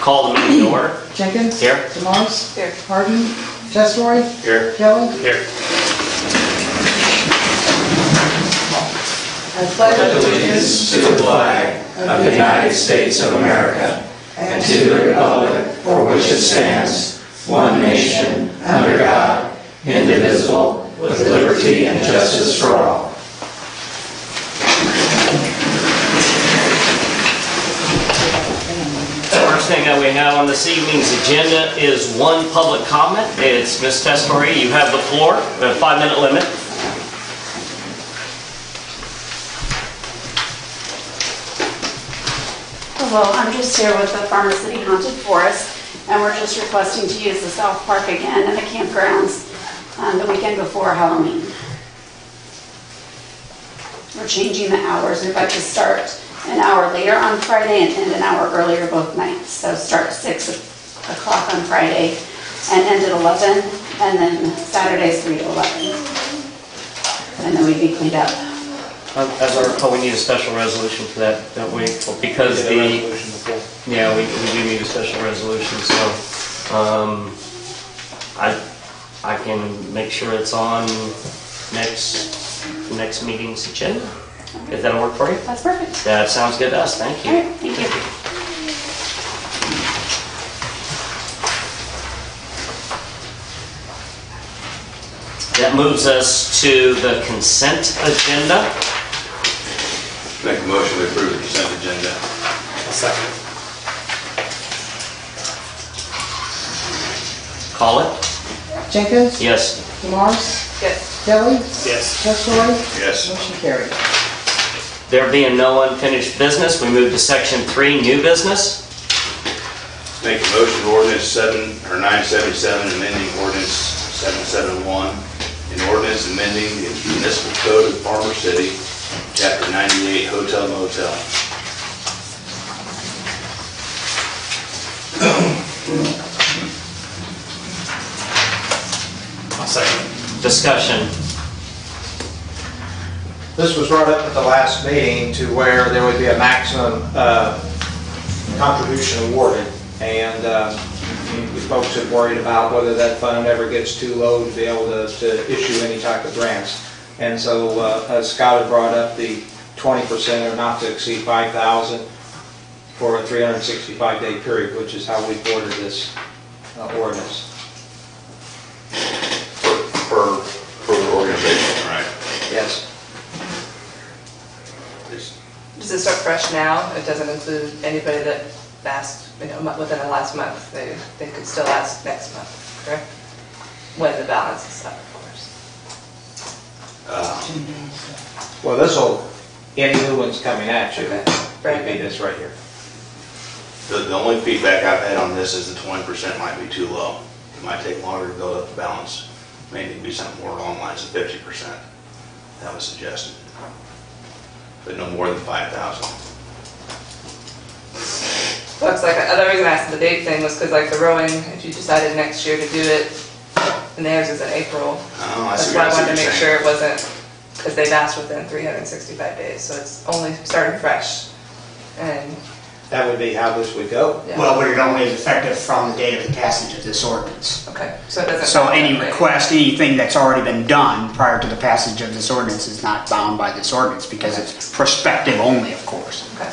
Call the meeting to order. Jenkins? Here. DeMars? Here. Harden? Testory? Here. Kelly? Here. I pledge allegiance to the flag of the United States of America and to the republic for which it stands, one nation, under God, indivisible, with liberty and justice for all. The first thing that we have on this evening's agenda is one public comment. It's Ms. Testory. You have the floor. We have a 5-minute limit. Hello, I'm just here with the Farmer City Haunted Forest, and we're just requesting to use the South Park again and the campgrounds the weekend before Halloween. We're changing the hours. We'd like to start an hour later on Friday and end an hour earlier both nights. So start 6 o'clock on Friday and end at 11, and then Saturdays 3 to 11. And then we'd be cleaned up. As I recall, we need a special resolution for that, don't we? Because yeah, we do need a special resolution. So I can make sure it's on next meeting's agenda. If that'll work for you? That's perfect. That sounds good to us. Thank you. All right, thank you. That moves us to the consent agenda. Make a motion to approve the consent agenda. Second. Call it. Jenkins? Yes. DeMars? Yes. Kelly? Yes. Testory? Yes. Motion carried. There being no unfinished business, we move to section 3, new business. Make a motion to ordinance 977, amending ordinance 771, an ordinance amending the municipal code of Farmer City, chapter 98, hotel motel. I'll second. Discussion. This was brought up at the last meeting to where there would be a maximum contribution awarded, and we folks have worried about whether that fund ever gets too low to be able to issue any type of grants. And so Scott had brought up the 20% or not to exceed $5,000 for a 365-day period, which is how we ordered this ordinance. For the organization, right? Yes. Does it start fresh now? It doesn't include anybody that asked, within the last month. They could still ask next month, correct? When the balance is up, of course. Well, this will, any new ones coming at you, Okay. would be this right here. The only feedback I've had on this is the 20% might be too low. It might take longer to build up the balance. May need to be something more along the lines of 50%. That was suggested. But no more than 5,000. Looks like, the reason I asked the date thing was because like the rowing, if you decided next year to do it, and theirs is in April. Oh, I That's see why I what wanted to you're make saying. sure it wasn't, because they've asked within 365 days, so it's only starting fresh. And, That would be how this would go. yeah. Well, but it only is effective from the date of the passage of this ordinance. Okay, so it doesn't. So any Okay. request, anything that's already been done prior to the passage of this ordinance is not bound by this ordinance because it's prospective only, of course. Okay.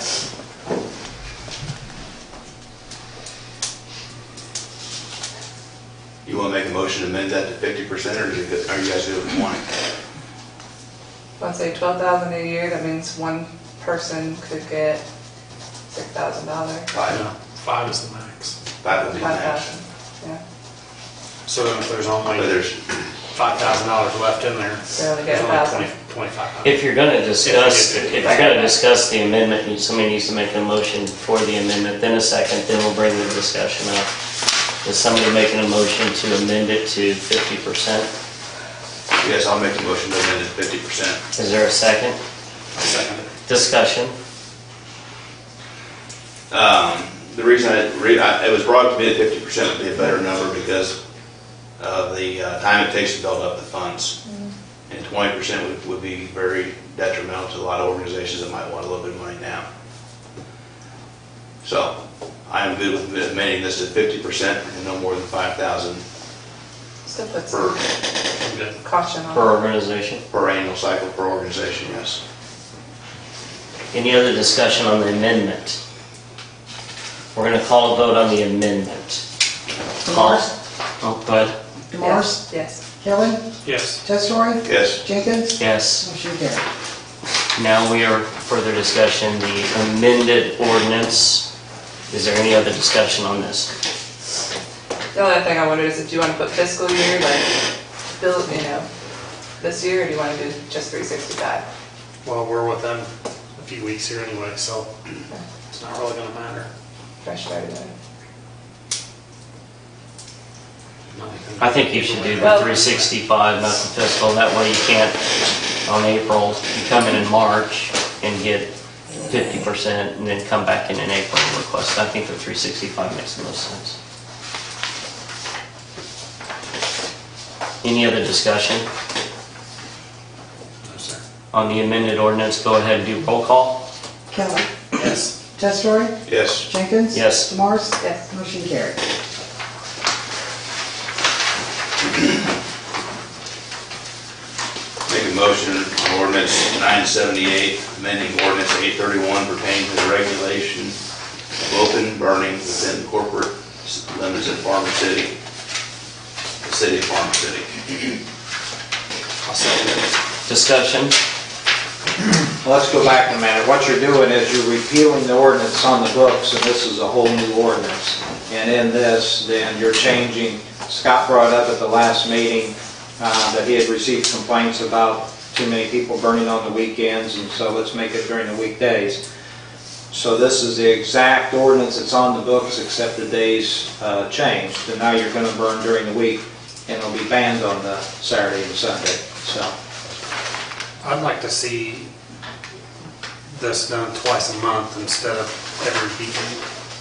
You want to make a motion to amend that to 50%, or are you guys good with 20? Let's say 12,000 a year, that means one person could get $6,000. 5 is the max. That would be max. 5,000, yeah. So then if there's But only there's, $5,000 left in there, They only get there's only 1,000. 25. If you're going to discuss the amendment, somebody needs to make a motion for the amendment, then a second, then we'll bring the discussion up. Is somebody making a motion to amend it to 50%? yes, I'll make a motion to amend it to 50%. Is there a second? I'll second it. Discussion. The reason it was brought up to me that 50% would be a better number because of the time it takes to build up the funds. And 20% would be very detrimental to a lot of organizations that might want a little bit of money now. So I am good with amending this to 50% and no more than 5,000 Still puts per, caution on. Per organization. per annual cycle per organization, yes. Any other discussion on the amendment? We're going to call a vote on the amendment. Call. DeMars? Oh, go ahead. DeMars? Yes. Kelly? Yes. Testori? Yes. Jenkins? Yes. Motion carried. Now we are further discussion, the amended ordinance. Is there any other discussion on this? The only other thing I wondered is if you want to put fiscal year, like, bill, this year, or do you want to do just 365? Well, we're within a few weeks here anyway, so it's not really gonna matter. Fresh start again. I think you should do the Well- 365, not the fiscal. That way you can't, on April, you come in March and get 50% and then come back in April and request. I think the 365 makes the most sense. Any other discussion No, sir. on the amended ordinance? Go ahead and do roll call. Kelly? Yes. Testori? Yes. Jenkins? Yes. DeMars? Yes. Motion carried. Make a motion on ordinance 978, amending ordinance 831 pertaining to the regulation of open burning within corporate limits of Farmer City, the city of Farmer City. I'll second it. Discussion? Let's go back a minute. What you're doing is you're repealing the ordinance on the books, and this is a whole new ordinance. And in this, then you're changing, Scott brought up at the last meeting that he had received complaints about too many people burning on the weekends, and so let's make it during the weekdays. So this is the exact ordinance that's on the books, except the days changed. And now you're going to burn during the week, and it'll be banned on the Saturday and Sunday. So. I'd like to see this done twice a month instead of every weekend.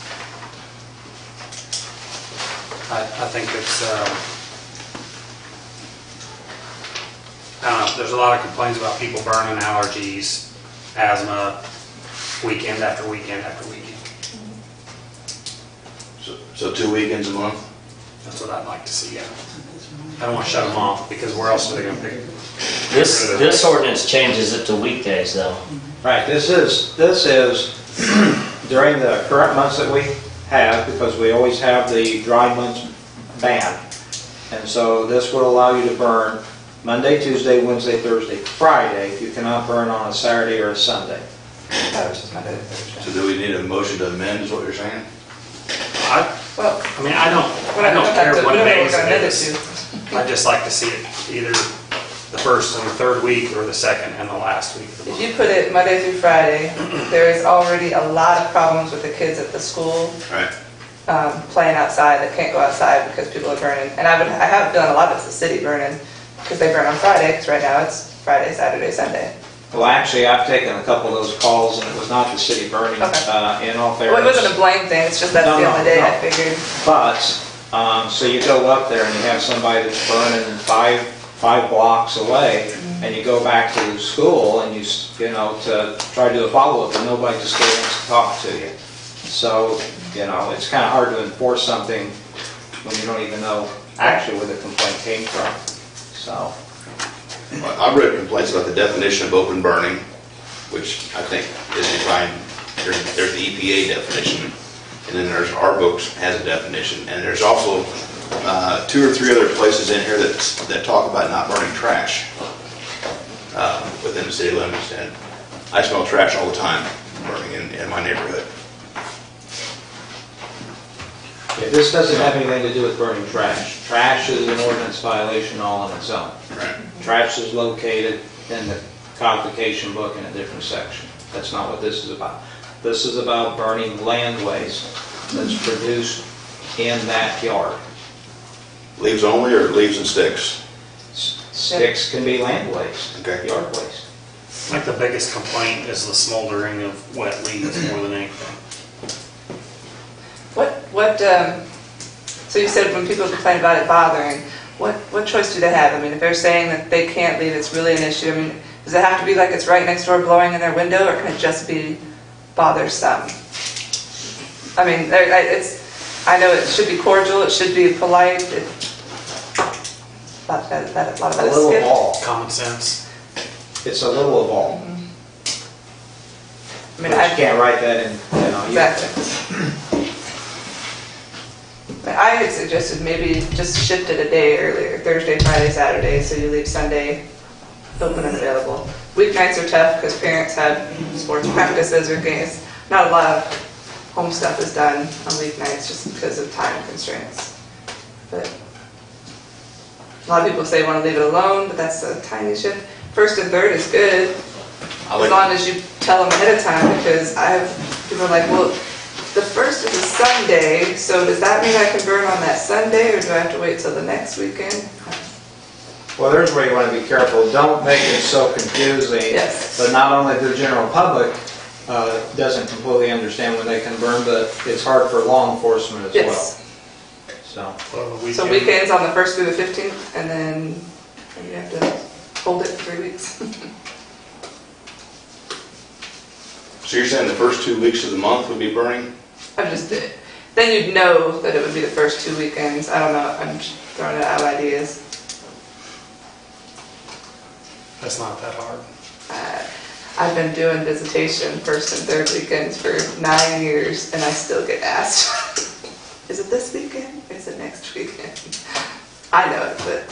I think it's, I don't know, there's a lot of complaints about people burning, allergies, asthma, weekend after weekend after weekend. So 2 weekends a month? That's what I'd like to see, yeah. I don't want to shut them off, because where else are they gonna pick? This ordinance changes it to weekdays though. Right, this is during the current months that we have, because we always have the dry months ban. And so this would allow you to burn Monday, Tuesday, Wednesday, Thursday, Friday. You cannot burn on a Saturday or a Sunday. That was just Monday to Thursday. So do we need a motion to amend, is what you're saying? Well, I mean, I don't we don't care have to, what we don't know what days we're going to it amend it is. to. I'd just like to see it either the first and the third week or the second and the last week of the If month. you put it Monday through Friday, there is already a lot of problems with the kids at the school Right. playing outside that can't go outside because people are burning. And I have done a lot of it's the city burning because they burn on Friday, because right now it's Friday, Saturday, Sunday. Well, actually, I've taken a couple of those calls, and it was not the city burning, Okay. in all Well, it fairness. wasn't a blame thing, it's just that's No, the no, only day I no. figured. But, so you go up there and you have somebody that's burning five blocks away, and you go back to the school and to try to do a follow-up, and nobody just wants to talk to you. So, it's kind of hard to enforce something when you don't even know actually where the complaint came from. So, Well, I've read complaints about the definition of open burning, which I think is defined, there's the EPA definition, and then there's our books has a definition, and there's also 2 or 3 other places in here that talk about not burning trash within the city limits, and I smell trash all the time burning in my neighborhood. yeah, this doesn't have anything to do with burning trash. Trash is an ordinance violation all on its own. Right. Trash is located in the codification book in a different section. That's not what this is about. This is about burning land waste that's produced in that yard. Leaves only or leaves and sticks? Sticks can be land waste, Okay. yard waste. I think the biggest complaint is the smoldering of wet leaves more than anything. So you said when people complain about it bothering, what choice do they have? I mean, if they're saying that they can't leave, it's really an issue. I mean, does it have to be like it's right next door blowing in their window, or can it just be bothersome? I mean, I know it should be cordial, it should be polite. A lot of that A is little of skipped. all. Common sense. It's a little of all. I mean, But you can't write that in, you know. Exactly. But I had suggested maybe just shift it a day earlier, Thursday, Friday, Saturday, so you leave Sunday open and available. Weeknights are tough because parents have sports practices or games. Not a lot of home stuff is done on weeknights just because of time constraints. But a lot of people say want to leave it alone, but that's a tiny shift. First and third is good, as long as you tell them ahead of time, because I have people are like, well, the first is a Sunday, so does that mean I can burn on that Sunday, or do I have to wait till the next weekend? Well, there's where you want to be careful. Don't make it so confusing. Yes. But not only the general public doesn't completely understand when they can burn, but it's hard for law enforcement as well. Yes. So, So weekends on the 1st through the 15th, and then you have to hold it for 3 weeks. So you're saying the first 2 weeks of the month would be burning? I'm just, then you'd know that it would be the first 2 weekends. I don't know, I'm just throwing out ideas. That's not that hard. I've been doing visitation first and third weekends for 9 years, and I still get asked, is it this weekend, or is it next weekend? I know it, but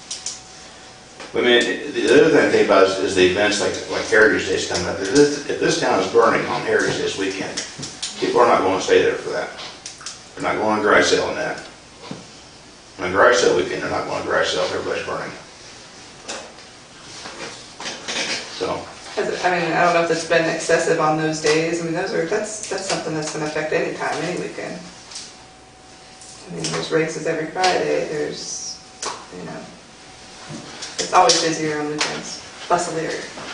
I mean, the other thing I think about is the events like Heritage Day's coming up. If this town is burning on Heritage Day's weekend, people are not going to stay there for that. They're not going to garage sale on that. On garage sale weekend, they're not going to garage sale if everybody's burning. So, I mean, I don't know if it's been excessive on those days. I mean, that's something that's going to affect any time, any weekend. I mean, there's races every Friday. There's, you know, it's always busier on weekends. Bustlier.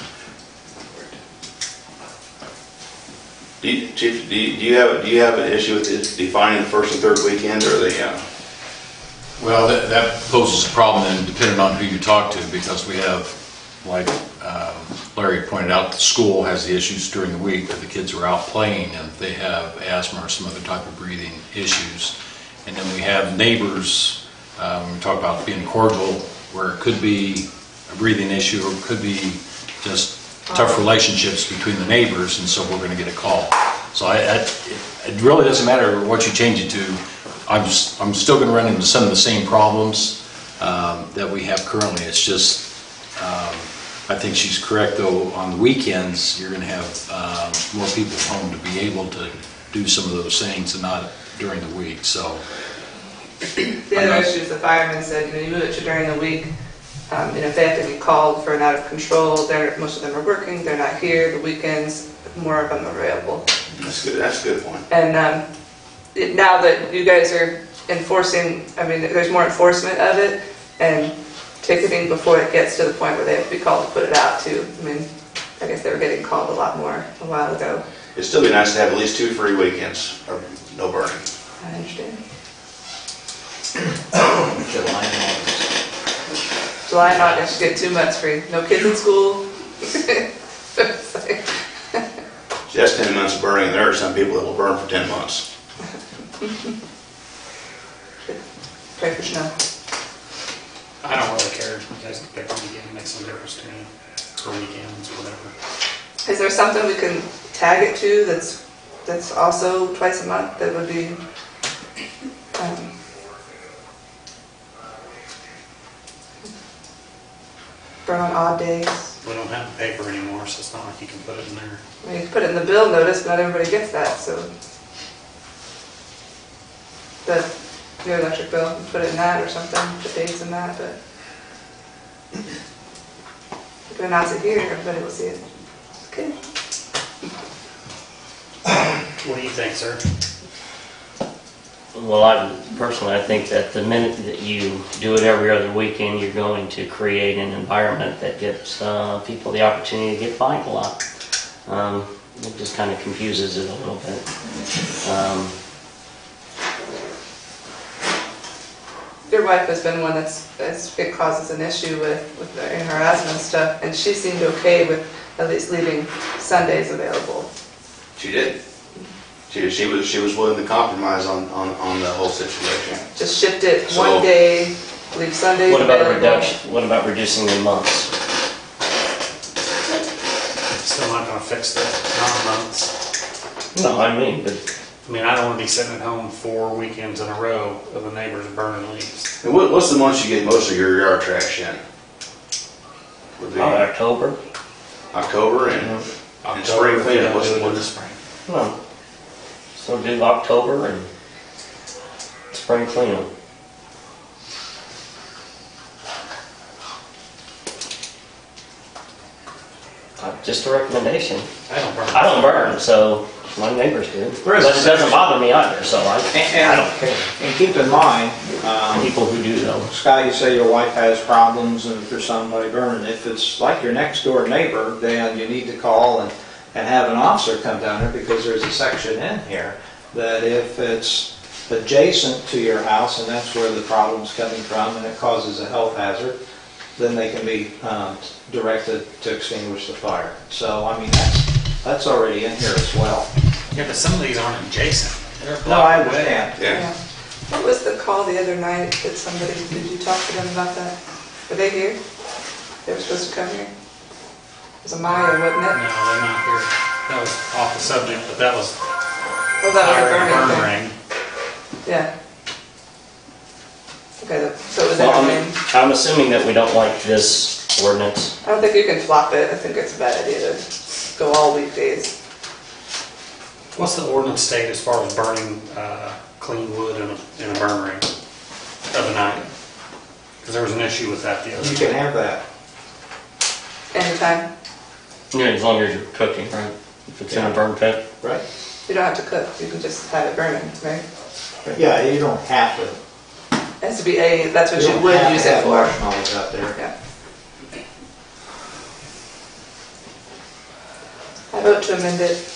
Chief, do you have an issue with defining the first and third weekend, or the? Well, that poses a problem then, depending on who you talk to, because we have, like Larry pointed out, the school has the issues during the week that the kids are out playing and they have asthma or some other type of breathing issues. And then we have neighbors, we talk about being cordial, where it could be a breathing issue or it could be just tough relationships between the neighbors, and so we're going to get a call. So it really doesn't matter what you change it to. I'm still going to run into some of the same problems that we have currently. It's just, I think she's correct though, on the weekends, you're going to have more people home to be able to do some of those things and not during the week, so. The other issue is the firemen said, you move it to during the week, if they have to be called for an out of control, most of them are working, they're not here, the weekends, more of them are available. That's good. That's a good point. And now that you guys are enforcing, I mean, there's more enforcement of it, and ticketing before it gets to the point where they have to be called to put it out too. I mean, I guess they were getting called a lot more a while ago. It'd still be nice to have at least 2 free weekends of no burning. I understand. July and August. July and August, you get 2 months free. No kids in school. It's like- See, that's 10 months of burning, and there are some people that will burn for 10 months. Pray for snow. I don't really care. You guys can pick on me, it makes no difference to me. For weekends or whatever. Is there something we can tag it to that's also twice a month that would be, burn on odd days? We don't have the paper anymore, so it's not like you can put it in there. I mean, you can put it in the bill notice, but not everybody gets that, so. Your electric bill, you put it in that or something, the dates in that, but. If we announce it here, everybody will see it. Okay. What do you think, sir? Well, I think that the minute that you do it every other weekend, you're going to create an environment that gives people the opportunity to get fined a lot. It just kind of confuses it a little bit. Your wife has been one it causes an issue with in her asthma and stuff, and she seemed okay with at least leaving Sundays available. She did. She was willing to compromise on the whole situation. Just shift it So- one day, leave Sundays What about a available. reduction, what about reducing the months? Still not gonna fix the non-months. No, I mean, but I mean, I don't wanna be sitting at home 4 weekends in a row of the neighbors burning leaves. And what's the months you get most of your yard trash in? Would be October? October and spring if we cleanup. don't do it in the What's spring. No. So do October and spring cleanup. Just a recommendation. I don't burn. I don't burn, so my neighbors do. But it doesn't bother me either, so I don't care. And keep in mind, People who do though. Scott, you say your wife has problems and if there's somebody burning. If it's like your next door neighbor, then you need to call and have an officer come down there because there's a section in here that if it's adjacent to your house and that's where the problem's coming from and it causes a health hazard, then they can be directed to extinguish the fire. So, I mean, that's already in here as well. Yeah, but some of these aren't adjacent. They're No, I blocked away. understand. Yeah. What was the call the other night that somebody, did you talk to them about that? Were they here? They were supposed to come here? It was a Maya, wasn't No, it? they're not here. That was off the subject, but that was Oh, that was a fire and burn burning thing. ring. Yeah. Okay, so it was Well, everything. I'm assuming that we don't like this ordinance. I don't think you can flop it. I think it's a bad idea to go all weekdays. What's the ordinance state as far as burning clean wood in a burn ring of a night? Because there was an issue with that the other You day. can have that. Anytime. Yeah, as long as you're cooking, right? If it's in a burn pit. Right? You don't have to cook. You can just have it burning, right? Yeah, you don't have to. It has to be that's what you don't would have to use it have for. marshmallows out there. Yeah. I vote to amend it.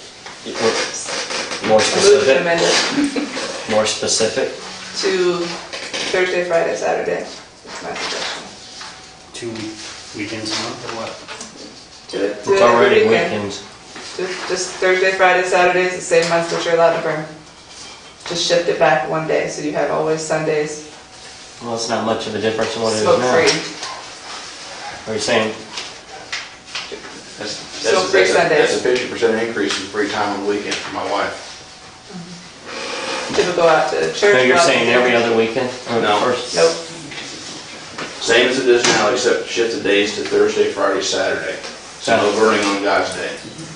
More I move to specific, amend it more specific. to Thursday, Friday, Saturday. That's my suggestion. 2 weekends a month or what? Do it It's every already weekend. weekends. Just Thursday, Friday, Saturday is the same months that you're allowed to burn. Just shift it back one day, so you have always Sundays Well, it's not much of a difference in what it is smoke now. free. Are you saying, Smoke free Sundays. That's a 50% increase in free time on the weekend for my wife. People go out to church. no, you're go out saying to- every other weekend? Or the No. first? Nope. Same as it is now, except shift the days to Thursday, Friday, Saturday. So no burning on God's day.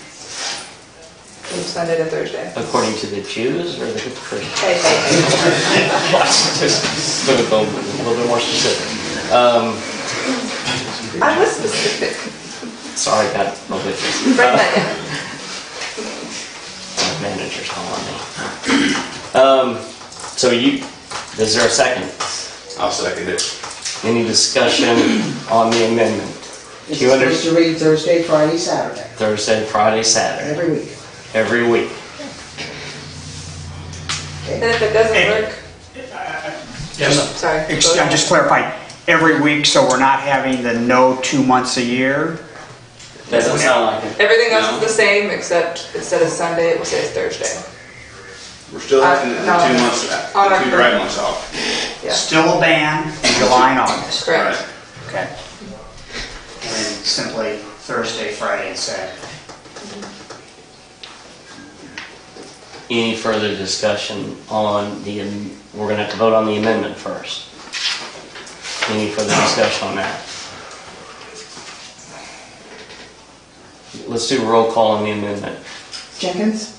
From Sunday to Thursday. According to the Jews or the Christians? Hey, hey, hey. Just a little bit more specific. I was specific. Sorry, got a little bit. Bring that in. Manager's calling me. So is there a second? I'll second it. Any discussion on the amendment? It's Do you supposed to read Thursday, Friday, Saturday, Thursday, Friday, Saturday, every week. every week. And if it doesn't work, sorry. I'm just clarifying, every week, so we're not having the no 2 months a year? Doesn't sound like it. Everything else is the same, except instead of Sunday, it will say Thursday. We're still having the no. 2 months, On our 2 dry months off. Yeah, Still a ban in July and August? correct. Okay. And then simply Thursday, Friday, and Saturday. Any further discussion on we're gonna have to vote on the amendment first. Any further discussion on that? Let's do a roll call on the amendment. Jenkins,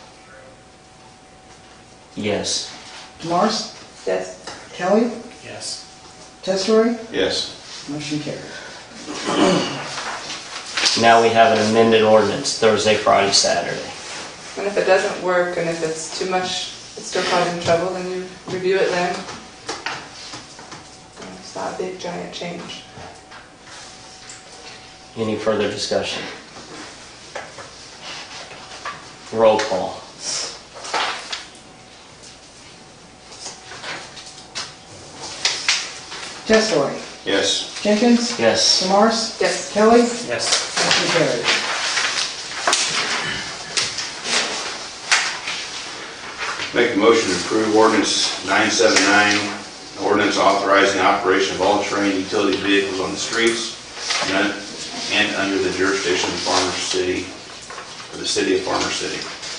Yes. Morse, Yes. Kelly, Yes. Testori, Yes. motion carried. Now we have an amended ordinance, Thursday, Friday, Saturday. And if it doesn't work, and if it's too much, it's still causing trouble, then you review it then. It's not a big, giant change. Any further discussion? Roll call. Testori, Yes. Jenkins, Yes. Morse, Yes. Kelly, Yes. motion carried. Make a motion to approve ordinance 979, ordinance authorizing the operation of all terrain utility vehicles on the streets and under the jurisdiction of Farmer City, for the city of Farmer City.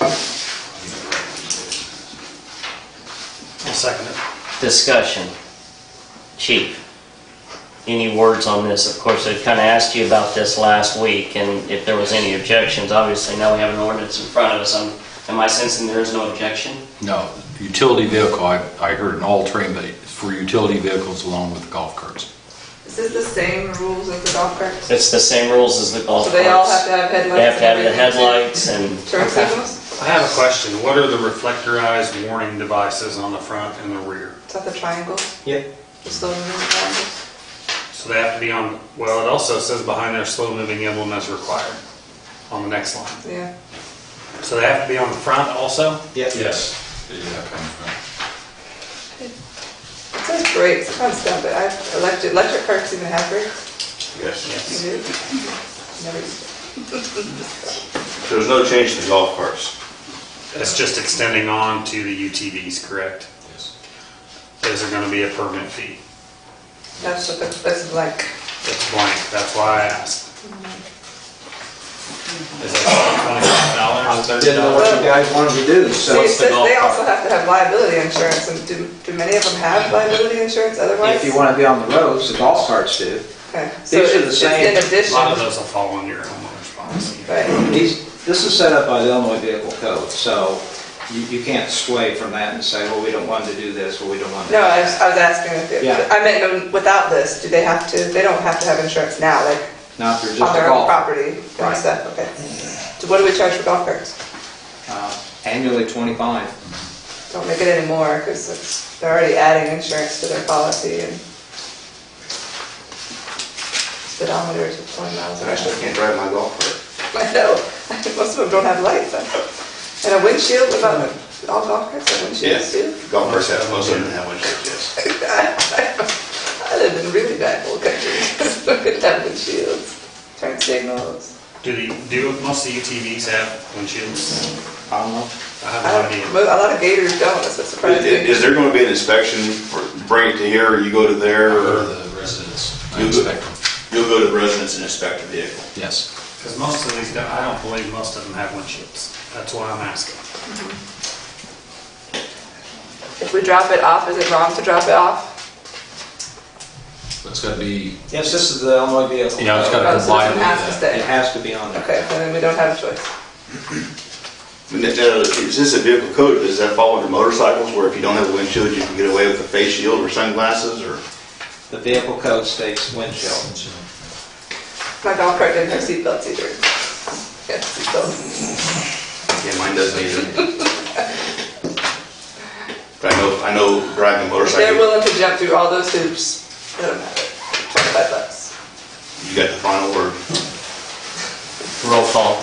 I'll second it. Discussion. Chief, any words on this? Of course, I kind of asked you about this last week, and if there was any objections. Obviously, now we have an ordinance in front of us. Am I sensing there is no objection? No, utility vehicle, I heard an all-terrain, but for utility vehicles along with golf carts. Is this the same rules as the golf carts? It's the same rules as the golf So carts. they all have to have headlights? They have to have the and everything, too? headlights and... Turn signals? I have a question. What are the reflectorized warning devices on the front and the rear? Is that the triangle? Yep. The slow moving triangles? So they have to be on, well, it also says behind their slow-moving emblem as required on the next line. Yeah. So they have to be on the front also? Yep. Yes. Yeah, coming from. It says brakes, it sounds dumb, but electric carts even have brakes? Yes. You do? Never used it. So there's no change to the golf carts. It's just extending on to the UTVs, correct? Yes. Is there gonna be a permit fee? That's what that's blank. It's blank, that's why I asked. Is that $25? Didn't know what you guys wanted to do, So so. it what's the says golf they cart? also have to have liability insurance, and do many of them have liability insurance otherwise? If you want to be on the roads, the golf carts do. Okay, so These are the it's same- in A addition, lot of those will fall under your homeowner's policy. right, This is set up by the Illinois Vehicle Code, so you can't sway from that and say, well, we don't want to do this, or we don't want to. no, I was asking if, Yeah. I meant without this, do they have to, they don't have to have insurance now, like Not for just on a their own golf. property and Right. stuff, okay. So what do we charge for golf carts? Annually 25. Don't make it any more, because they're already adding insurance to their policy and speedometers with 20 miles an I hour. still can't drive my golf cart. I know, most of them don't have lights. And a windshield, what about all golf carts have windshields too? Golf carts have, most of them have windshields, yes. I lived in really bad old country. We didn't have windshields, turn signals. Do most of the UTVs have windshields? I don't know. I have no idea. A lot of gators don't, that's what surprised me. Is there going to be an inspection, or bring it to here, or you go to there, Or or the residents, I You- inspect them. you'll go to the residence and inspect the vehicle? Yes. Because most of these, I don't believe most of them have windshields. That's why I'm asking. If we drop it off, is it wrong to drop it off? It's gotta be, Yes, this is the Illinois Vehicle Code. yeah, it's gotta Oh, so comply it with has to that. stay. It has to be on there. Okay, then we don't have a choice. Now, is this a vehicle code, does that fall under motorcycles, where if you don't have a windshield, you can get away with a face shield or sunglasses, or? The Vehicle Code states windshield. My golf cart didn't have seatbelts either. Yeah, seatbelts. Yeah, mine doesn't either. But I know driving a If they're motorcycle, willing to jump through all those hoops, let them have it. $25. you got the final word. Roll call.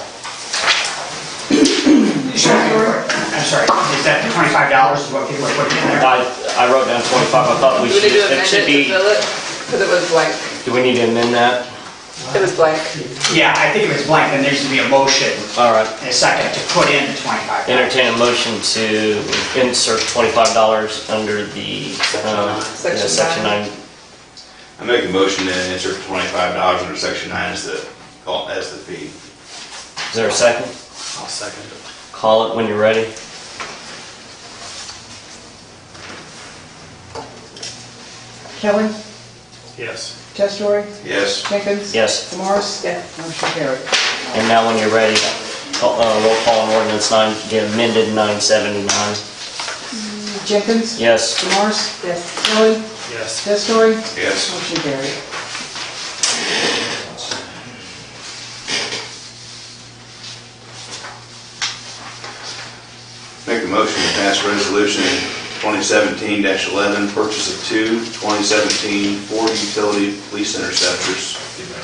I'm sorry, is that $25 is what people are putting in there? I wrote down 25, I thought we Do we should, need to it amend should it to be, fill it? Because it was blank. do we need to amend that? It was blank. Yeah, I think if it's blank, then there needs to be a motion All right. in a second to put in the $25. Entertain a motion to insert $25 under the, section 9. I make a motion to insert $25 under section 9 as the fee. Is there a second? I'll second it. Call it when you're ready. Kelly, Yes. Testori, Yes? Jenkins. Yes. Morris. Yeah. Motion carried. And now when you're ready, roll call on ordinance 9, the amended 979. Jenkins. Yes. Morris. Yes. Kelly, Yes. Testori. Yes. Motion carried. Make a motion to pass resolution 2017-11, purchase of two 2017 Ford utility police interceptors.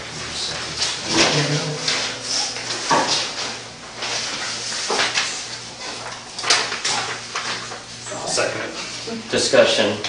I'll second it. Discussion.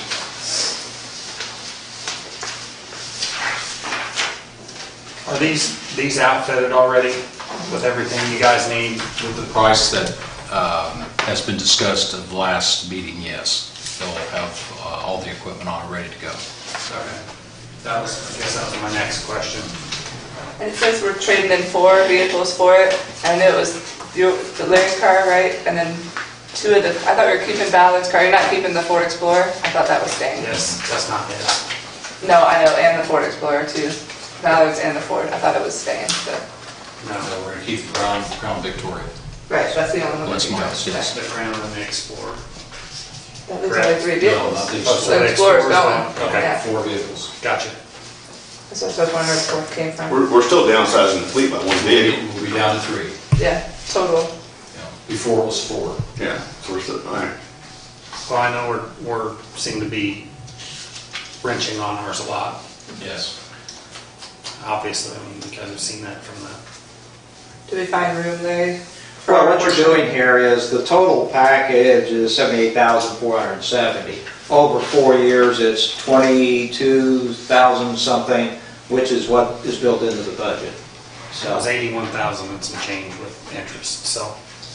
Are these outfitted already with everything you guys need? With the price that has been discussed at the last meeting, yes. They'll have all the equipment on, ready to go. Okay. I guess that was my next question. And it says we're trading in 4 vehicles for it. I knew it was the Larry's car, right? And then 2 of the, I thought we were keeping Ballard's car. You're not keeping the Ford Explorer? I thought that was staying. Yes, that's not his. No, I know, and the Ford Explorer too. Ballard's and the Ford. I thought it was staying, so. So we're going to keep the Crown Victoria. Right, that's the only one. That's that you mine, touched. yes. The Crown and the Explorer. That was Correct. only 3 No, vehicles. not the Oh, so The Explorer's going. Okay. Yeah. 4 vehicles. Gotcha. That's what I was wondering where the 4th came from. We're still downsizing the fleet by 1 vehicle. We'll be down to 3. Yeah, total. Before it was 4. Yeah, so we're still, all right. Well, I know we're seem to be wrenching on ours a lot, Yes. obviously, I mean, because I've seen that from the, Do we find room there? Well, what you're doing here is the total package is $78,470. Over 4 years, it's $22,000 something, which is what is built into the budget. it was So, 81,000 and some change with interest, so.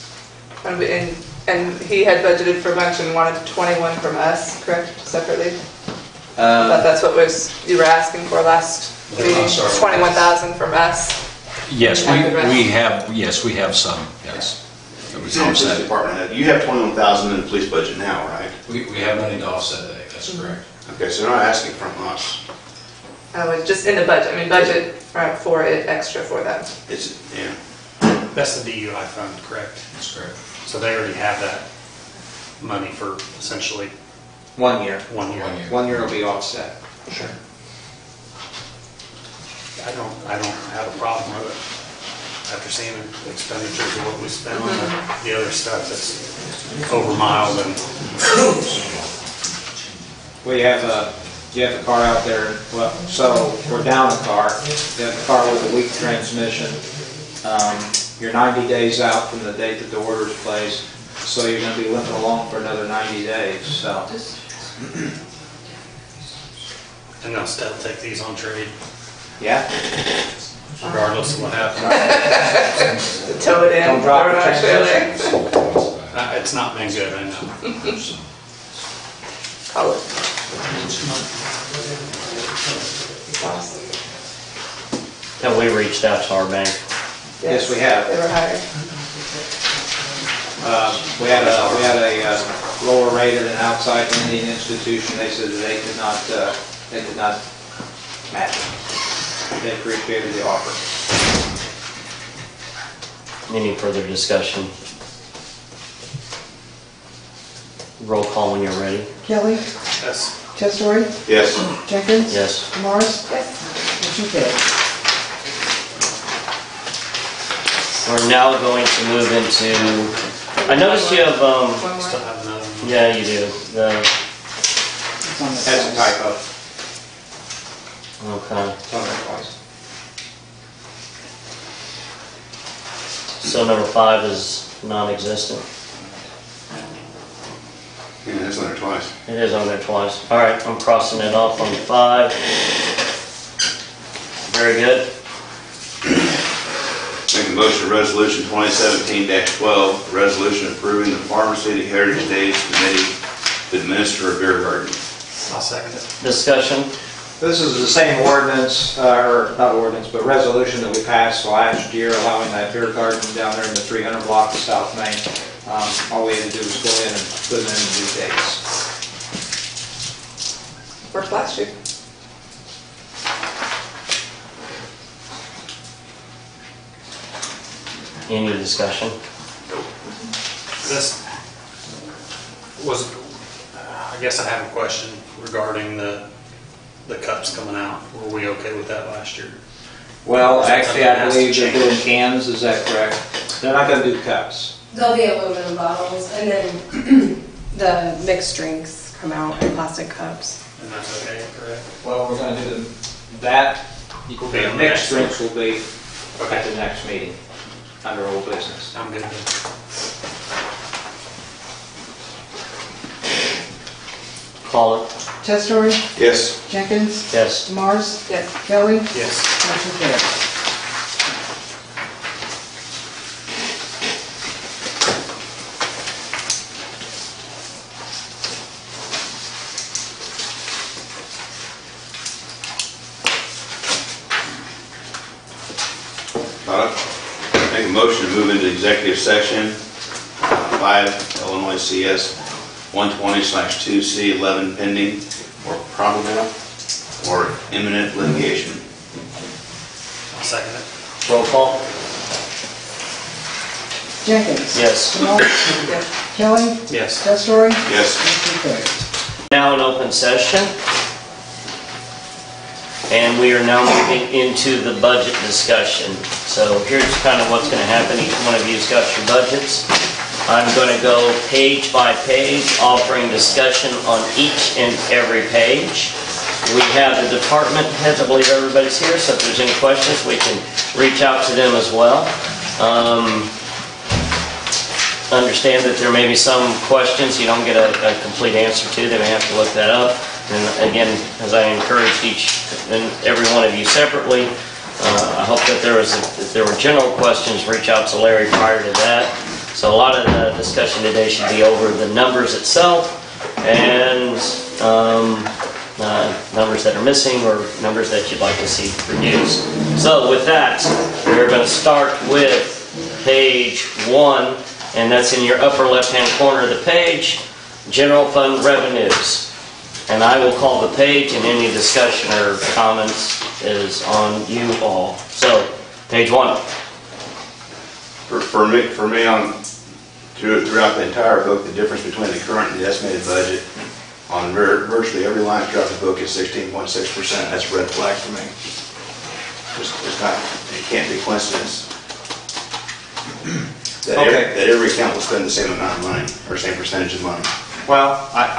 And he had budgeted for a bunch and wanted 21 from us, correct, separately? But that's what you were asking for last meeting, I'm sorry. 21,000 from us. Yes, And the rest. we have some, yes. That was Police offset. department head, you have 21,000 in the police budget now, right? We have money to offset that, that's correct. Okay, so they're not asking from us. Just in the budget, I mean, budget for it extra for them. It's, yeah. That's the DUI fund, correct? That's correct. So they already have that money for essentially 1 year. 1 year. 1 year. 1 year will be offset. Sure. I don't have a problem with it. After seeing the expenditures of what we spent on the other stuff that's over miles and, Well, you have the car out there, well, so we're down a car. You have a car with a weak transmission. You're 90 days out from the date that the order is placed, so you're going to be limping along for another 90 days, so. and they'll still take these on trade Yeah, regardless of what happens. Tow it in, Don't drop throw it the on a trailer. It's not been good, I know. Call it. And we reached out to our bank. Yes, we have. They were hired. we had a lower rated and outside lending institution. They said that they could not match it. They appreciated the offer. Any further discussion? Roll call when you're ready. Kelly, That's, Testori, Yes. Jenkins. Yes. Morris. Yes. Motion carries. We're now going to move into, I noticed you have, One still more. have another one. yeah, you do, It's on the That's a side. typo. okay. It's on there twice. So number 5 is non-existent. Yeah, that's on there twice. It is on there twice. All right, I'm crossing it off on 5. Very good. Make a motion to resolution 2017-12, a resolution approving the Farmer City Heritage Days Committee to administer a beer garden. I'll second it. Discussion? This is the same ordinance, or not ordinance, but resolution that we passed last year allowing that beer garden down there in the 300 block of South Main. All we had to do was go in and put in the due dates. Worked last year. Any discussion? This was, I guess I have a question regarding the cups coming out. Were we okay with that last year? Well, actually, I Has to believe they're change. doing cans, is that correct? They're not gonna do cups. There'll be aluminum bottles, and then the mixed drinks come out in plastic cups. And that's okay, correct? Well, we're gonna do that, Will be the on the mixed next drinks will be at the next meeting, under old business. I'm good then. Call it. Testori, Yes. Jenkins. Yes. Morris. Yes. Kelly. Yes. Motion carries. motion to move into executive session, 5 Illinois CS 120/2C11 pending or probable or imminent litigation. I'll second it. Roll call? Jenkins. Yes. Knopf. Kelly. Yes. Testori. Yes. Motion carried. Now in open session. And we are now moving into the budget discussion. So here's kind of what's going to happen. Each one of you's got your budgets. I'm going to go page by page, offering discussion on each and every page. We have the department heads. I believe everybody's here, so if there's any questions, we can reach out to them as well. Understand that there may be some questions you don't get a complete answer to. They may have to look that up. And again, as I encouraged each and every one of you separately, I hope that if there were general questions, reach out to Larry prior to that. So a lot of the discussion today should be over the numbers itself and numbers that are missing or numbers that you'd like to see reduced. So with that, we're going to start with page 1, and that's in your upper left-hand corner of the page, general fund revenues. And I will call the page, and any discussion or comments is on you all. So, page 1. For me, throughout the entire book, the difference between the current and the estimated budget on virtually every line throughout the book is 16.6%. That's a red flag for me. It can't be coincidence. That every account will spend the same amount of money, or same percentage of money. Well,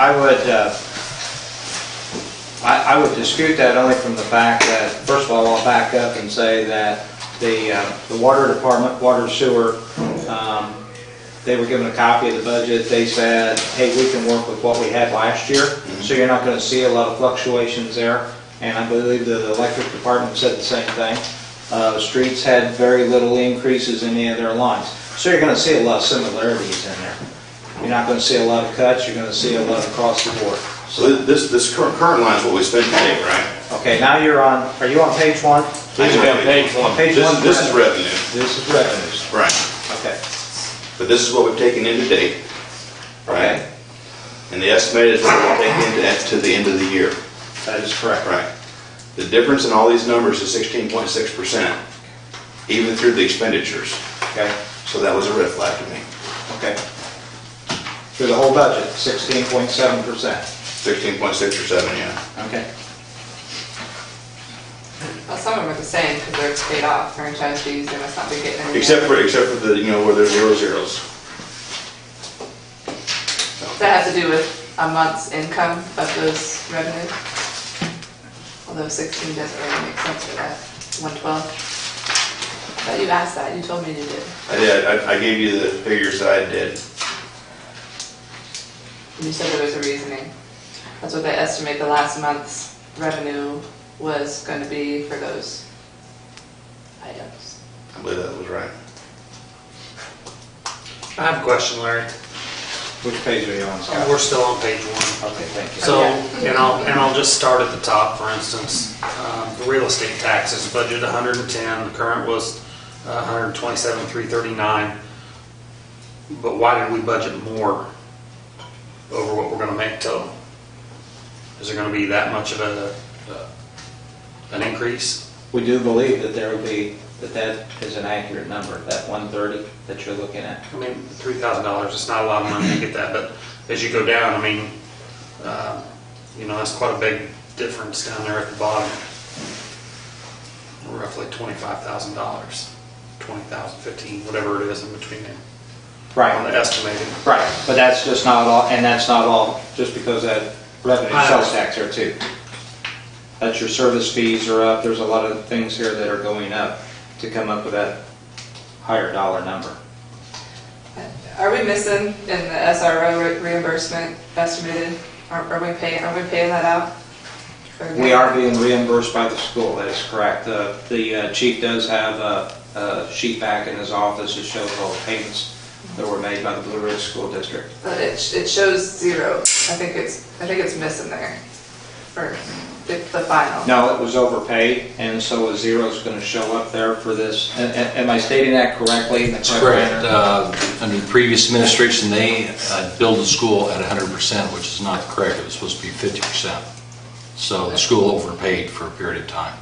I would dispute that only from the fact that, first of all, I'll back up and say that the water department, water sewer, they were given a copy of the budget. They said, hey, we can work with what we had last year, so you're not going to see a lot of fluctuations there. And I believe the electric department said the same thing. Streets had very little increases in any of their lines. So you're going to see a lot of similarities in there. You're not going to see a lot of cuts. You're going to see a lot across the board. So this current line is what we spent today, right? Okay, now are you on page 1? Please be on page 1. Page 1. This is revenue. This is revenues. Right. Okay. But this is what we've taken in to date, right? Okay. And the estimated is what we'll take in to the end of the year. That is correct. Right. The difference in all these numbers is 16.6%, even through the expenditures. Okay. So that was a red flag to me. Okay. Through the whole budget, 16.7%. 16.6 or 7, yeah. Okay. Well, some of them are the same because they're paid off, franchise fees, they must not be getting any. Except for the, where there's 0 zeros. That has to do with a month's income of those revenues. Although 16 doesn't really make sense for that, 112. But you asked that, you told me you did. I did. I gave you the figures that I did. And you said there was a reasoning. That's what they estimate the last month's revenue was going to be for those items. I believe that was right. I have a question, Larry. Which page are you on, Scott? We're still on page 1. Okay, thank you. So, and I'll just start at the top, for instance. The real estate taxes, budget 110, the current was 127,339. But why did we budget more over what we're going to make total? Is there going to be that much of an increase? We do believe that there will be, that is an accurate number, that 130 that you're looking at. I mean, $3,000, it's not a lot of money to get that, but as you go down, I mean, that's quite a big difference down there at the bottom. Roughly $25,000, 20,000, 15, whatever it is in between there. Right. On the estimated. Right, but that's just not all, and that's not all, just because that revenue sales tax there too. That's your service fees are up, there's a lot of things here that are going up to come up with that higher dollar number. Are we missing in the SRO reimbursement estimated? Are we paying that out? We are being reimbursed by the school, that is correct. The chief does have a sheet back in his office that shows all the payments that were made by the Blue Ridge School District. But it shows 0. I think it's missing there. first, the final. No, it was overpaid, and so a zero's going to show up there for this. Am I stating that correctly? In the That's correct correct. manner? Under the previous administration, they billed the school at 100%, which is not correct. It was supposed to be 50%. So the school overpaid for a period of time.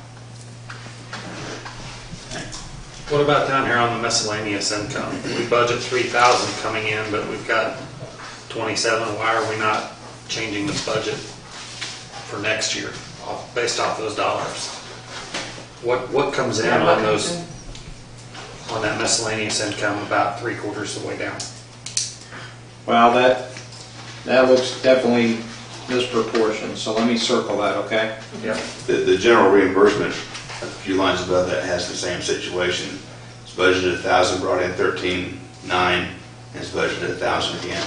What about down here on the miscellaneous income? We budget 3,000 coming in, but we've got 27. Why are we not changing the budget for next year based off those dollars? What comes in Yeah, on those, on that miscellaneous income about 3/4 of the way down? Well, that looks definitely disproportionate, so let me circle that, okay? Yep. The general reimbursement, a few lines above that, has the same situation. It's budgeted 1,000, brought in 13,900, and it's budgeted 1,000 again.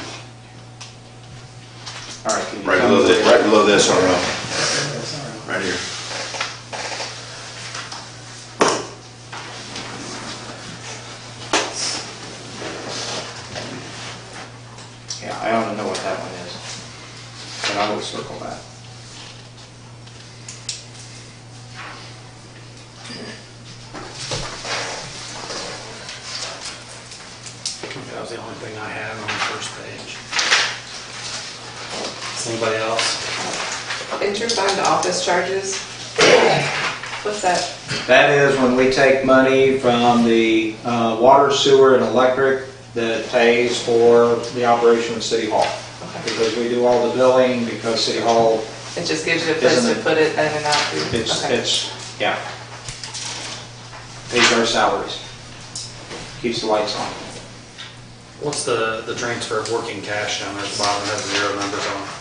All right, can you Right tell below me- this, right below this, right here. Yeah, I don't know what that one is, but I will circle that. That was the only thing I had on the first page. Does anybody else? Interfund office charges. What's that? That is when we take money from the water, sewer, and electric that pays for the operation of City Hall. Okay. Because we do all the billing, because City Hall, It just gives you a place Isn't to it- put it in and out. through- okay. yeah. Pays our salaries. Keeps the lights on. What's the transfer of working cash down there at the bottom? It has 0 numbers on it.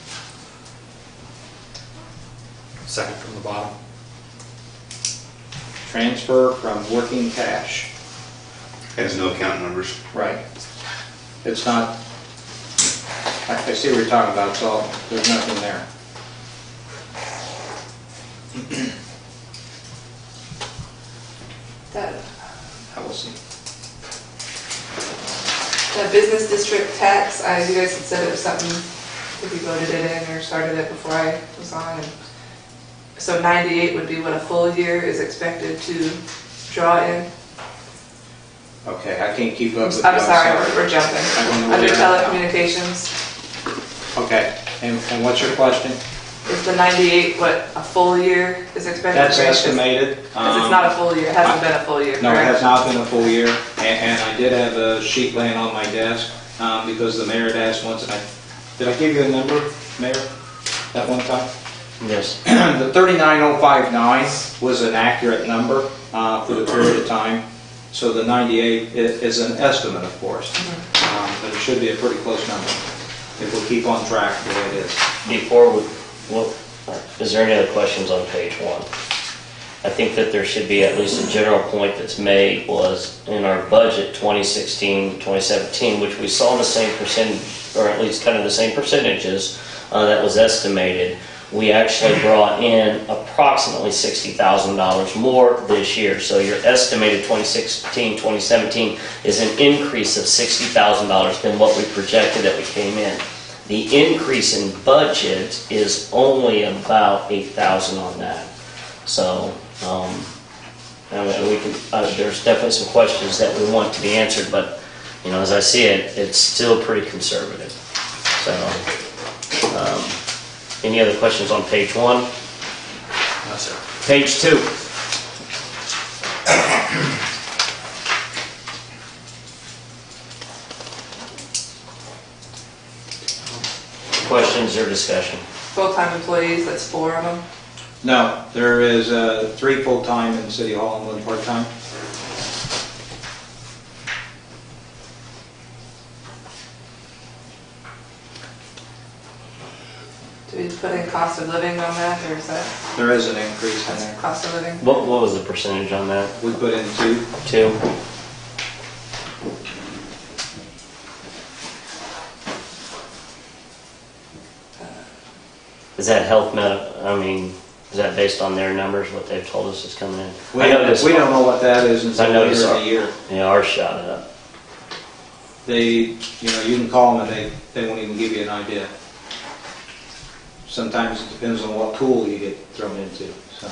Second from the bottom. Transfer from working cash. Has no account numbers. Right. It's not, I see what you're talking about, so there's nothing there. That, I will see. that business district tax, you guys had said it was something, if you voted it in or started it before I was on. And so 98 would be what a full year is expected to draw in. Okay, I can't keep up with you. I'm sorry, sorry. we're jumping. I don't know where Under you're at now. telecommunications, Okay, and what's your question? is the 98 what a full year is expected? That's to draw? estimated. Because it's not a full year, it hasn't been a full year, No, it has correct? not been a full year, and I did have a sheet laying on my desk, because the mayor had asked once, and did I give you a number, Mayor, that one time? Yes. The 39059 was an accurate number for the period of time, so the 98 is an estimate, of course, but it should be a pretty close number if we'll keep on track the way it is. Before we, well, is there any other questions on page 1? I think that there should be at least a general point that's made was in our budget 2016, 2017, which we saw the same percentage, or at least kind of the same percentages that was estimated. We actually brought in approximately $60,000 more this year. So your estimated 2016, 2017 is an increase of $60,000 than what we projected that we came in. The increase in budget is only about $8,000 on that. So I mean, we can, there's definitely some questions that we want to be answered, but you know, as I see it, it's still pretty conservative. So. Any other questions on page 1? No, sir. Page 2. Questions or discussion? Full-time employees, that's 4 of them. No, there is 3 full-time in City Hall and 1 part-time. Do we put in cost of living on that, or is that There is an increase in there. cost of living? What was the percentage on that? We put in 2. 2? Is that health I mean, is that based on their numbers, what they've told us is coming in? We I noticed- don't know what that is I until later noticed in our- the year. Yeah, ours shot up. They, you know, you can call them and they won't even give you an idea. sometimes it depends on what pool you get thrown into, so.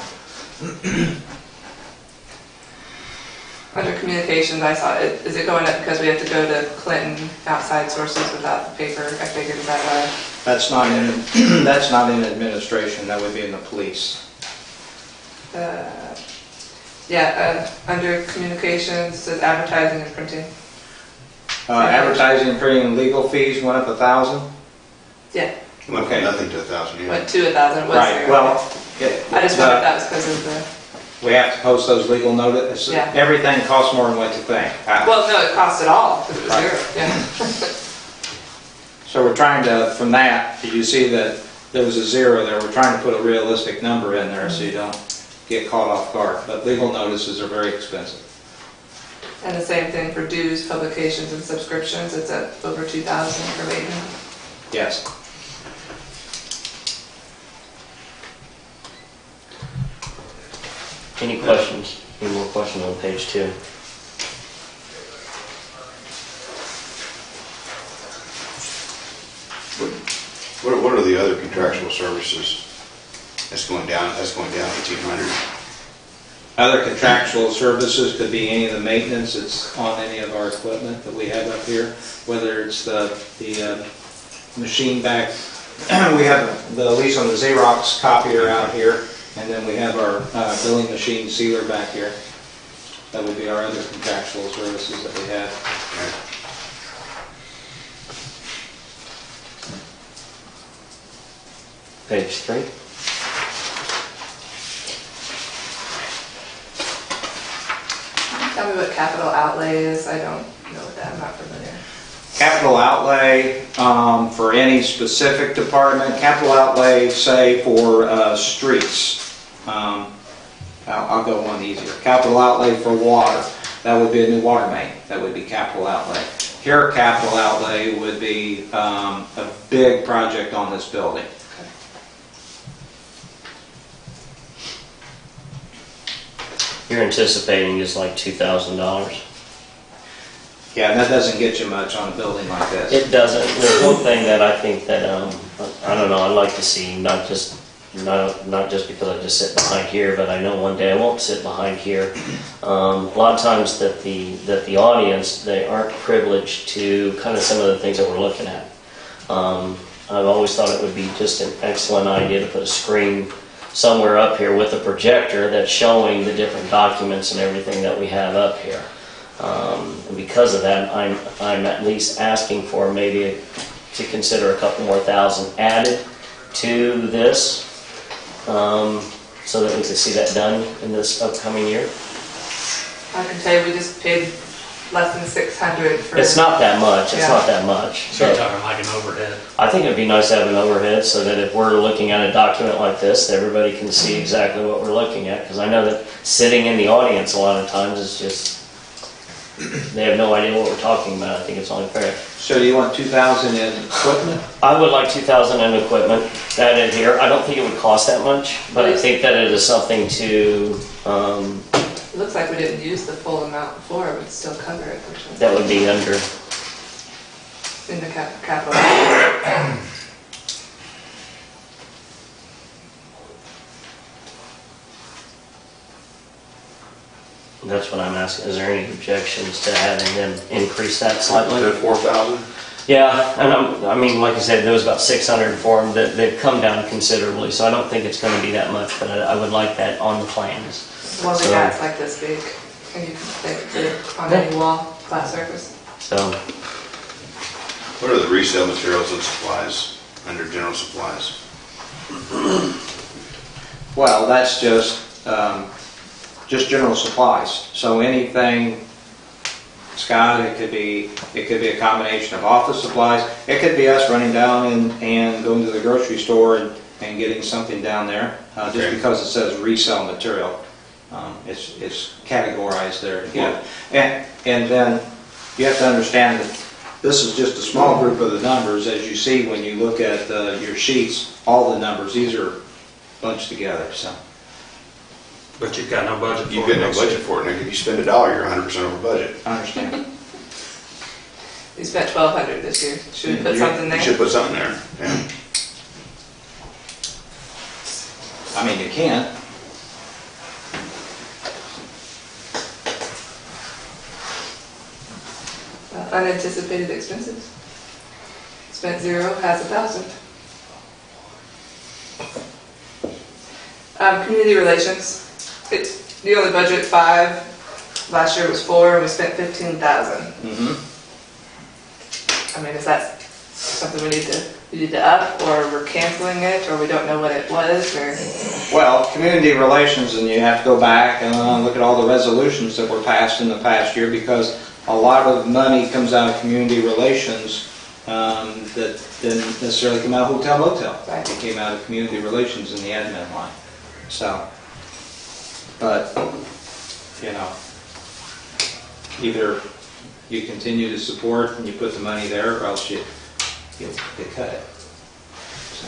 Under communications, I saw it, is it going up because we have to go to Clinton outside sources without the paper? I figured is that why? That's not in, that's not in administration, that would be in the police. Under communications, it says advertising and printing. Advertising, printing, and legal fees went up 1,000? Yeah, Went from Okay. nothing to 1,000, yeah. went to 1,000, it was Right, zero. well, I just wondered if that was because of the, we have to post those legal notices. Yeah. Everything costs more than what you think. well, no, it cost it all, because it was Right. zero, yeah. So we're trying to, from that, you see that there was a zero there, we're trying to put a realistic number in there so you don't get caught off guard. But legal notices are very expensive. And the same thing for dues, publications, and subscriptions, it's at over 2,000 for Layton. Yes. Any questions? Any more questions on page 2? What are the other contractual services? That's going down 1,800. Other contractual services could be any of the maintenance that's on any of our equipment that we have up here, whether it's the machine back. We have the lease on the Xerox copier out here, and then we have our billing machine sealer back here. That would be our other contractual services that we have. Page 3? Tell me what capital outlay is, I don't know what that, I'm not familiar. Capital outlay for any specific department, capital outlay, say for streets. I'll go one easier. Capital outlay for water, that would be a new water main, that would be capital outlay. Here, capital outlay would be a big project on this building. You're anticipating just like $2,000? Yeah, and that doesn't get you much on a building like this. It doesn't. There's one thing that I think that, I don't know, I'd like to see, not just because I just sit behind here, but I know one day I won't sit behind here. A lot of times that the audience, they aren't privileged to kind of some of the things that we're looking at. I've always thought it would be just an excellent idea to put a screen somewhere up here with a projector that's showing the different documents and everything that we have up here. And because of that, I'm at least asking for maybe to consider a couple more thousand added to this, so that we can see that done in this upcoming year. I can tell you, we just paid less than 600 for. It's not that much, it's Yeah. not that much. So you're talking like an overhead. I think it'd be nice to have an overhead so that if we're looking at a document like this, everybody can see exactly what we're looking at. Because I know that sitting in the audience a lot of times is just, they have no idea what we're talking about. I think it's only fair. So do you want 2,000 in equipment? I would like 2,000 in equipment added here. I don't think it would cost that much, but I think that it is something to, It looks like we didn't use the full amount before, it would still cover it, which was that would be under. in the capital. That's what I'm asking. Is there any objections to having them increase that slightly? To 4,000? Yeah, and I mean, like I said, there was about 600 for them. They've come down considerably, so I don't think it's going to be that much, but I would like that on the plans. Well, the So- gat's like this big, and you can fit it on any wall, flat surface. So, What are the resale materials and supplies under general supplies? Well, that's just general supplies. So anything, Scott, it could be a combination of office supplies. It could be us running down and going to the grocery store and getting something down there. Just Okay. because it says resale material, it's categorized there. Yeah. And then you have to understand that this is just a small group of the numbers. As you see when you look at your sheets, all the numbers, these are bunched together, so. But you've got no budget for it. You've got no next year. budget for it, and if you spend $1, you're 100% over budget. I understand. We spent 1,200 this year, should we put You- something You there? should put something there, yeah. I mean, you can't. Unanticipated expenses. Spent 0, has 1,000. Community relations. You only budget 5. Last year was 4, and we spent 15,000. I mean, is that something we need to up, or we're canceling it, or we don't know what it was, or? Well, community relations, and you have to go back and look at all the resolutions that were passed in the past year, because a lot of money comes out of community relations that didn't necessarily come out of hotel motel. Right. It came out of community relations in the admin line. So, but, you know, either you continue to support and you put the money there, or else you cut it. So.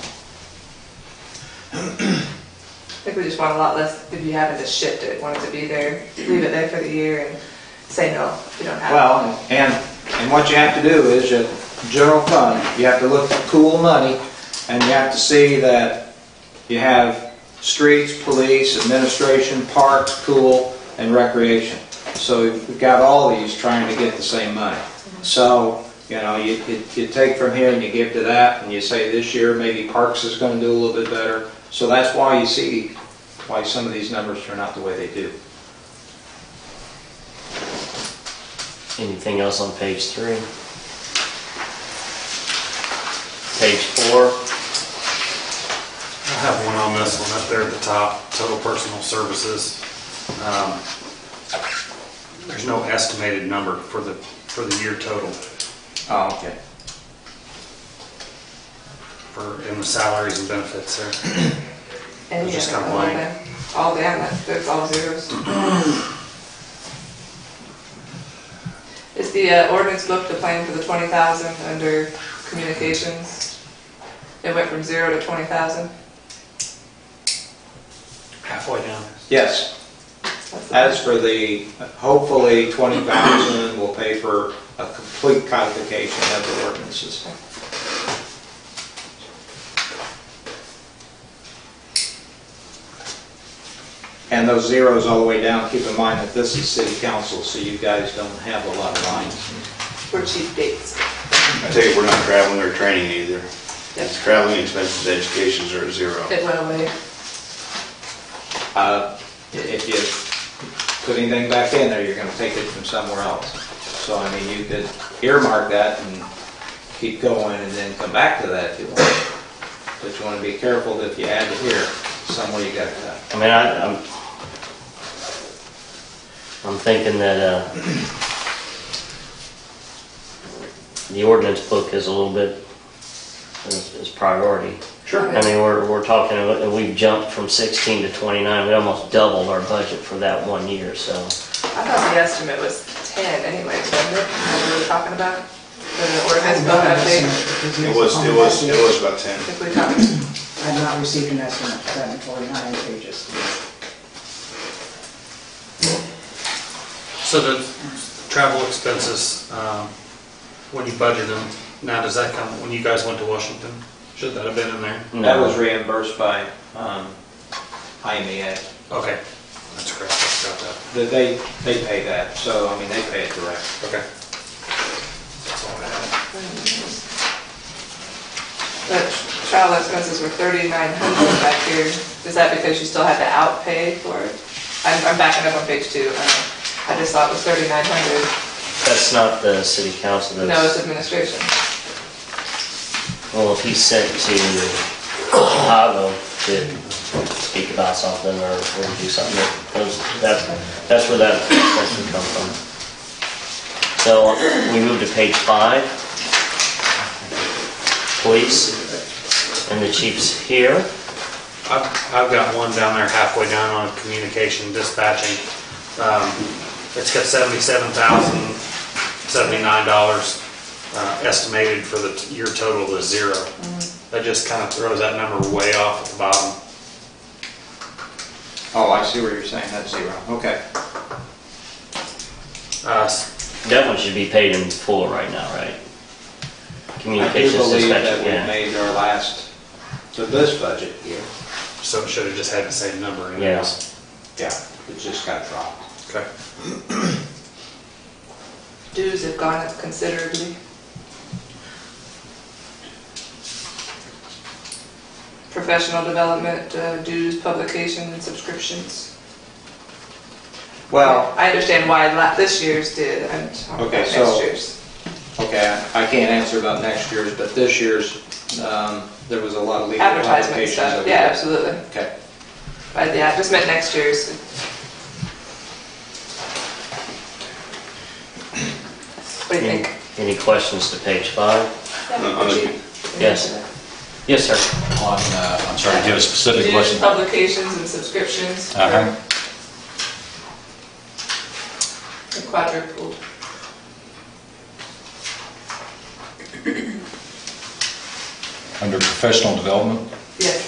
I think we just want a lot less if you happen to shift it, want it to be there, leave it there for the year and say no, you don't have it. Well, and what you have to do is your general fund, you have to look at pool money, and you have to see that you have streets, police, administration, parks, pool, and recreation. So we've got all these trying to get the same money. So, you know, you take from here and you give to that, and you say this year maybe parks is going to do a little bit better. So that's why you see why some of these numbers turn out the way they do. Anything else on page 3? Page 4. I have one on this one up there at the top, total personal services. There's no estimated number for the year total Oh, okay. in the salaries and benefits there. And Just yeah, kind of all blank. them. All down, there's all zeros. Is the ordinance book the plan for the 20,000 under communications? It went from 0 to 20,000? Halfway down. Yes. As for the, hopefully 20,000 will pay for a complete codification of the ordinances. And those zeros all the way down, keep in mind that this is city council, so you guys don't have a lot of lines. For cheap dates. I take it we're not traveling or training either. Yep. Traveling expenses, educations are at 0. It went away. If you put anything back in there, you're going to take it from somewhere else. So, I mean, you could earmark that and keep going and then come back to that if you want. But you want to be careful that if you add it here, somewhere you got to cut. I mean, I'm thinking that the ordinance book is a little bit is priority. Sure. I mean, we're talking about, we've jumped from 16 to 29. We almost doubled our budget for that 1 year. So I thought the estimate was 10 anyway, wasn't it? What we were talking about? The ordinance book update? It was about 10. If we talked. I have not received an estimate for that in 49 pages. So the travel expenses, when you budget them, now does that come, when you guys went to Washington, should that have been in there? That was reimbursed by IMEA. Okay, that's correct, I got that. They pay that, so, I mean, they pay it direct. Okay. That's all I had. The travel expenses were 3,900 back here. Is that because you still had to outpay for it? I'm backing up on page 2. I just thought it was 3,900. that's not the city council. No, That's, it's administration. well, if he's sent to Chicago to speak about something or do something, that's where that expense would come from. So we move to page 5. Police, and the chief's here. I've got one down there halfway down on communication dispatching. It's got $77,079 estimated for the year total to 0. That just kind of throws that number way off at the bottom. Oh, I see what you're saying, that's 0. Okay. That one should be paid in full right now, right? I do Communications believe dispatching, that we yeah. made our last, to this budget year, So it should have just had the same number anyways. Yeah, it just got dropped. Okay. Dues have gone up considerably. Professional development, dues, publication, and subscriptions. Well, I understand why this year's did, and Okay, next so- year's. okay, I can't answer about next year's, but this year's, there was a lot of legal Advertisement publications. stuff, that we yeah, did. absolutely. Okay. Yeah, I just meant next year's. What do you think? Any questions to page 5? On the- Yes. Yes, sir. On, I'm sorry, do you have a specific Dues, question? publications, and subscriptions. Uh-huh. The quadrupled. Under professional development? Yes.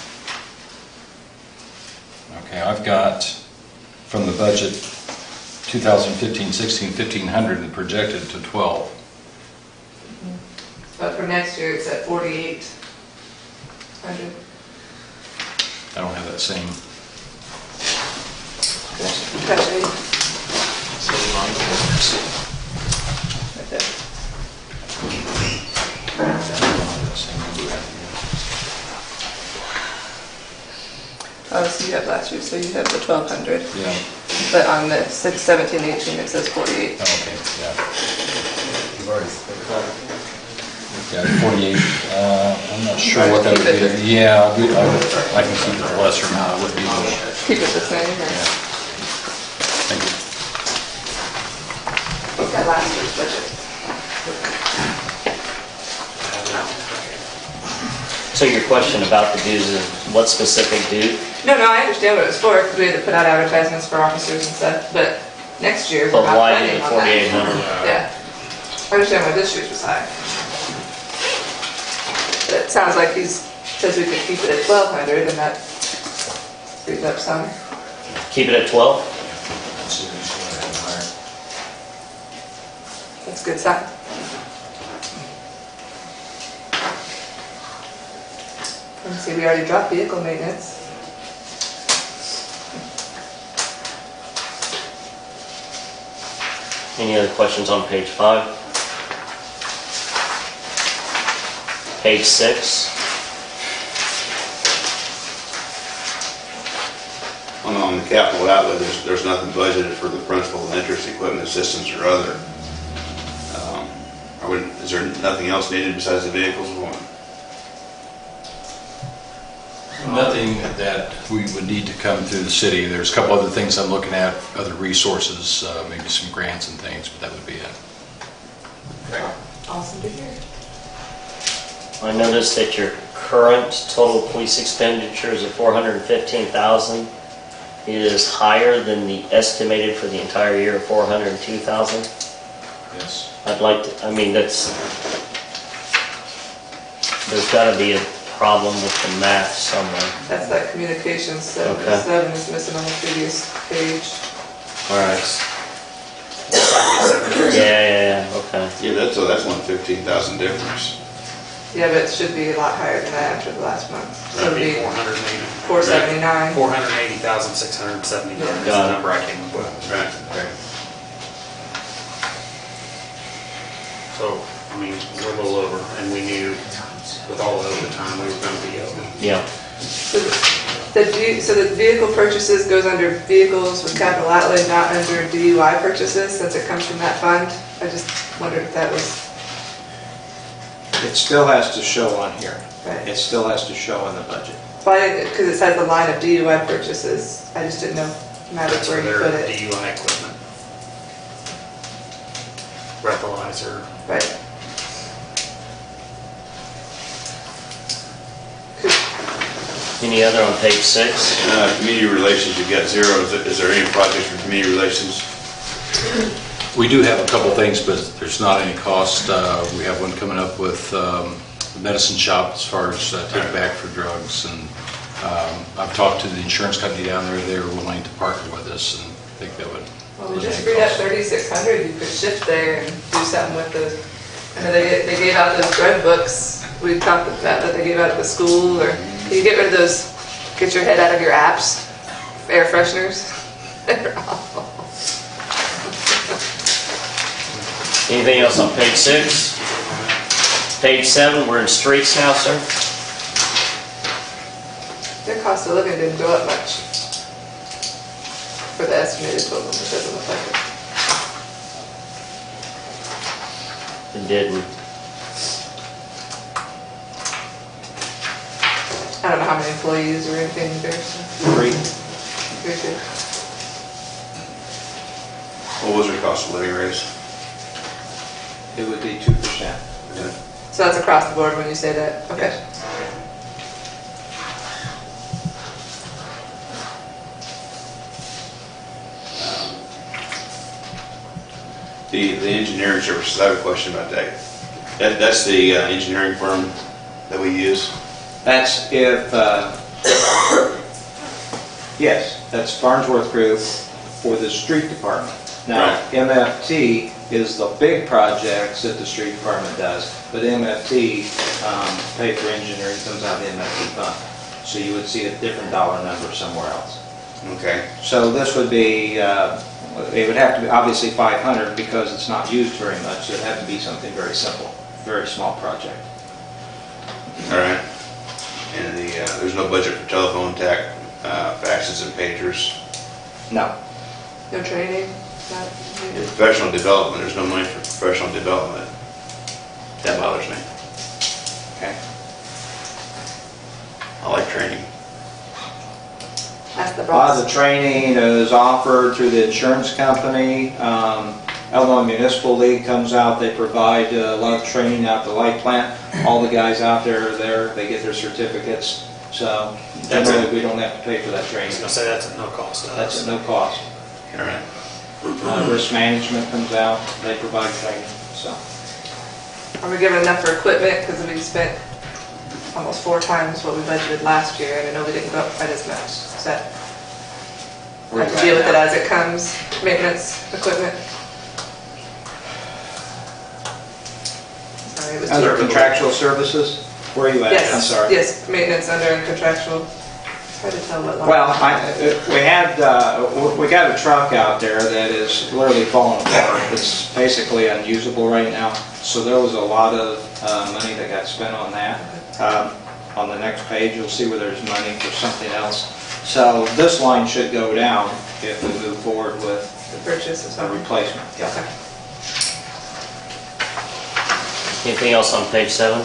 Okay, I've got from the budget 2015-16, 1,500 and projected to 12. But for next year, it's at 4,800. I don't have that same. That's right. Right there. Oh, so you have last year, so you have the 1,200. Yeah. But on the 6, 17, 18, it says 48. Oh, okay, yeah. Yeah, 48, I'm not sure what that would Keep it be. Yeah, I can keep it the lesser amount, I wouldn't either. Keep it the same, or? Thank you. Got last year's budget. So your question about the dues is what specific due? No, I understand what it was for, because we had to put out advertisements for officers and stuff, but next year, we're But not why planning the on that. 4,800? Yeah. I understand why this year's was high. But it sounds like he's, says we could keep it at 1,200, and that frees up some. Keep it at 12? That's a good sign. Let's see, we already dropped vehicle maintenance. Any other questions on page 5? Page 6? On the capital outlay, there's nothing budgeted for the principal and interest, equipment, systems, or other. Is there nothing else needed besides the vehicles? Nothing that we would need to come through the city. There's a couple other things I'm looking at, other resources, maybe some grants and things, but that would be it. Awesome to hear. I noticed that your current total police expenditures of $415,000 is higher than the estimated for the entire year of $402,000. Yes. I'd like to, I mean, there's got to be a problem with the math somewhere. That's that communications, so Okay. 7 is missing on the previous page. All right. Yeah, okay. Yeah, that's only 15,000 difference. Yeah, but it should be a lot higher than that after the last month. So That'd it'd be be 480. 479. 480,679 is the Got it. number I came up with. Right. So, I mean, we're a little over, and we knew with all the overtime, we were gonna be over. Yeah. So the vehicle purchases goes under vehicles with capital outlay, not under DUI purchases, since it comes from that fund? I just wondered if that was It still has to show on here. right. It still has to show on the budget. Because it says the line of DUI purchases, I just didn't know matter That's where for you their put it. DUI equipment. Breathalyzer. Right. Any other on page 6? Community relations, you've got 0. Is there any projects for community relations? We do have a couple things, but there's not any cost. We have one coming up with the medicine shop as far as take back for drugs. And I've talked to the insurance company down there. They're willing to partner with us and think that would. Well, we just freed up 3,600, you could shift there and do something with the, I know they gave out those drug books, we talked about that they gave out at the school, or can you get rid of those Get your head out of your apps. Air fresheners. Anything else on page 6? Page 7, we're in streets now, sir. Their cost of living didn't go up much for the estimated total, it doesn't look like it. It didn't. I don't know how many employees or anything there's. 3. Very good. What was their cost of living raise? It would be 2%. So that's across the board when you say that? Okay. The engineering services, I have a question about that. That's the engineering firm that we use? That's if, yes, that's Farnsworth Group for the street department. Now, Right. MFT is the big projects that the street department does, but MFT, pay for engineering comes out of the MFT fund. So you would see a different dollar number somewhere else. Okay. So this would be, it would have to be obviously 500 because it's not used very much, so it'd have to be something very simple, very small project. All right. And there's no budget for telephone tech, faxes and pagers. No. No training? Not needed? Professional development, there's no money for professional development. That bothers me. Okay. I like training. That's the A lot of boss. the training is offered through the insurance company. Illinois Municipal League comes out, they provide a lot of training out at the light plant. All the guys out there are there, they get their certificates. So That's generally, it. we don't have to pay for that I training. was gonna say that's at no cost to us. That's at no cost. All right. Risk management comes out, they provide training, so. Are we giving enough for equipment? Because we spent almost 4 times what we budgeted last year, and I know we didn't go up quite as much. Does that have to deal with it as it comes, maintenance, equipment? Sorry, it was Under too- contractual services, where are you at? Yes, I'm sorry. yes, maintenance under contractual. It's hard to tell what line. Well, we got a truck out there that is literally falling apart. It's basically unusable right now. So there was a lot of money that got spent on that. On the next page, you'll see where there's money for something else. So this line should go down if we move forward with The purchase of a something. replacement. Yeah. Okay. Anything else on page 7?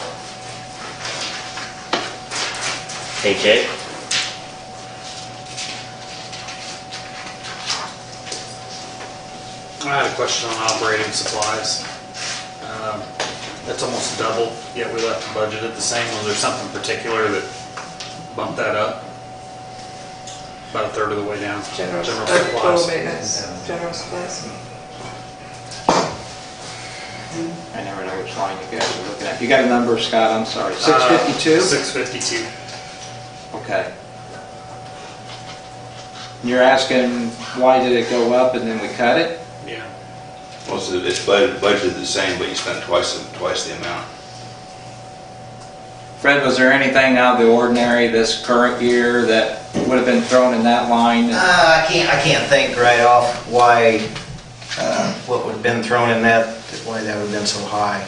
Page 8? I had a question on operating supplies. That's almost double, yet we left the budget at the same. Was there something particular that bumped that up? About a third of the way down. General total supplies. maintenance, general supplies. I never know which line you guys are looking at. You got a number, Scott? I'm sorry. 652? 652. Okay. You're asking why did it go up and then we cut it? Yeah. Well, so it's budgeted the same, but you spent twice the amount. Fred, was there anything out of the ordinary this current year that would have been thrown in that line? I can't think right off why, what would have been thrown in that, why that would have been so high.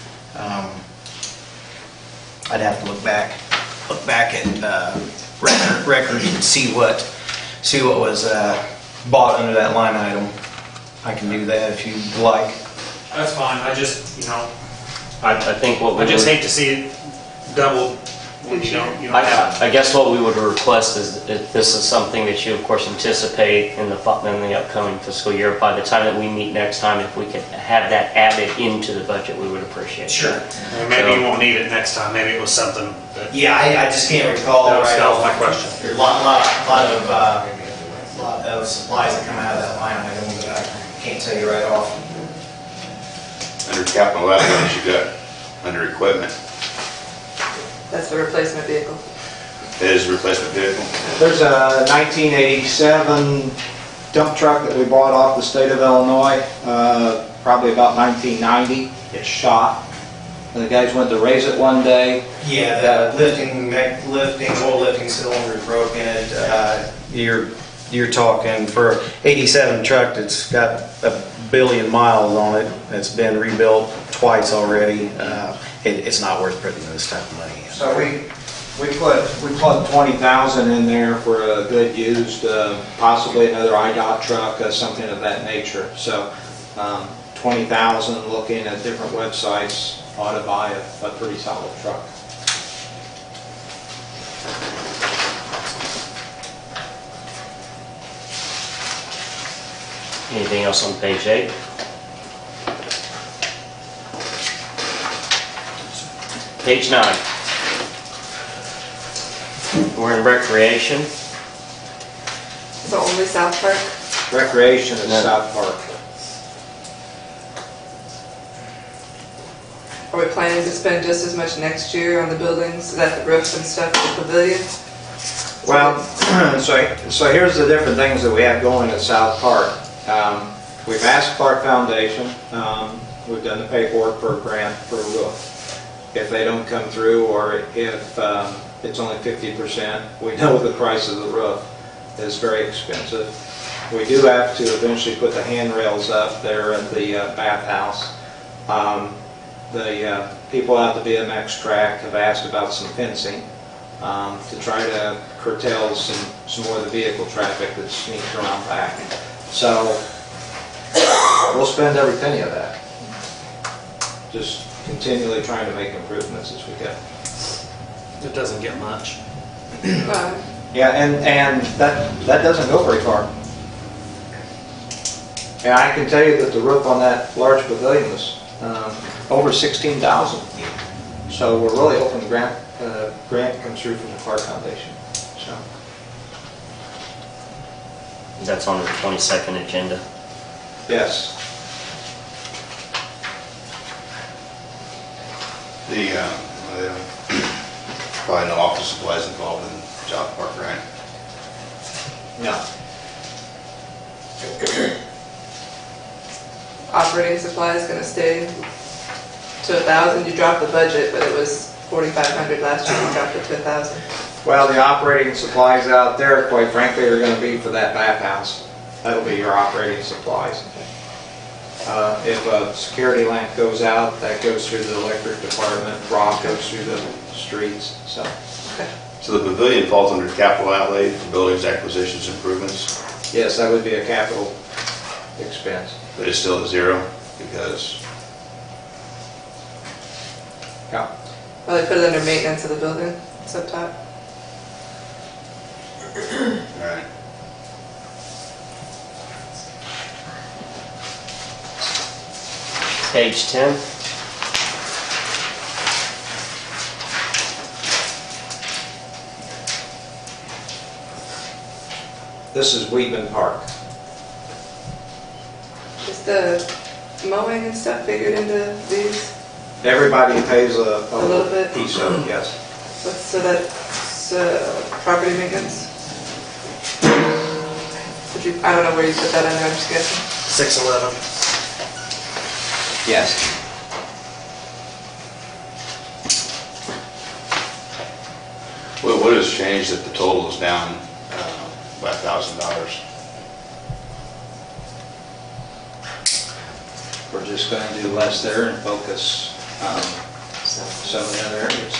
I'd have to look back at records and see what was bought under that line item. I can do that if you'd like. That's fine. I just, I think what we I just would- hate to see it double when you don't have. I guess what we would request is if this is something that you, of course, anticipate in the upcoming fiscal year. By the time that we meet next time, if we could have that added into the budget, we would appreciate it. Sure. Maybe you won't need it next time. Maybe it was something that. Yeah, I just can't recall That was right my off. question. There's a lot of supplies that come out of that line item that I can't tell you right off. Under capital outlay, you got under equipment. That's the replacement vehicle. That is a replacement vehicle. There's a 1987 dump truck that we bought off the state of Illinois, probably about 1990. It's shot. And the guys went to raise it one day. Yeah, the oil lifting cylinder is broken. You're talking for 87 truck that's got 1 billion miles on it. It's been rebuilt twice already. It's not worth putting this type of money in. So we plugged 20,000 in there for a good used, possibly another IDOT truck, something of that nature. So 20,000, looking at different websites, ought to buy a pretty solid truck. Anything else on page 8? Page 9. We're in recreation. So only South Park? Recreation in South Park. Are we planning to spend just as much next year on the buildings, is that the roofs and stuff, the pavilion? Well, so here's the different things that we have going at South Park. We've asked Clark Foundation, we've done the paperwork for a grant for a roof. If they don't come through, or if it's only 50%, we know the price of the roof is very expensive. We do have to eventually put the handrails up there at the bathhouse. The people out the BMX track have asked about some fencing to try to curtail some more of the vehicle traffic that sneaks around back. So we'll spend every penny of that. Just continually trying to make improvements as we go. It doesn't get much. Yeah, and that doesn't go very far. And I can tell you that the roof on that large pavilion was over 16,000. So we're really hoping the grant comes through from the Clark Foundation. So That's on the 22nd agenda. yes. Probably no office supplies involved in South Park, right? No. Operating supplies gonna stay to 1,000, you dropped the budget, but it was 4,500 last year, you dropped it to 1,000. Well, the operating supplies out there, quite frankly, are going to be for that bathhouse. That'll be your operating supplies. If a security lamp goes out, that goes through the electric department, rock goes through the streets, so. So the pavilion falls under capital outlay for buildings, acquisitions, improvements, Yes, that would be a capital expense. but it's still at zero because, Yeah. Well, they put it under maintenance of the building, it's up top. all right. Page 10. This is Wheatman Park. Is the mowing and stuff figured into these? Everybody pays a little bit? piece of it, yes. So that's property maintenance? I don't know where you put that under, I'm just guessing. 611. Yes. What has changed that the total is down by $1,000? We're just going to do less there and focus on some of the other areas.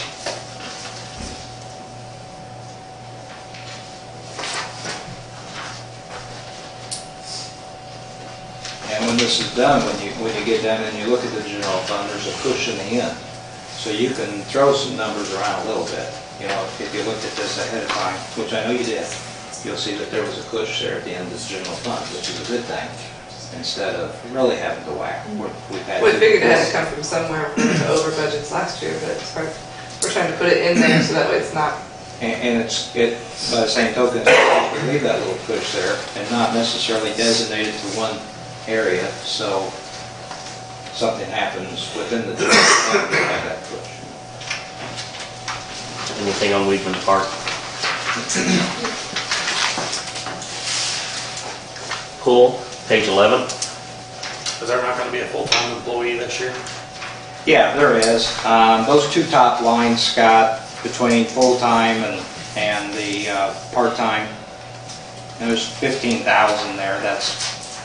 And when this is done, when you get down and you look at the general fund, there's a cushion in the end. So you can throw some numbers around a little bit. You know, if you looked at this ahead of time, which I know you did, you'll see that there was a cushion there at the end of this general fund, which is a good thing, instead of really having to whack. We've had We figured it had to come from somewhere to over budgets last year, but we're trying to put it in there so that way it's not. And by the same token, we leave that little push there and not necessarily designate it to one area, so something happens within the general fund, we have that push. Anything on Wheatman Park? Pool, page 11. Is there not going to be a full-time employee this year? Yeah, there is. Those two top lines, Scott, between full-time and the part-time, and there's 15,000 there. That's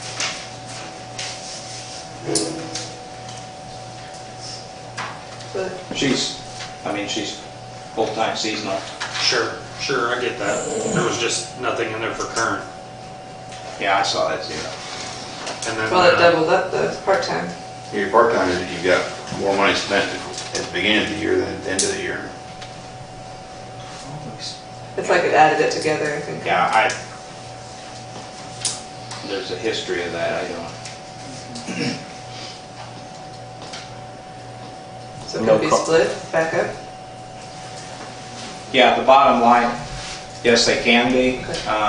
But she's full-time seasonal. Sure, I get that. There was just nothing in there for current. Yeah, I saw that too. And then, well, it doubled up the part-time. Your part-timers, you've got more money spent at the beginning of the year than at the end of the year. It's like it added it together, I think. Yeah, there's a history of that, I don't. So it No could be co- split back up. Yeah, the bottom line, yes, they can be.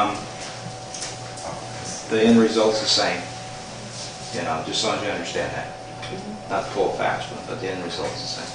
The end result's the same. You know, just as long as you understand that. Not the full facts, but the end result's the same.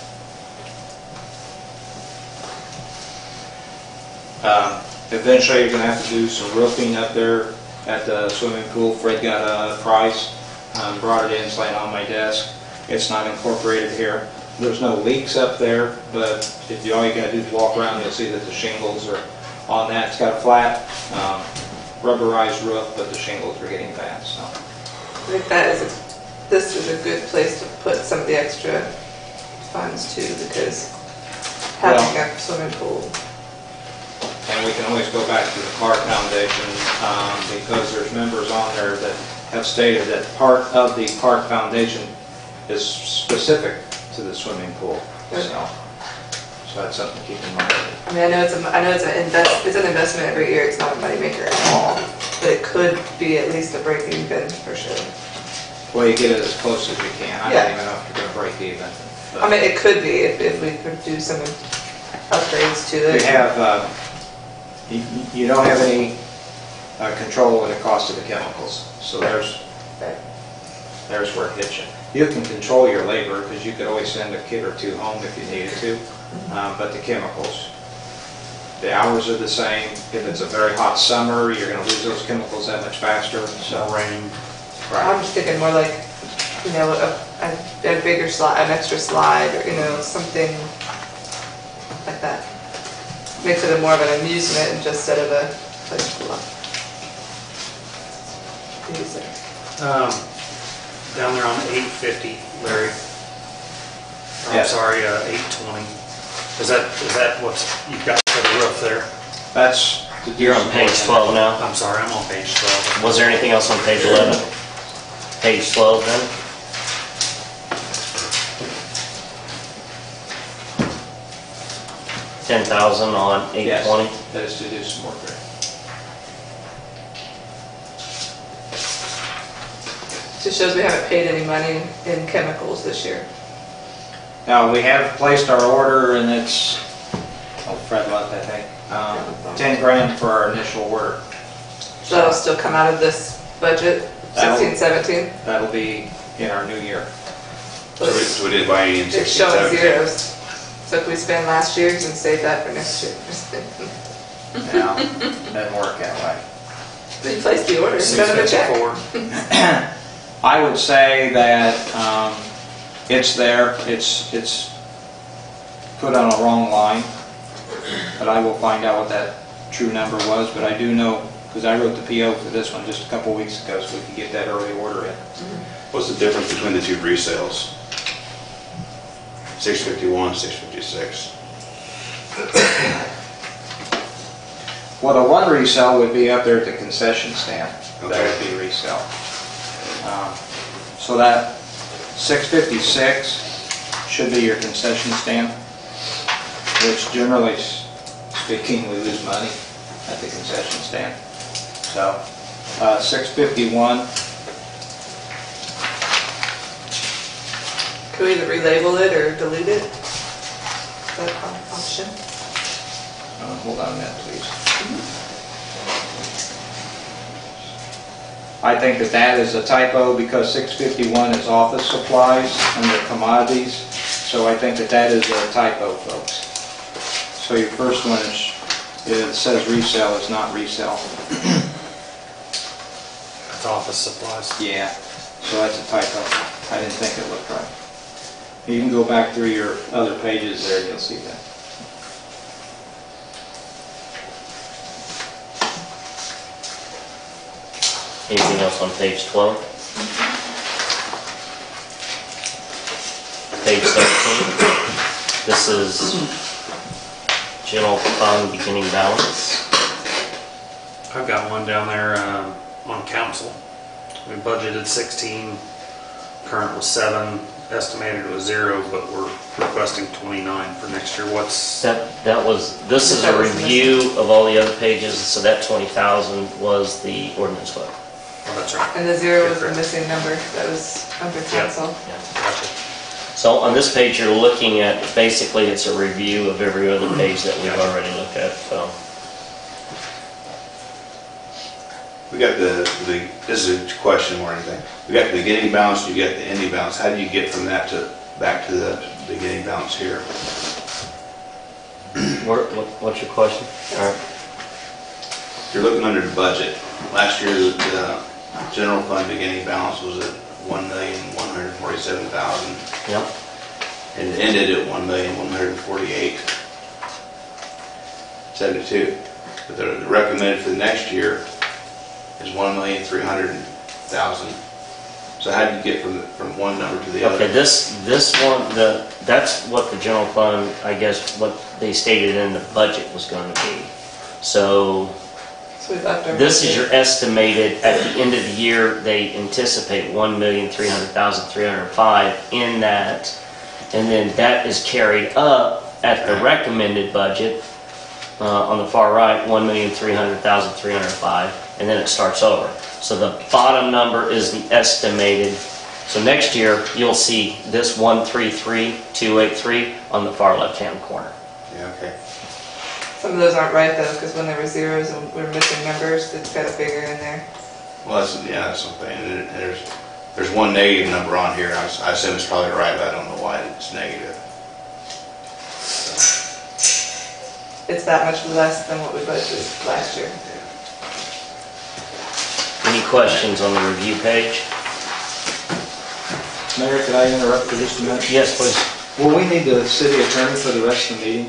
Eventually, you're gonna have to do some roofing up there at the swimming pool. Fred got a price, brought it in, it's laying on my desk. It's not incorporated here. There's no leaks up there, but if all you gotta do is walk around, you'll see that the shingles are on that. It's got a flat, rubberized roof, but the shingles are getting bad, so. I think this is a good place to put some of the extra funds too, because having a swimming pool. And we can always go back to the Clark Foundation, because there's members on there that have stated that part of the Clark Foundation is specific to the swimming pool, so that's something to keep in mind. I mean, I know it's an investment every year. It's not a moneymaker at all, but it could be at least a break even for sure. Well, you get it as close as you can. I Yeah. don't even know if you're gonna break even. but- I mean, it could be if we could do some upgrades to it. You have, you don't have any control over the cost of the chemicals, so there's where it hits you. You can control your labor, because you could always send a kid or two home if you needed to, but the chemicals, the hours are the same. If it's a very hot summer, you're gonna lose those chemicals that much faster, so. Rain. I'm just thinking more like, you know, a bigger slide, an extra slide, or, you know, something like that. Makes it more of an amusement and just instead of a place to use it. Down there on 850, Larry. Or I'm Yes. sorry, 820. Is that what you've got for the roof there? That's. You're on page 12 now. I'm sorry, I'm on page 12. Was there anything else on page 11? Page 12 then? $10,000 on 820? Yes, that is to do some work there. Just shows we haven't paid any money in chemicals this year. Now, we have placed our order, and it's, oh, Fred left that thing, 10 grand for our initial order. So that'll still come out of this budget, That'll- 16, 17? That'll be in our new year. So we did buy any in It's showing 67. zeros. So if we spend last year's and save that for next year. Now, doesn't work that way. We placed the order, send them a check. 654. I would say that it's there, it's put on a wrong line, but I will find out what that true number was, but I do know, because I wrote the PO for this one just a couple weeks ago, so we could get that early order in. What's the difference between the two resales? 651, 656. Well, the one resale would be up there at the concession stand. That Okay. would be resale. So that 656 should be your concession stand, which generally speaking, we lose money at the concession stand. So, 651, Could we either relabel it or delete it? Is that an option? hold on a minute, please. I think that that is a typo because 651 is office supplies under commodities. So I think that that is a typo, folks. So your first one is, it says resale, it's not resale. That's office supplies. Yeah, so that's a typo. I didn't think it looked right. You can go back through your other pages there, you'll see that. Anything else on page 12? Page 13. This is general fund beginning balance. I've got one down there on council. We budgeted 16, current was 7, estimated was 0, but we're requesting 29 for next year. What's, This is a review of all the other pages, so that 20,000 was the ordinance book. oh, that's right. And the 0 was the missing number that was under council. Yeah. Gotcha. So on this page, you're looking at, basically, it's a review of every other page that we've already looked at, so. We got this is a question more than anything. We got the beginning balance, you got the ending balance. How do you get from that to, back to the beginning balance here? What's your question? All right. You're looking under the budget. Last year, the general fund beginning balance was at $1,147,000. Yep. And it ended at $1,148,72. But the recommended for the next year is $1,300,000. So how do you get from one number to the other? Okay, this one, that's what the general fund, I guess, what they stated in the budget was going to be. So So we left our. this is your estimated, at the end of the year, they anticipate $1,300,305 in that. And then that is carried up at the recommended budget, on the far right, $1,300,305, and then it starts over. So the bottom number is the estimated. So next year, you'll see this 133,283 on the far left-hand corner. Yeah, okay. Some of those aren't right though, because when there were zeros and we're missing numbers, it's got a figure in there. Well, that's something. And there's one negative number on here. I assume it's probably right, but I don't know why it's negative. It's that much less than what we budgeted last year. Any questions on the review page? Mayor, could I interrupt for just a minute? Yes, please. Will we need the city attorney for the rest of the meeting?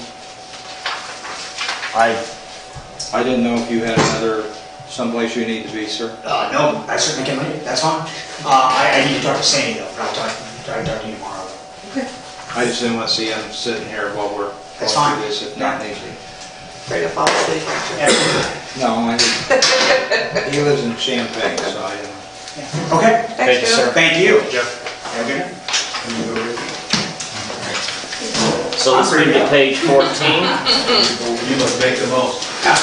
I didn't know if you had someplace you need to be, sir. No, I certainly can, that's fine. I need to talk to Sandy though, but I'll talk to you tomorrow. I just didn't want to see him sitting here while we're That's going fine. through this if not need to. Ready to fall asleep. No, I didn't. He lives in Champaign, so I didn't. Okay, Thank you, sir. thank you. Jeff? Have a good night. So let's move to page 14. You must make the most.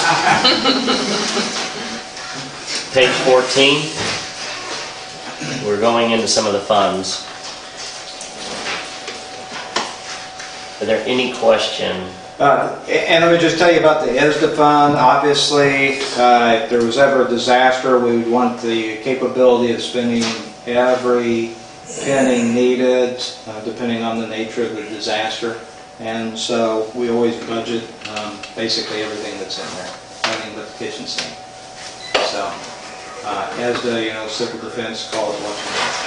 Page 14. We're going into some of the funds. Are there any question? And let me just tell you about the ESDA fund. Obviously, if there was ever a disaster, we would want the capability of spending every penny needed, depending on the nature of the disaster. And so we always budget basically everything that's in there, running with the kitchen sink. So, ESDA, civil defense, call it what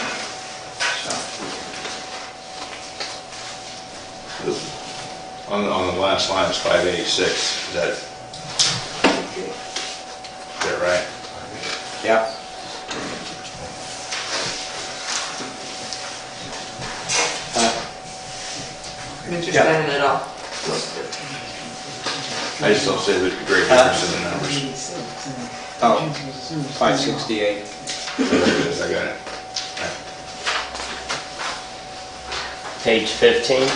you want. So. On the last line, it's 586. Is that right? Yeah. But you're spending it all. I just don't see the great difference in the numbers. Oh, 568. I got it. Page 15.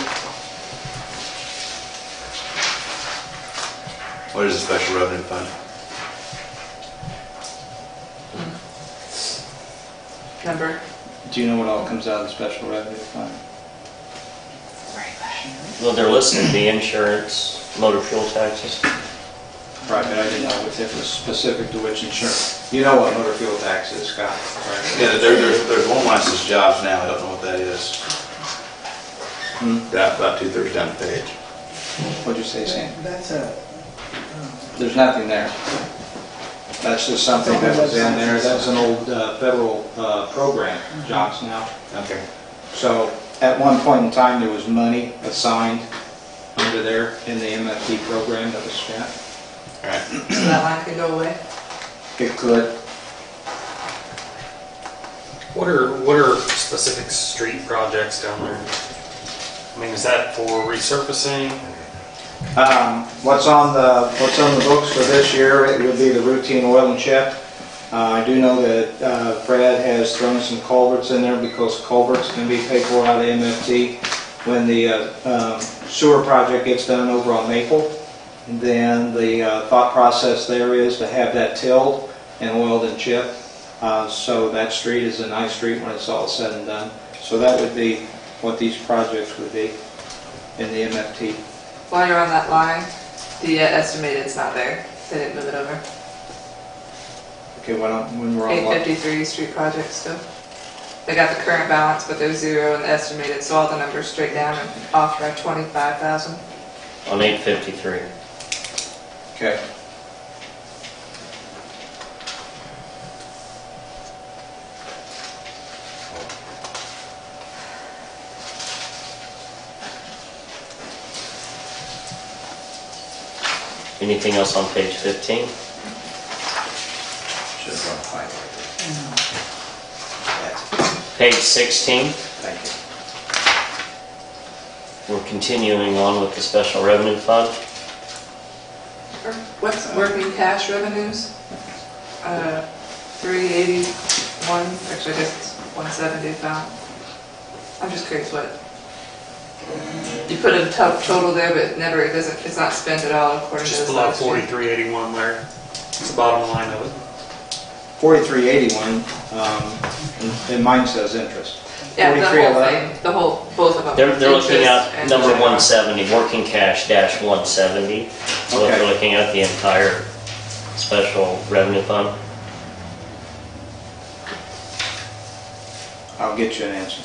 What is the special revenue fund? Number. Do you know what all comes out of the special revenue fund? Well, they're listed, the insurance, motor fuel taxes. Right, but I didn't know if it was specific to which insurance. You know what motor fuel tax is, Scott, right? Yeah, there's one line that says jobs now. I don't know what that is. About 2/3 down the page. What'd you say, Sam? That's There's nothing there. That's just something that was in there. That's an old federal program, Jobs Now. Okay. So at one point in time, there was money assigned under there in the MFT program that was spent. Alright, So that line could go away. It could. What are specific street projects down there? I mean, is that for resurfacing? What's on the books for this year, it would be the routine oil and chip. I do know that Fred has thrown some culverts in there because culverts can be paid for out of MFT. When the sewer project gets done over on Maple, then the thought process there is to have that tilled and oiled and chipped. So that street is a nice street when it's all said and done. So that would be what these projects would be in the MFT. While you're on that line, the estimated's not there. They didn't move it over. Okay, when we're on what? 853 street project still. They got the current balance, but there's zero in the estimated, so all the numbers straight down and off by 25,000. On 853. Okay. Anything else on page 15? Should have run highlighted. Page 16, Thank you. we're continuing on with the special revenue fund. What's working cash revenues? 381, actually I guess it's 170 found. I'm just curious what, you put a total there, but it doesn't, it's not spent at all according to Just this below last year. 4381 there. It's the bottom line of it. 4381, and mine says interest. Yeah, the whole 4311. thing, both of them. They're looking Interest at and number general. 170, working cash dash 170. So what Okay. they're looking at, the entire special revenue fund. I'll get you an answer.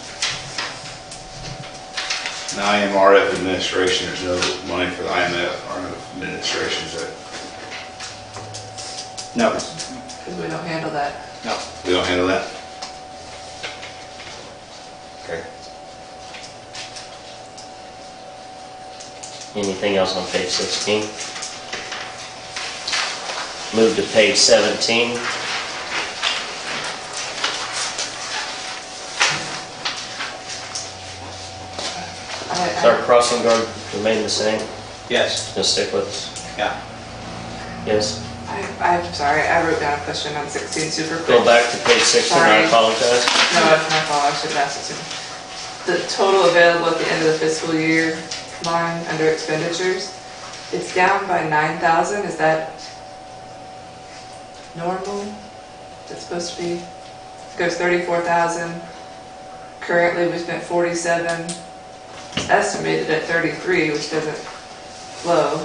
now IMRF administration, there's no money for the IMF administration, is that, No, Because we don't handle that. no. we don't handle that? Okay. Anything else on page 16? Move to page 17. Is our crossing guard remain the same? Yes, Just stick with us? yeah. Yes? I'm sorry, I wrote down a question on 16 super quick. Go back to page 16, I Sorry. apologize. No, that's my fault, I should have asked it sooner. The total available at the end of the fiscal year line under expenditures, it's down by 9,000, is that normal? It's supposed to be, it goes 34,000, currently we spent 47, it's estimated at 33, which doesn't flow.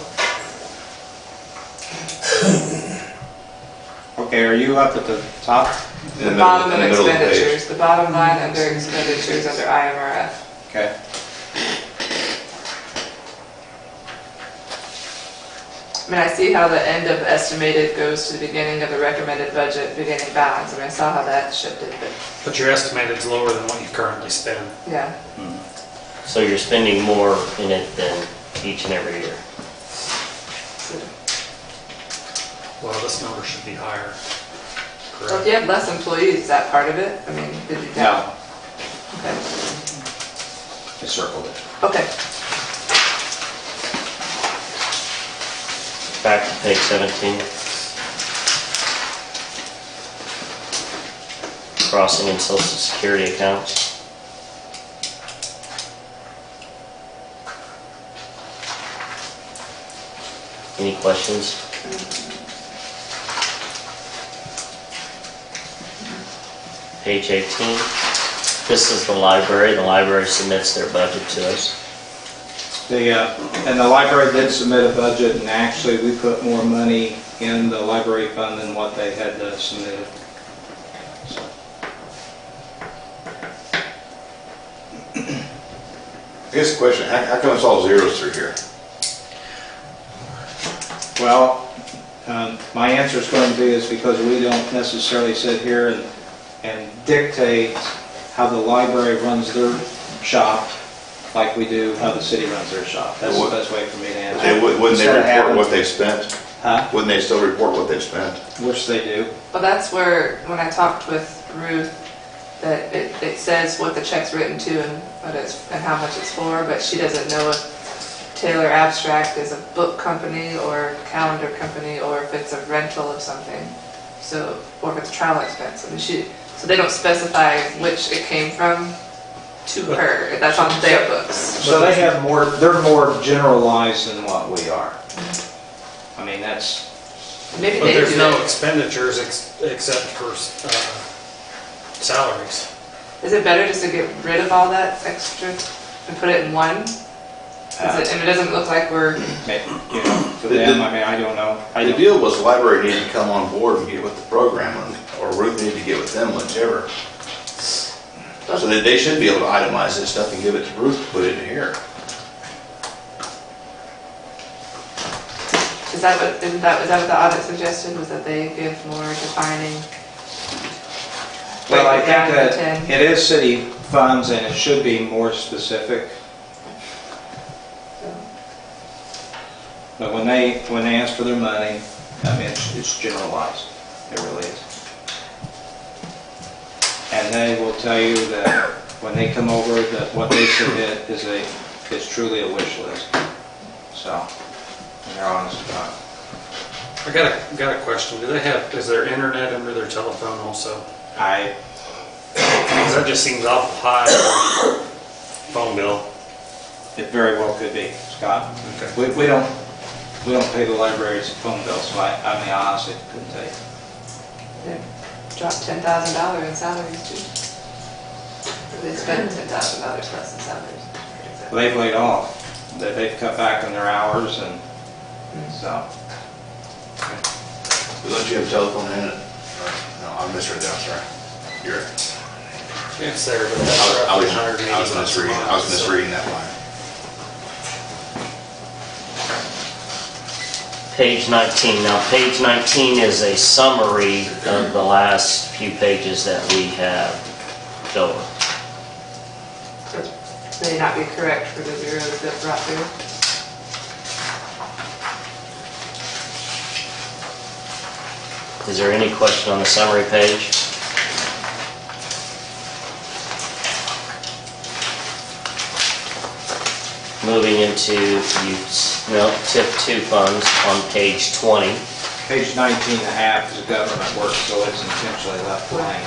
Okay, are you up at the top? In The middle- bottom in of the middle of the page. expenditures, the bottom line under expenditures under IMRF. Okay. I mean, I see how the end of estimated goes to the beginning of the recommended budget, beginning balance. I mean, I saw how that shifted, but But your estimate is lower than what you currently spend. yeah. So you're spending more in it than each and every year. Well, this number should be higher. So if Correct? you have less employees, is that part of it? I mean, did you No, count? Okay. I circled it. Okay. Back to page 17. Crossing and social security accounts. Any questions? Page 18. This is the library. The library submits their budget to us. And the library did submit a budget, and actually, we put more money in the library fund than what they had submitted. So, I guess the question, how come it's all zeros through here? well, my answer is going to be is because we don't necessarily sit here and dictate how the library runs their shop like we do how the city runs their shop. That's the best way for me to answer. Wouldn't they Instead of report having- what they spent? Huh? Wouldn't they still report what they've spent? Which they do. Well, that's where, when I talked with Ruth, that it says what the check's written to and what it's, and how much it's for, but she doesn't know if Taylor Abstract is a book company or calendar company, or if it's a rental of something. So, or if it's a travel expense. I mean, so they don't specify which it came from to her. That's on their books. So they have more, they're more generalized than what we are. I mean, that's, Maybe But they there's do no it. expenditures except for salaries. Is it better just to get rid of all that extra and put it in one? And it doesn't look like we're, maybe, you know, for them, I mean, I don't know. The deal was the library needed to come on board and get with the program, or Ruth needed to get with them, whichever. So that they should be able to itemize this stuff and give it to Ruth to put into here. is that what the audit suggested, was that they give more defining? Well, I think breakdown that of the 10? it is city funds and it should be more specific. But when they ask for their money, I mean, it's generalized. It really is. And they will tell you that when they come over, that what they submit is truly a wish list. So, and they're honest about it. I got a question. Is there internet under their telephone also? Because that just seems awful high for phone bill. It very well could be, Scott. Okay. We don't pay the library's phone bill, so I mean, honestly, couldn't tell you. They dropped $10,000 in salaries too. Or they spent $10,000 less in salaries. They've laid off. They've cut back on their hours, and so. Don't you have a telephone in it? No, I misread that, sorry. You're, It's there, but I that's roughly was 180 bucks a misreading, month. I was misreading that line. Page 19. Now, page 19 is a summary of the last few pages that we have over. May not be correct for the zeros that brought through. Is there any question on the summary page? Moving into TIP 2 funds on page 20. Page 19 and a half is government work, so it's intentionally left blank.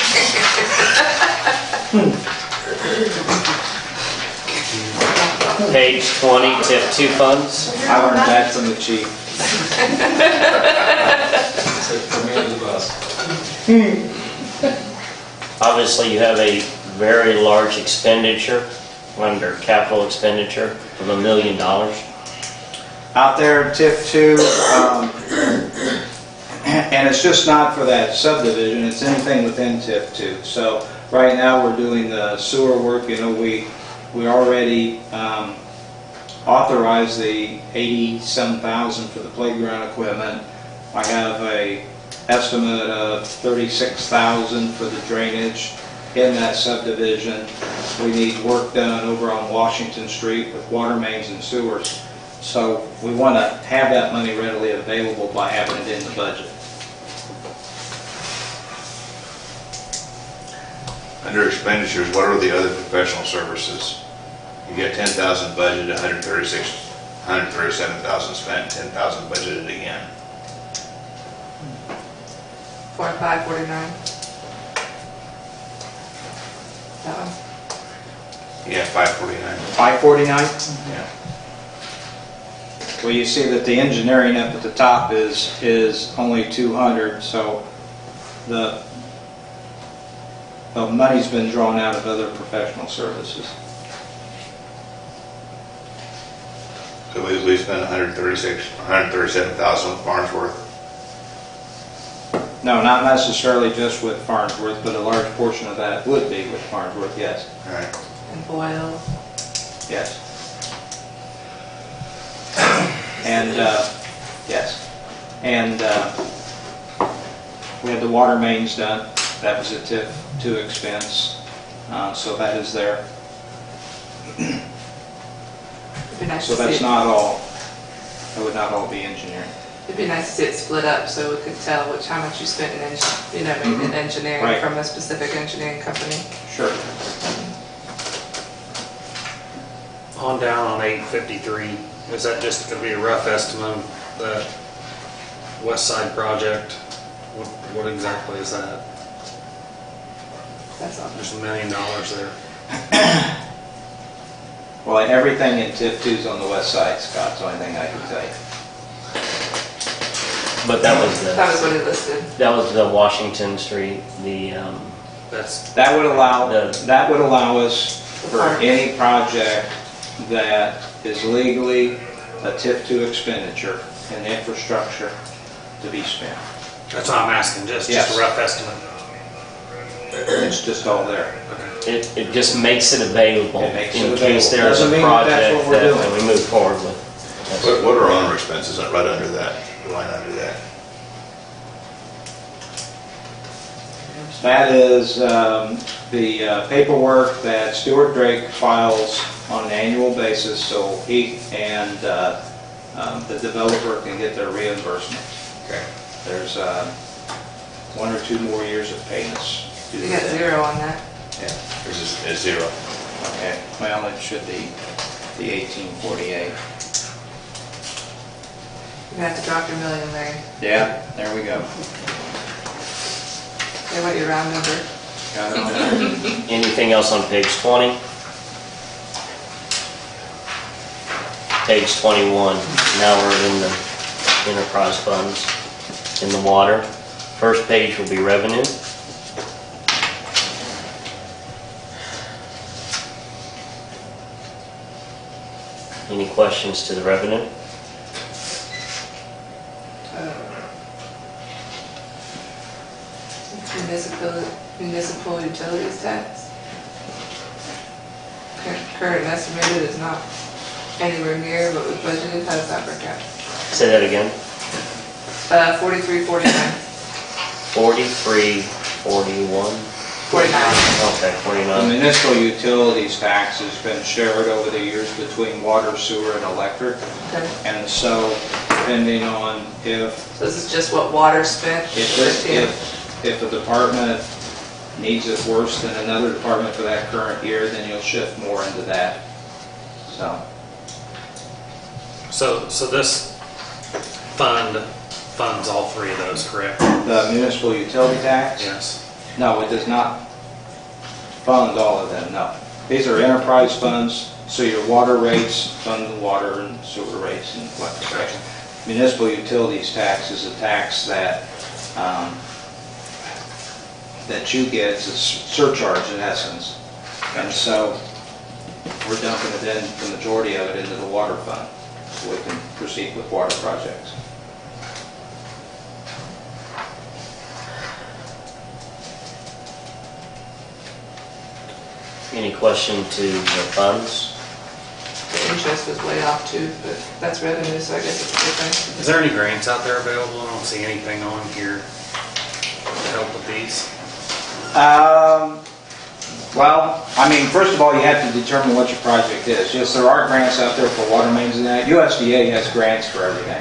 Page 20, TIP 2 funds. I learned that from the chief. Obviously, you have a very large expenditure under capital expenditure of $1 million. Out there, TIF 2, and it's just not for that subdivision, it's anything within TIF 2. So right now, we're doing the sewer work. You know, we already authorized the $87,000 for the playground equipment. I have a estimate of $36,000 for the drainage in that subdivision. We need work done over on Washington Street with water mains and sewers. So we want to have that money readily available by having it in the budget. Under expenditures, what are the other professional services? You get 10,000 budgeted, 137,000 spent, 10,000 budgeted again. 4549. That one. Yeah, 549. 549? Yeah. Well, you see that the engineering up at the top is only 200, so the money's been drawn out of other professional services. So we spent 137,000 with Farnsworth. No, not necessarily just with Farnsworth, but a large portion of that would be with Farnsworth, yes. All right. And Boyle. Yes. And, yes. And we had the water mains done. That was a TIF 2 expense, so that is there. be nice So to see that's it. not all, that would not all be engineering. It'd be nice to see it split up so we could tell how much you spent in, maybe in engineering Right. from a specific engineering company. Sure. On down on 853, is that just gonna be a rough estimate of the west side project? What exactly is that? That's all. There's $1 million there. Well, everything in TIF 2 is on the west side, Scott, it's the only thing I can tell you. But that was That was what he listed. the Washington Street, That's, That would allow, The- that would allow us for Park. any project that is legally a TIF 2 expenditure in infrastructure to be spent. that's what I'm asking, just Yes. a rough estimate. It's just all there. it just makes it available It makes it in case available. there's Doesn't a mean that that's project what we're that doing. we move forward with. What are owner expenses right under that, line under that? That is the paperwork that Stuart Drake files on an annual basis, so he and the developer can get their reimbursement. Okay. There's 1 or 2 more years of payments. due to You got that. 0 on that. Yeah, This is zero. okay. Well, it should be the 1848. You're gonna have to drop your million, Larry. Yeah, there we go. Say what your round number. Got it on there. Anything else on page 20? Page 21, now we're in the enterprise funds, in the water. First page will be revenue. Any questions to the revenue? Municipal utilities tax. Current estimated is not anywhere near what we budgeted. How does that work out? Say that again. 4349. 43, 41? 49. Okay, The 49. municipal utilities tax has been shared over the years between water, sewer, and electric. Okay. And so, depending on if So this is just what water spent? if a department needs it worse than another department for that current year, then you'll shift more into that. So this fund funds all 3 of those, correct? The municipal utility tax? Yes. No, it does not fund all of them, no. These are enterprise funds, so your water rates fund the water and sewer rates and electric rates. Municipal utilities tax is a tax that that you get, it's a surcharge in essence. And so we're dumping it in, the majority of it into the water fund, so we can proceed with water projects. Any question to the funds? The interest was way off too, but that's revenue, so I guess it's a good thing. Is there any grants out there available? I don't see anything on here to help with these. Well, I mean, first of all, you have to determine what your project is. Yes, there are grants out there for water mains and that. USDA has grants for everything.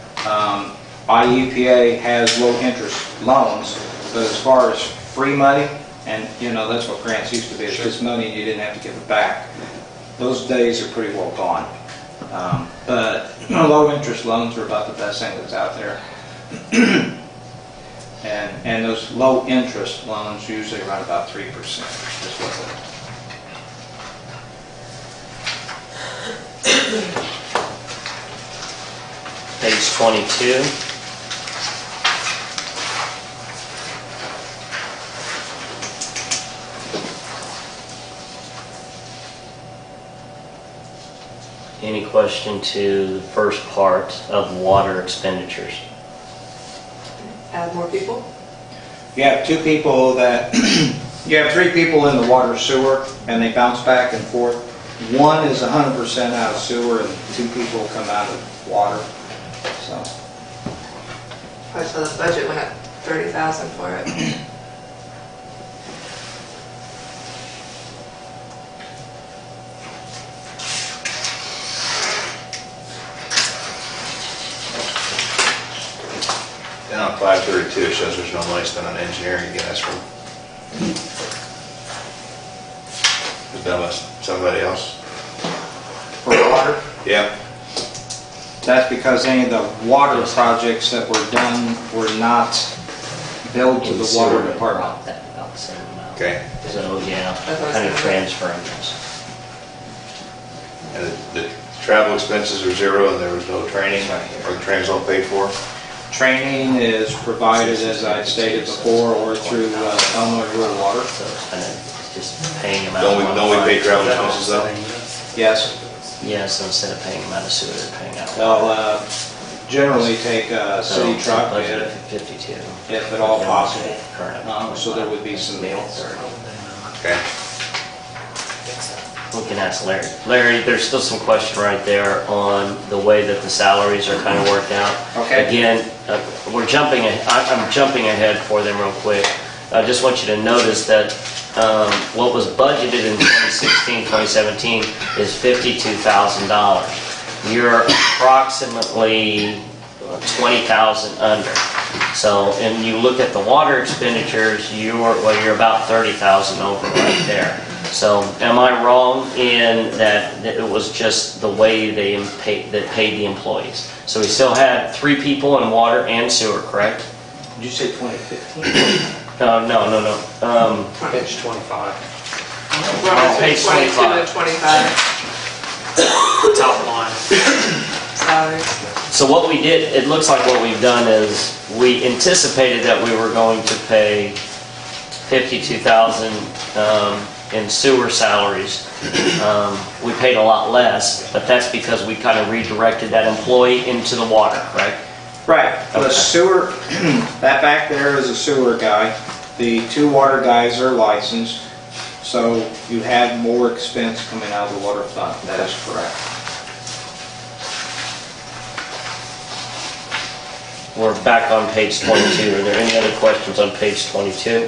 IEPA has low interest loans, but as far as free money, and you know, that's what grants used to be, it's just money and you didn't have to give it back. Those days are pretty well gone. But low interest loans are about the best thing that's out there. And those low interest loans usually run about 3%, is what Page 22. Any question to the first part of water expenditures? Add more people? You have 2 people that, you have 3 people in the water sewer, and they bounce back and forth. One is 100% out of sewer, and 2 people come out of water, so. So the budget went up 30,000 for it. too, it shows there's no money spent on engineering again, that's from, is that was somebody else? For water, Yeah, that's because any of the water projects that were done were not billed to the water department. About the same amount. okay. So, yeah, That's what I was kind of thinking. transferring this. And the travel expenses are zero and there was no training, or the training's all paid for? Training is provided, as I stated before, or through Illinois Rural Water. So it's kind of just paying them out. Don't we pay travel expenses though? Yes, Yeah, so instead of paying them out of sewer, they're paying out. they'll generally take a city So, truck budget of if 52. at all possible. Current amount. So there would be some meals. Okay. We can ask Larry. Larry, there's still some question right there on the way that the salaries are kind of worked out. Okay. Again, I'm jumping ahead for them real quick. I just want you to notice that what was budgeted in 2016, 2017 is $52,000. You're approximately 20,000 under. So, and you look at the water expenditures, you're about 30,000 over right there. So, am I wrong in that it was just the way they paid the employees? So we still had 3 people in water and sewer, correct? Did you say 2015? No. Page 25, We're on Page 22 and 25 top line. salaries. So what we did, it looks like what we've done is, we anticipated that we were going to pay 52,000 in sewer salaries. We paid a lot less, but that's because we kind of redirected that employee into the water, right? Right, the Okay. sewer, that back there is a sewer guy. The 2 water guys are licensed, so you had more expense coming out of the water fund. That is correct. We're back on page 22. Are there any other questions on page 22?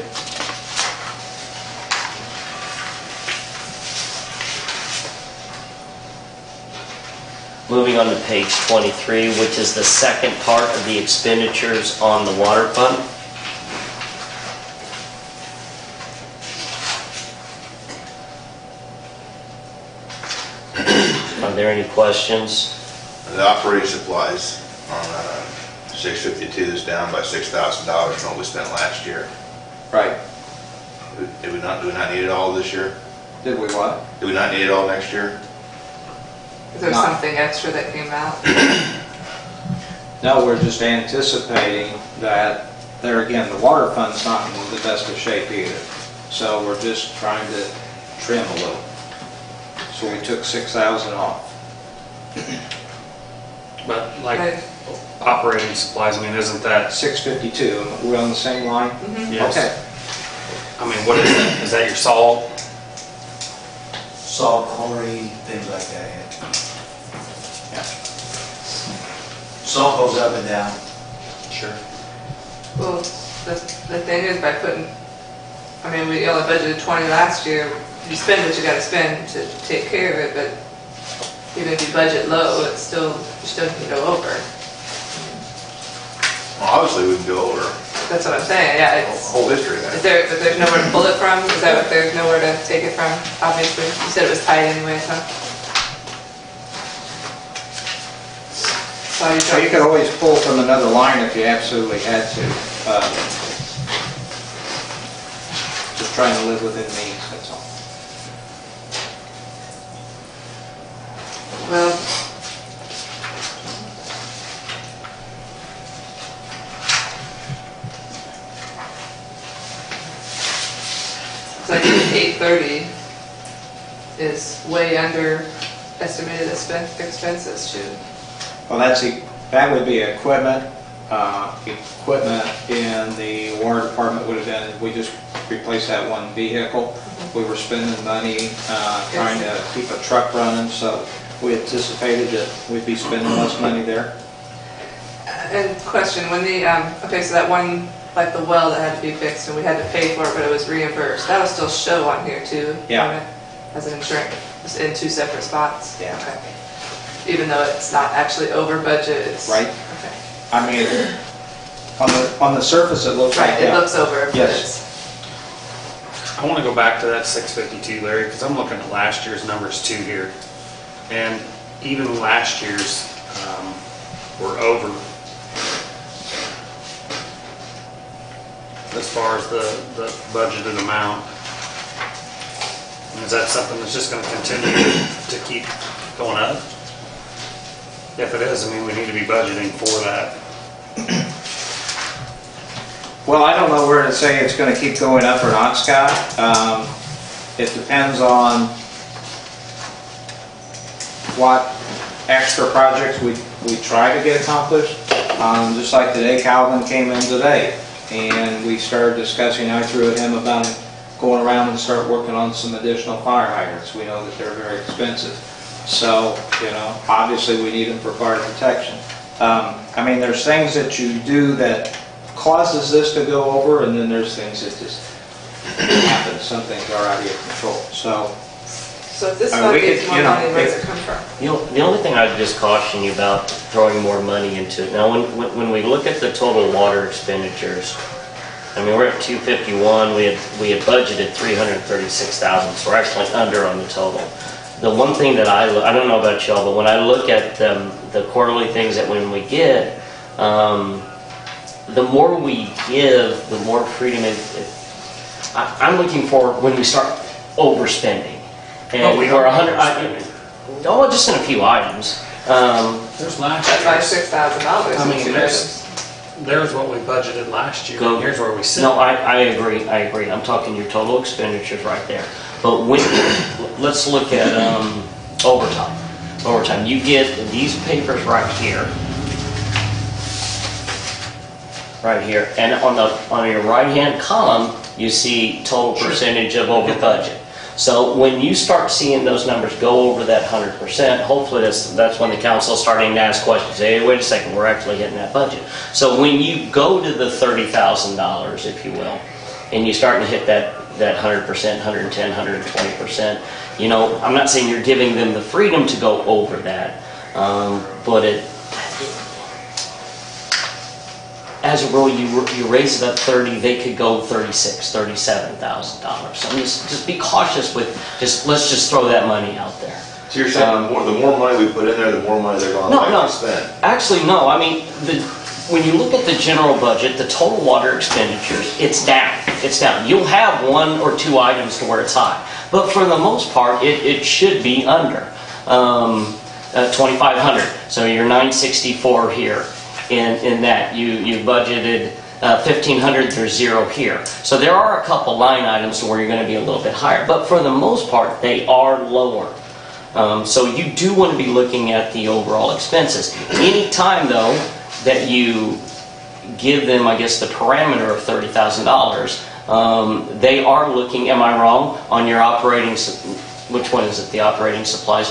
Moving on to page 23, which is the second part of the expenditures on the water fund. Are there any questions? The operating supplies on 652 is down by $6,000 from what we spent last year. Right. Do we not need it all this year? Did we what? Do we not need it all next year? Is there Not- something extra that came out? No, we're just anticipating that, there again, the water fund's not in the best of shape either. So we're just trying to trim a little. So we took 6,000 off. But like Right. operating supplies, I mean, isn't that, 652, are we on the same line? yes. Okay. I mean, what is that? Is that your salt? Salt, chlorine, things like that, yeah. Salt goes up and down. Sure. Well, the thing is by putting, I mean, we only budgeted 20 last year. You spend what you gotta spend to take care of it, but even if you budget low, it's still, you still can go over. Well, obviously, we can go over That's what I'm saying, yeah, the it's, whole history if there. there's nowhere to pull it from, is that what, there's nowhere to take it from, obviously? You said it was tight anyway, so. So So you could always pull from another line if you absolutely had to. Just trying to live within means, that's all. Well, it's like 830 is way under estimated expenses too. Well, that would be equipment. Equipment in the water department would have been, we just replaced that one vehicle. We were spending money trying to keep a truck running, so we anticipated that we'd be spending less money there. And question, when the, okay, so that one, like the well that had to be fixed and we had to pay for it, but it was reimbursed, that'll still show on here too? Yeah. As an insurance, it's in 2 separate spots? Yeah. Okay. Even though it's not actually over budget, it's... Right. Okay. I mean, On the surface, it looks like Right, it that. looks over, but Yes. it's, I want to go back to that 652, Larry, because I'm looking at last year's numbers too here. And even last year's were over as far as the budgeted amount. And is that something that's just going to continue to keep going up? If it is, I mean, we need to be budgeting for that. Well, I don't know where to say it's going to keep going up or not, Scott. It depends on what extra projects we try to get accomplished. Just like today, Calvin came in today, and we started discussing, I threw at him about going around and start working on some additional fire hydrants. We know that they're very expensive. So, obviously we need them for fire protection. I mean, there's things that you do that causes this to go over, and then there's things that just happen. Some things are out of your control. So if this I mean, fund we gets could, more money, where does it come from? The only thing I'd just caution you about throwing more money into it. Now, when we look at the total water expenditures, I mean, we're at 251, we had budgeted 336,000, so we're actually under on the total. The one thing that I don't know about y'all, but when I look at the quarterly things that when we get, the more we give, the more freedom I'm looking for when we start overspending. And we we're are 100, just in a few items. There's last That's like year's. $6,000. I mean, in two there's what we budgeted last year, Go. and here's where we sit. No, I agree. I'm talking your total expenditures right there. But let's look at overtime. Overtime, you get these papers right here. Right here. And on your right-hand column, you see total percentage of over budget. So when you start seeing those numbers go over that 100%, hopefully that's when the council is starting to ask questions. Hey, wait a second, we're actually hitting that budget. So when you go to the $30,000, if you will, and you're starting to hit that 100%, 110, 120%, I'm not saying you're giving them the freedom to go over that, but as a rule, you raise it up 30, they could go $36,000, $37,000. So just be cautious with let's just throw that money out there. So you're saying the more money we put in there, the more money they're going to likely spend? Actually, no. I mean, when you look at the general budget, the total water expenditures, it's down. It's down. You'll have one or two items to where it's high, but for the most part, it should be under 2,500. So you're 964 here. In that you budgeted 1,500, there's zero here. So there are a couple line items where you're going to be a little bit higher, but for the most part, they are lower. So you do want to be looking at the overall expenses. Anytime, though, that you give them, I guess, the parameter of $30,000, they are looking, am I wrong, on your operating, which one is it, the operating supplies?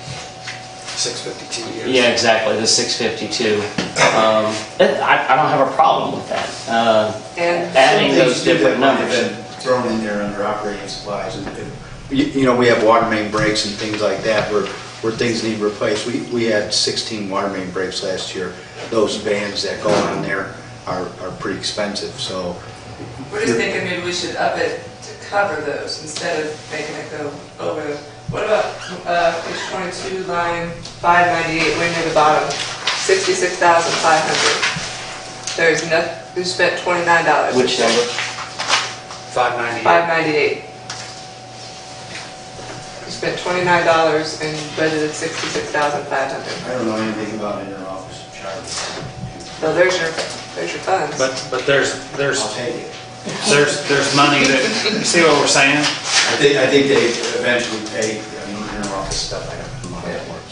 652 years. Yeah, exactly, the 652. I don't have a problem with that. And Adding those different numbers. Been thrown in there under operating supplies. We have water main breaks and things like that where things need replaced. We had 16 water main breaks last year. Those vans that go on there are pretty expensive. So we're just thinking maybe we should up it to cover those instead of making it go over. What about page 22, line 598, way near the bottom, 66,500. There's nothing. We spent $29. Which number? 598. 598. We spent $29 and budgeted $66,500. I don't know anything about inter-office charges. So there's your funds. But there's I'll take it. there's money that, you see what we're saying? I think they eventually pay inter-office stuff. I don't know how that works.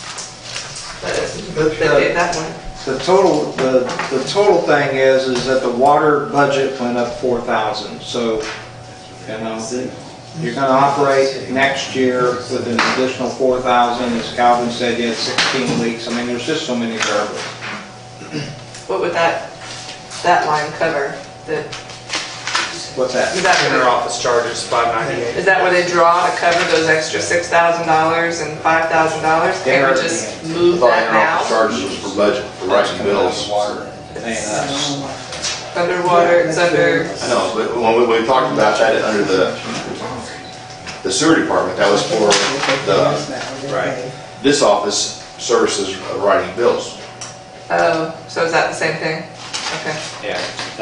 They paid that one. the total thing is that the water budget went up 4,000. So, you're going to operate next year with an additional 4,000. As Calvin said, you had 16 weeks. I mean, there's just so many variables. What would that line cover? What's that? Is that Inter-office charges, 598. Is that where they draw to cover those extra $6,000 and $5,000? Can we just move that now? Charges was for budget, for writing bills. Is paying us. Underwater, it's under, I know, but when we talked about that under the sewer department, that was for Right. this office services writing bills. oh, so is that the same thing? Okay. Yeah,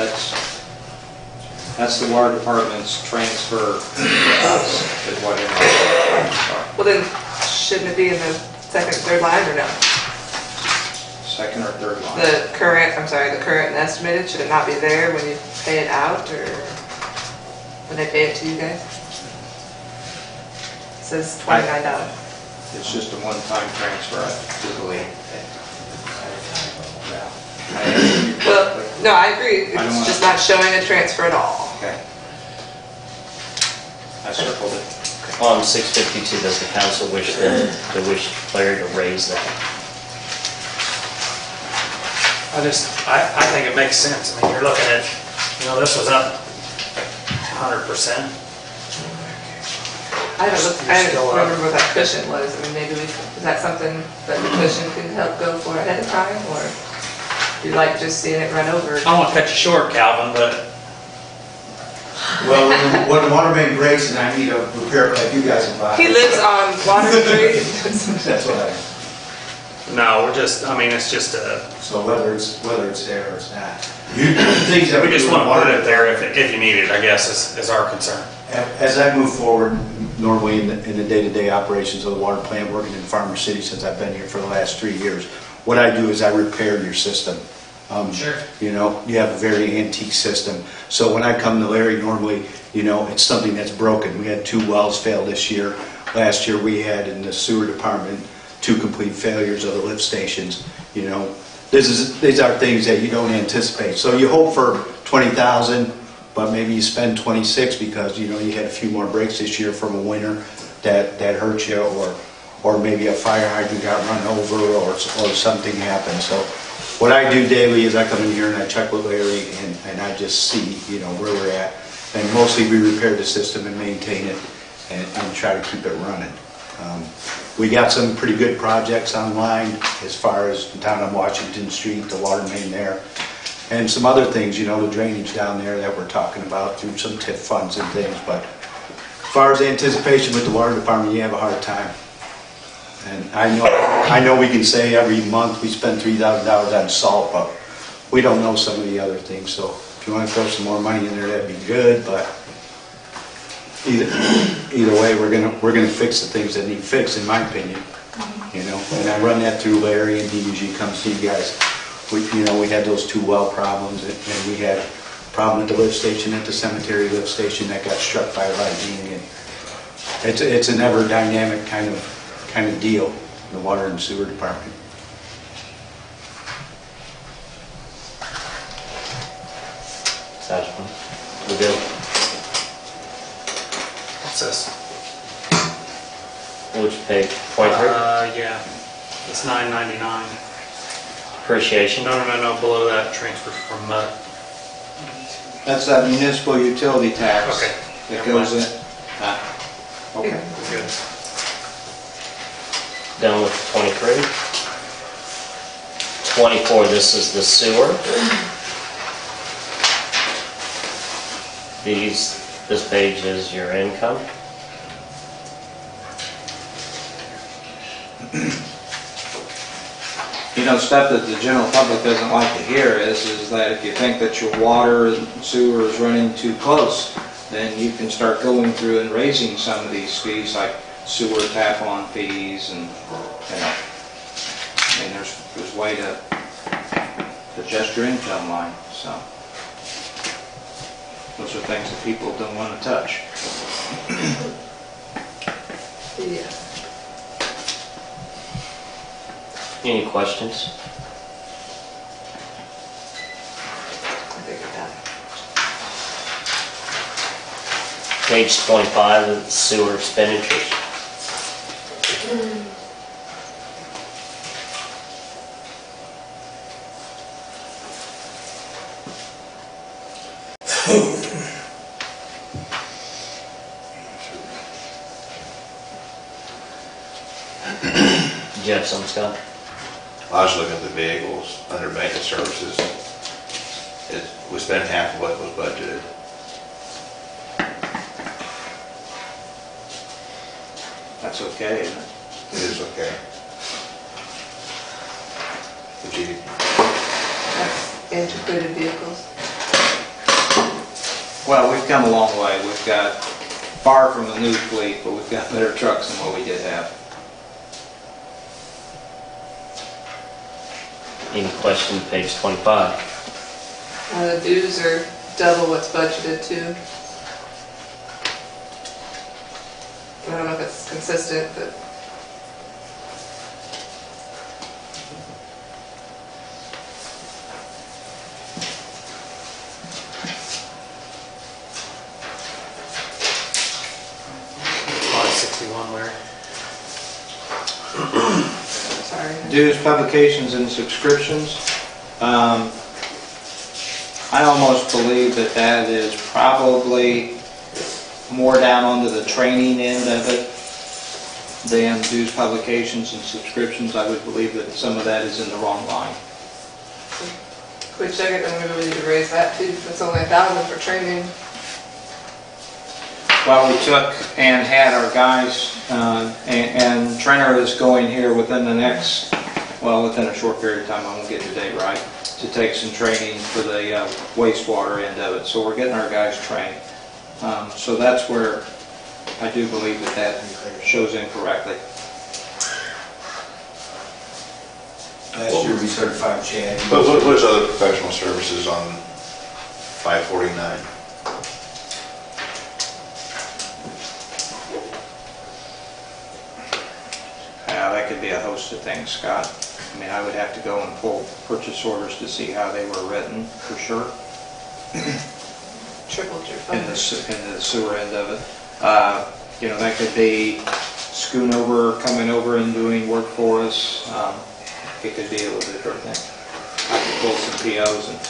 that's the water department's transfer to us, is what it is. Well then, shouldn't it be in the second, third line or no? Second or third line. The current and estimated, should it not be there when you pay it out or when they pay it to you guys? It says $29. It's just a one-time transfer, I believe. Well, no, I agree, I don't it's wanna- just not showing a transfer at all. Okay. I circled it. On 652, does the council wish Larry to raise that? I think it makes sense. I mean, you're looking at, this was up 100%. I don't look, You're I still don't up. remember what that cushion was, I mean, maybe is that something that the cushion can help go for ahead of time, or do you like just seeing it run over? I won't cut you short, Calvin, but Well, when the water main breaks and I need a repair like you guys advise. He lives on Water Street. That's what I, no, it's just a, so whether it's there or it's not. Things that we just do want in to put water- it there if you need it, I guess, is our concern. As I move forward, normally in the day-to-day operations of the water plant, working in Farmer City since I've been here for the last 3 years, what I do is I repair your system. Sure. You know, you have a very antique system. So when I come to Larry, normally, it's something that's broken. We had 2 wells fail this year. Last year, we had in the sewer department 2 complete failures of the lift stations. These are things that you don't anticipate. So you hope for 20,000, but maybe you spend 26 because, you had a few more breaks this year from a winter that hurt you, or maybe a fire hydrant got run over or something happened. So what I do daily is I come in here and I check with Larry and I just see, where we're at. And mostly we repair the system and maintain it and try to keep it running. We got some pretty good projects online as far as down on Washington Street, the water main there, and some other things, the drainage down there that we're talking about through some TIF funds and things. But as far as anticipation with the water department, you have a hard time. And I know we can say every month we spend $3,000 on salt, but we don't know some of the other things. So if you want to throw some more money in there, that'd be good. But either way, we're gonna fix the things that need fixed, in my opinion. And I run that through Larry, and he usually comes to you guys. We had those 2 well problems, and we had a problem at the lift station, at the cemetery lift station that got struck by lightning. And it's an ever dynamic kind of deal, the water and sewer department. Satisfied? We good? What's this? Which page? 23? Yeah, it's $9.99. Appreciation? No, below that, transfer from, That's that municipal utility tax. Okay. That goes in. Okay. we're good. Done with 23. 24, this is the sewer. This page is your income. Stuff that the general public doesn't like to hear is that if you think that your water and sewer is running too close, then you can start going through and raising some of these fees, like sewer tap-on fees, and there's way to adjust your income line. So those are things that people don't want to touch. Yeah. Any questions? I figured that. Page 25 of the sewer expenditures. Did you have some, Scott? I was looking at the vehicles under maintenance services. We spent half of what was budgeted. That's okay, isn't it? It is okay. But you, That's antiquated vehicles. Well, we've come a long way. We've got far from the new fleet, but we've got better trucks than what we did have. Any question, page 25? The dues are double what's budgeted too. I don't know if it's consistent, but $561, Larry. sorry. Dues, publications, and subscriptions. I almost believe that that is probably more down onto the training end of it than dues, publications, and subscriptions. I would believe that some of that is in the wrong line. Could we check it, then maybe we need to raise that too? It's only $1,000 for training. Well, we took and had our guys, and Trenner is going here within the next, well, within a short period of time, I won't get the date right, to take some training for the wastewater end of it. So we're getting our guys trained. So that's where I do believe that that shows incorrectly. Last year we certified Chad. what's other professional services on 549? That could be a host of things, Scott. I mean, I would have to go and pull purchase orders to see how they were written, for sure. Tripled your In the funding. sewer end of it. You know, that could be Schoonover coming over and doing work for us. It could be a little bit of everything. I could pull some POs and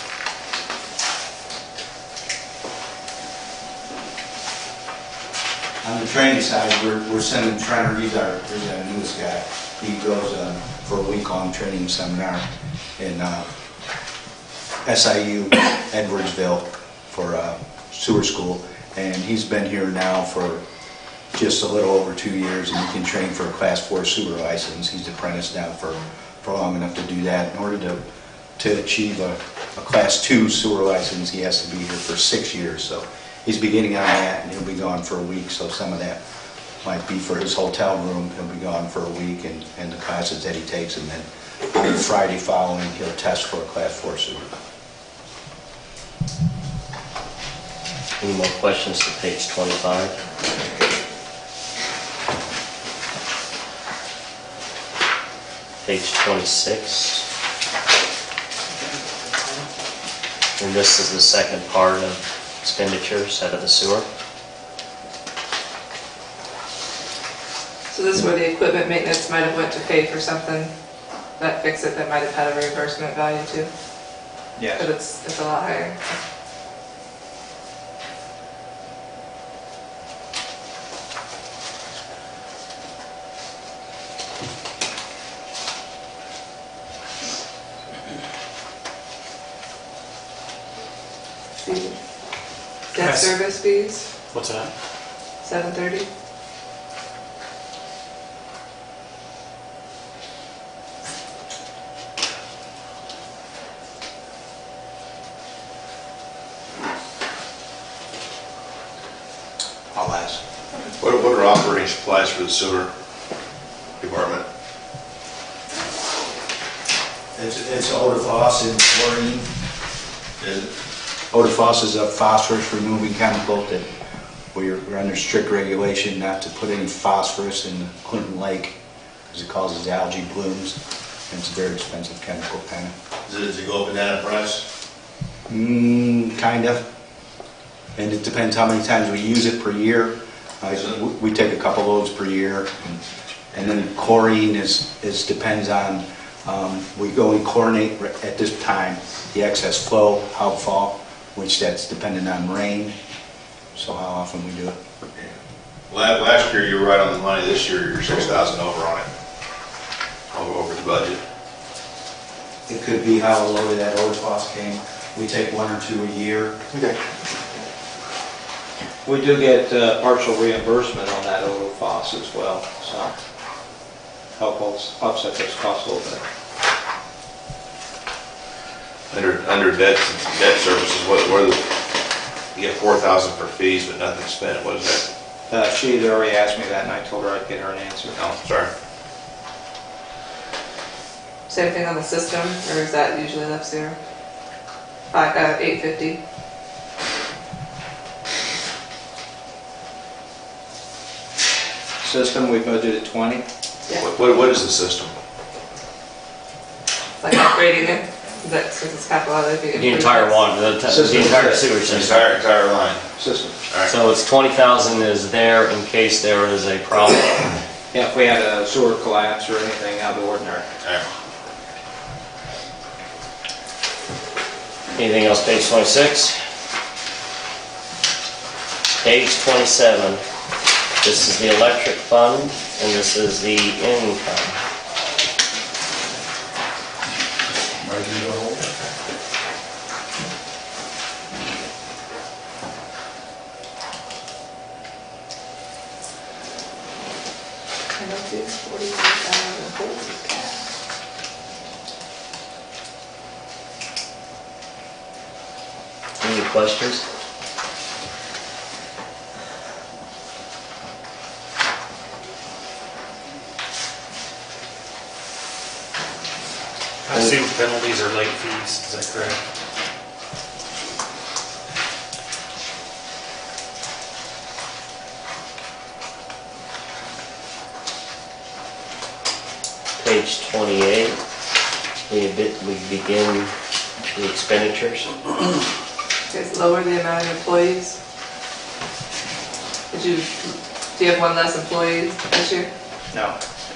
On the training side, we're sending Trenner, he's our newest guy. He goes for a week-long training seminar in SIU Edwardsville for sewer school. And he's been here now for just a little over 2 years, and he can train for a Class 4 sewer license. He's apprenticed now for long enough to do that. In order to achieve a Class 2 sewer license, he has to be here for 6 years. So he's beginning on that, and he'll be gone for a week, so some of that might be for his hotel room. He'll be gone for a week, and the classes that he takes, and then on the Friday following, he'll test for a Class 4 sewer. Any more questions to page 25? Page 26. And this is the second part of expenditures out of the sewer. So this is where the equipment maintenance might have went to pay for something that fixed it that might have had a reimbursement value too. yes. But it's a lot higher. Debt Yes. service fees, What's that? $730. I'll ask. What are operating supplies for the sewer department? It's Odifos and chlorine. Odifos is a phosphorus removing chemical that we're under strict regulation not to put any phosphorus in the Clinton Lake because it causes algae blooms, and it's a very expensive chemical, kind of. Does it go up and down in price? Kind of. And it depends how many times we use it per year. We take a couple loads per year. And then chlorine is depends on, we go and chlorinate at this time, the excess flow, outfall, which that's dependent on rain, so how often we do it. Last year you were right on the money, this year you're 6,000 over on it, over the budget. It could be how low that Odifos came. We take 1 or 2 a year. Okay. We do get partial reimbursement on that OFOS as well, so help offset those costs a little bit. Under debt services, what are the, you get 4,000 for fees, but nothing spent, what is that? She had already asked me that, and I told her I'd get her an answer. Oh, sorry. Same thing on the system, or is that usually left 0? 850. System, we budgeted 20. Yeah. What is the system? It's like upgrading it. Is that since it's capital outlay? The entire water, the entire sewer system. Entire line. System. All right. So it's 20,000 is there in case there is a problem. Yeah, if we had a sewer collapse or anything out of the ordinary. All right. Anything else, page 26? Page 27. This is the electric fund, and this is the income. Penalties, 45,000. Holy cow. Any questions? I assume penalties are late fees, is that correct? Page 28, we begin the expenditures. Guys lower the amount of employees? Do you have one less employee this year? No.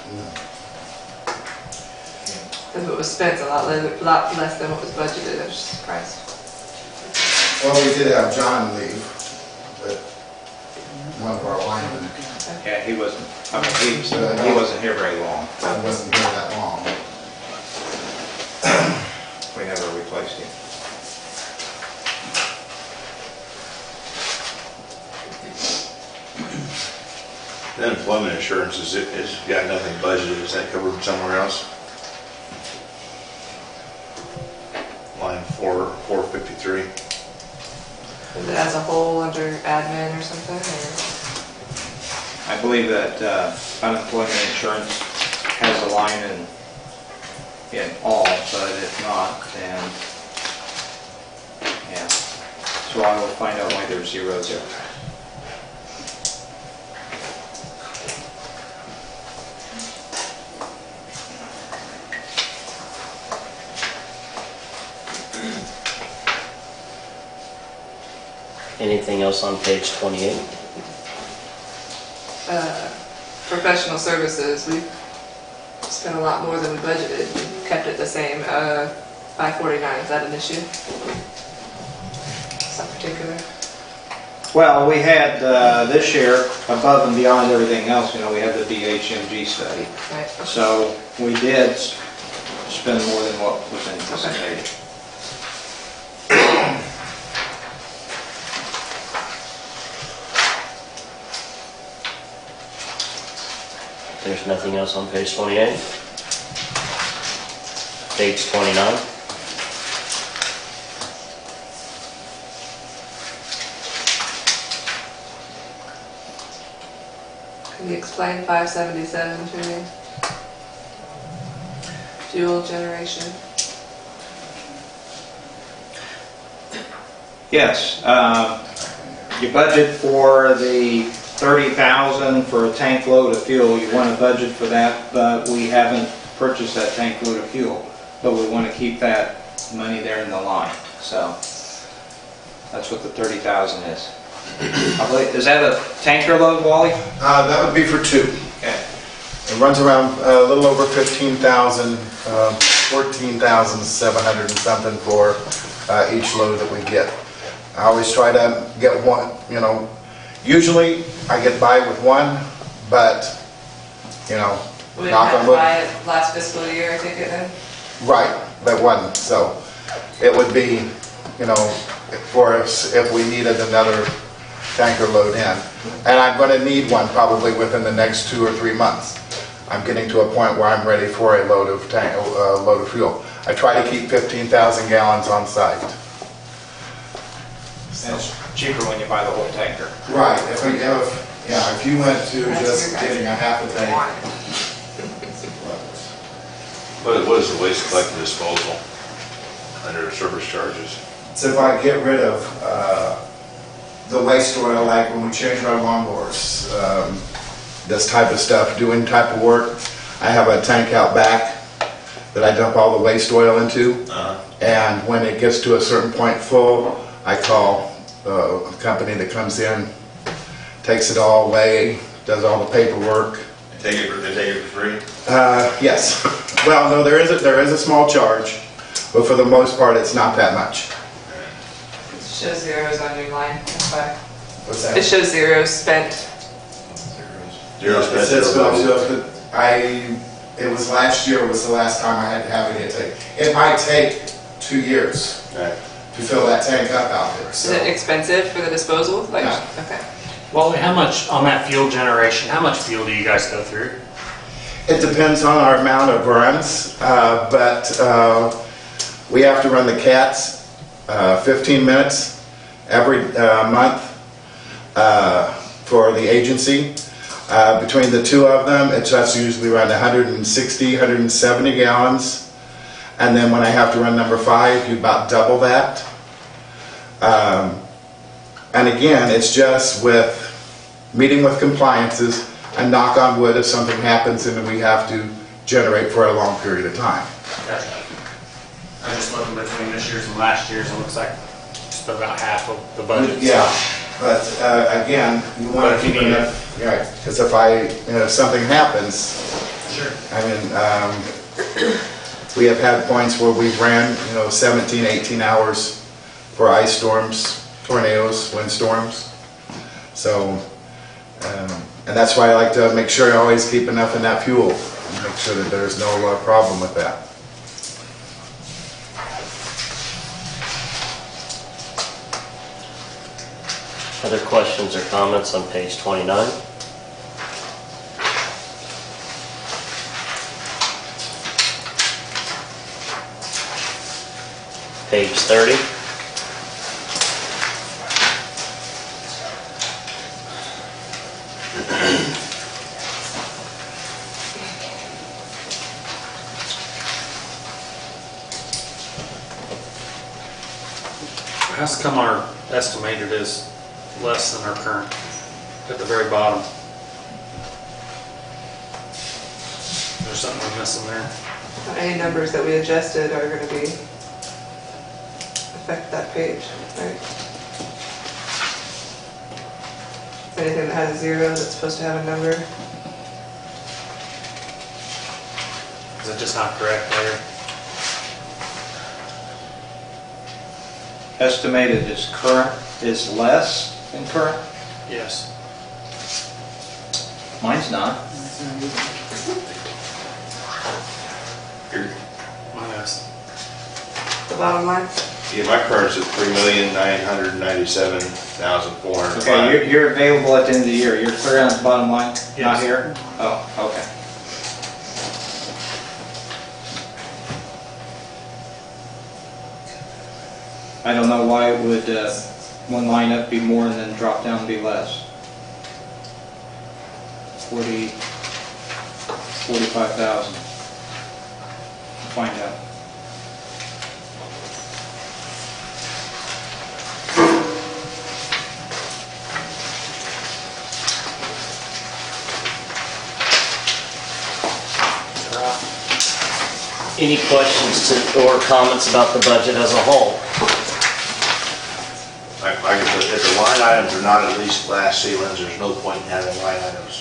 Because what was spent a lot less than what was budgeted, I was just surprised. Well, we did have John leave, but one of our linemen, Yeah, he wasn't, I mean, he wasn't here very long. I wasn't here that long. We never replaced him. The unemployment insurance is got nothing budgeted, is that covered somewhere else? Line 453. Is it as a whole under admin or something, or? I believe that unemployment insurance has a line in all, but if not, then, yeah. So I will find out why there's zeros there. Anything else on page 28? Professional services, we spent a lot more than we budgeted, we kept it the same, 549, is that an issue? It's not particular. Well, we had this year, above and beyond everything else, we had the DHMG study. Right. So we did spend more than what was anticipated. There's nothing else on page 28. Page 29. Can you explain 577 to me? Fuel generation. Yes, you budget for the 30,000 for a tank load of fuel. You want to budget for that, but we haven't purchased that tank load of fuel. But we want to keep that money there in the line. So that's what the 30,000 is. I believe, is that a tanker load, Wally? That would be for 2. Okay. It runs around a little over 15,000, 14,700 and something for each load that we get. I always try to get one, usually I get by with one, but, We didn't knock have on to wood. buy it last fiscal year, I think it then? Right, that one, so it would be you know, for us if we needed another tanker load in. And I'm going to need one probably within the next 2 or 3 months. I'm getting to a point where I'm ready for a load of fuel. I try to keep 15,000 gallons on site. And it's cheaper when you buy the whole tanker. Right. If you went to just getting a half a tank. What is the waste collected disposal under service charges? So if I get rid of the waste oil, like when we change our lawnmowers, this type of stuff, doing type of work, I have a tank out back that I dump all the waste oil into. And when it gets to a certain point full, I call a company that comes in, takes it all away, does all the paperwork. They take it for free? Yes. Well, no, there is a small charge, but for the most part, it's not that much. It shows zeros on your line, that's why. What's that? It shows zeros spent. Zero spent, It says zero budgeted. It was last year was the last time I had to have it take. It might take 2 years Right. to fill that tank up out there. Is So it expensive for the disposal? Like, No. okay. Wally, how much, on that fuel generation, how much fuel do you guys go through? it depends on our amount of runs, but we have to run the cats 15 minutes every month for the agency. Between the two of them, it's just usually around 160, 170 gallons. And then when I have to run number 5, you about double that. And again, it's just with meeting with compliances and knock on wood if something happens and we have to generate for a long period of time. Gotcha. I just looking between this year's and last year's, it looks like just about half of the budget. Yeah, but again, you want But to if keep you need it, right, because if something happens, Sure. I mean, we have had points where we've ran, 17, 18 hours for ice storms, tornadoes, windstorms. So, and that's why I like to make sure I always keep enough in that fuel, and make sure that there's no problem with that. Other questions or comments on page 29? Page 30? How's come our estimated is less than our current at the very bottom? There's something we're missing there. Any numbers that we adjusted are going to affect that page, right? Anything that has a 0 that's supposed to have a number. Is it just not correct there? Estimated is current is less than current? Yes. Mine's not. Mine is. The bottom line? Yeah, my current's at $3,997,405. Okay, you're available at the end of the year. You're clear on the bottom line? Not Yes. here? Oh, okay. I don't know why it would, one line up be more and then drop down be less. 45,000. Find out. Any questions or comments about the budget as a whole? Like if the line items are not at least glass ceilings, there's no point in having line items.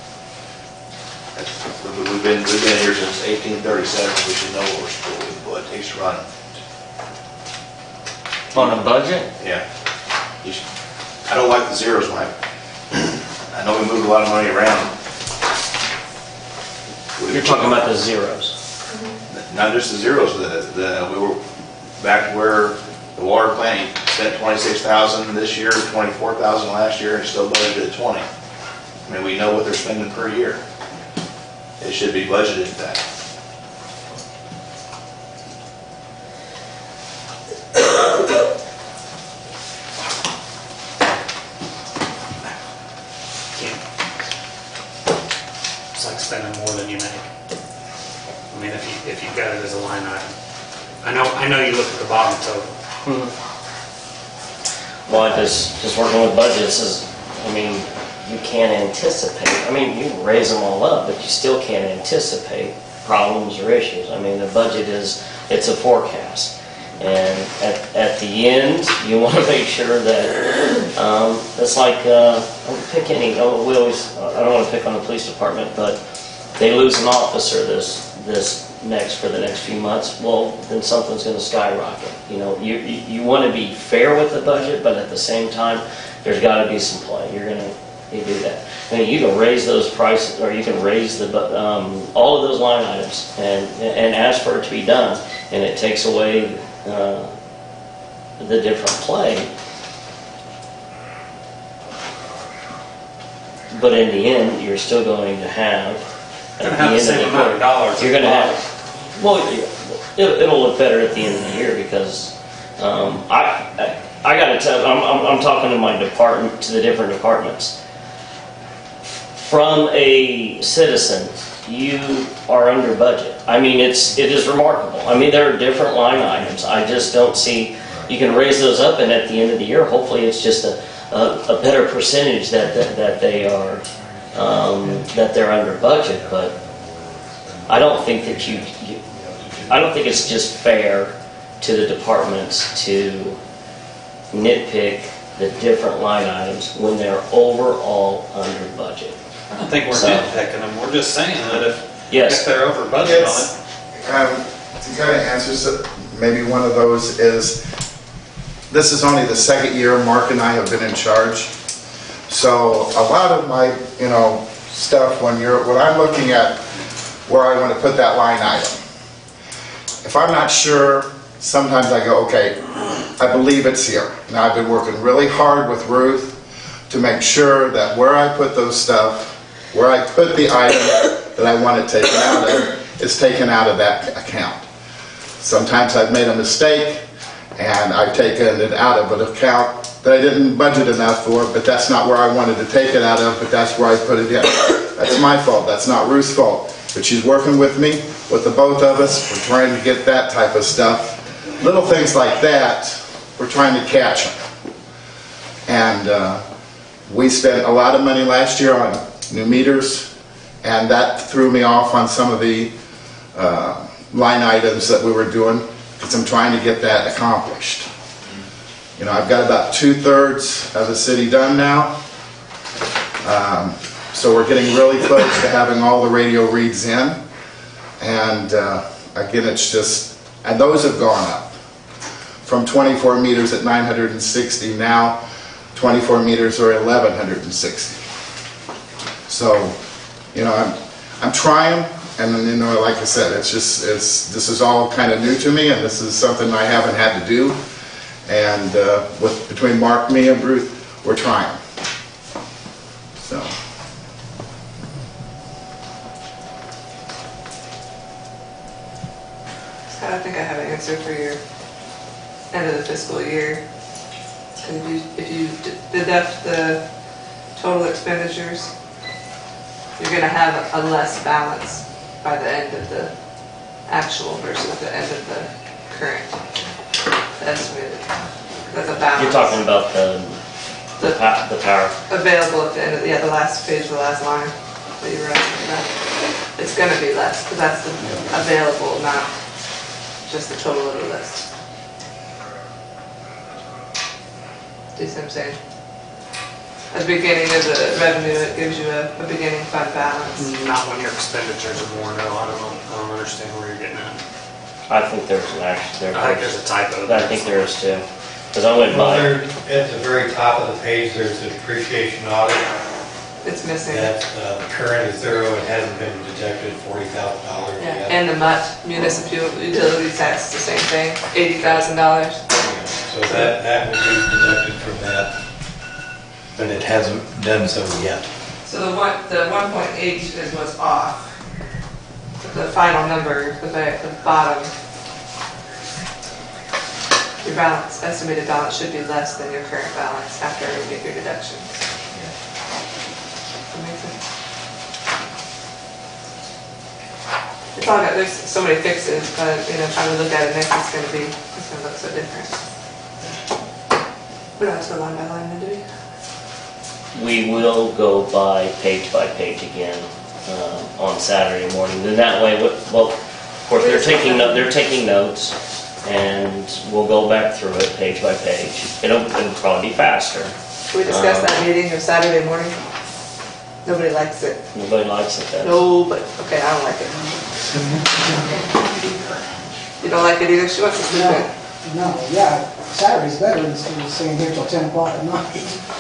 We've been here since 1837, we should know what it takes to run. On a budget? Yeah. I don't like the zeros, Mike. I know we moved a lot of money around. You're talking about the zeros. Not just the zeros, we were back to where The water plant spent 26,000 this year, 24,000 last year, and still budgeted at 20. I mean, we know what they're spending per year. It should be budgeted at that. It's like spending more than you make. I mean, if you've got it as a line item. I know you look at the bottom total. Well, just working with budgets is, I mean, you can't anticipate. I mean, you can raise them all up, but you still can't anticipate problems or issues. I mean, the budget it's a forecast. And at the end, you want to make sure that, it's like, pick any, I don't want to pick on the police department, but they lose an officer for the next few months, well, then something's going to skyrocket. You know, you want to be fair with the budget, but at the same time, there's got to be some play. You do that. I mean, you can raise those prices, or you can raise all of those line items and ask for it to be done, and it takes away the different play. But in the end, you're still going to have, at the end the same of the amount of dollars. you're going to have, well, it'll look better at the end of the year because I got to tell, I'm talking to my department, to the different departments. From a citizen, you are under budget. I mean, it is remarkable. I mean, there are different line items. I just don't see, you can raise those up, and at the end of the year, hopefully it's just a better percentage that they are, that they're under budget. But I don't think that I don't think it's just fair to the departments to nitpick the different line items when they're overall under budget. I don't think we're nitpicking them, we're just saying that Yes. if they're over budget on it. To kind of answer, maybe one of those is, this is only the second year Mark and I have been in charge. So a lot of my, stuff when I'm looking at where I want to put that line item, if I'm not sure, sometimes I go, okay, I believe it's here. Now I've been working really hard with Ruth to make sure that where I put those stuff, where I put the item that I want it taken out of, is taken out of that account. Sometimes I've made a mistake and I've taken it out of an account that I didn't budget enough for, but that's not where I wanted to take it out of, but that's where I put it in. That's my fault, that's not Ruth's fault. But she's working with me, with the both of us, we're trying to get that type of stuff. Little things like that, we're trying to catch them. And we spent a lot of money last year on new meters, and that threw me off on some of the line items that we were doing, because I'm trying to get that accomplished. I've got about 2/3 of the city done now. So we're getting really close to having all the radio reads in. And again, it's just, and those have gone up from 24 meters at 960, now 24 meters are 1160. So, I'm trying, and like I said, this is all kind of new to me, and this is something I haven't had to do. And between Mark, me, and Ruth, we're trying. So. Scott, I think I have an answer for your end of the fiscal year. If you deduct the total expenditures, you're going to have a less balance by the end of the actual versus the end of the current estimated. That's a balance. You're talking about the power. Available at the end of the last page of the last line that you were asking about. It's going to be less because that's the available, not just the total of the list. Do you see what I'm saying? At the beginning of the revenue, it gives you a beginning fund balance. Not when your expenditures are more, no, I don't understand where you're getting at. I think there's I think there's a typo. I think there is too. Because I went by. At the very top of the page, there's a depreciation audit. It's missing. That's current and thorough, it hasn't been detected $40,000 yet. And the MUT, municipal utility tax, the same thing, $80,000. So that will be deducted from that, but it hasn't done so yet. So the 1.8 is what's off. The final number, the bottom. Your balance, estimated balance should be less than your current balance after you get your deductions. That makes sense? It's all got, there's so many fixes, but time we look at it next, it's gonna look so different. We don't have to go line by line, do we? We will go by page again on Saturday morning. Then that way, well, of course, they're taking notes, and we'll go back through it page by page. It'll probably be faster. Should we discuss that meeting of Saturday morning? Nobody likes it. Nobody likes it then. No, but, okay, I don't like it. You don't like it either? She wants to sleep in. No, yeah, Saturday's better than staying here till 10 o'clock at night.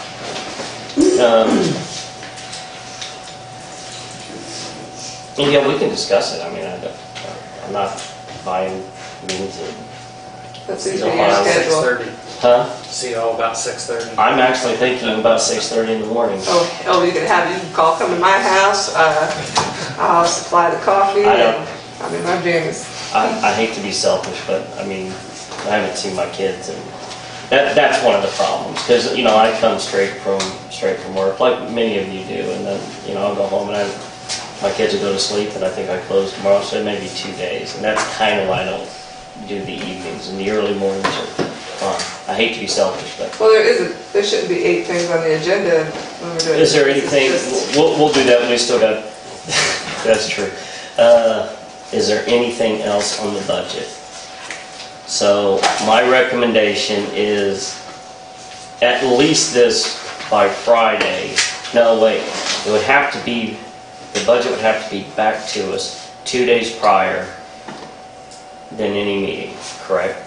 Yeah, we can discuss it. I mean, I'm not buying means it. That's usually your schedule. 6:30. Huh? See you all about 6:30. I'm actually thinking about 6:30 in the morning. Oh, you can come to my house, I'll supply the coffee. I mean, my dream is. I hate to be selfish, but I mean, I haven't seen my kids, and that's one of the problems. Because I come straight from work, like many of you do, and then I'll go home and my kids will go to sleep, and I think I close tomorrow, so maybe 2 days, and that's kind of why I don't do the evenings, and the early mornings are fun. I hate to be selfish, but. Well, there shouldn't be 8 things on the agenda when we're doing. Is there anything? We'll do that. We still got. That's true. Is there anything else on the budget? So my recommendation is at least this by Friday. No, wait. It would have to be, the budget would have to be back to us 2 days prior than any meeting, correct?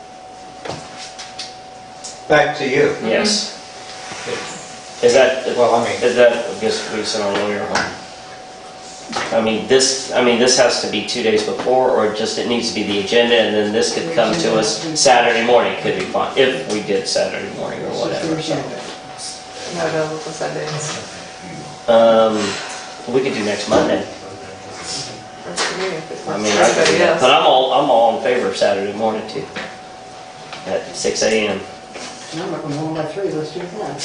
Back to you. Yes. Is that, Well, I mean, is that, I guess we said on earlier, huh? I mean, this has to be 2 days before, or just it needs to be the agenda, and then this could come to us Saturday morning, could be fine, if we did Saturday morning or whatever, so. Not available for Sundays. We could do next Monday. Works for me if it I works mean, for I could do everybody that, else. but I'm all in favor of Saturday morning too, at 6 a.m. I'm not going home by 3, let's do that.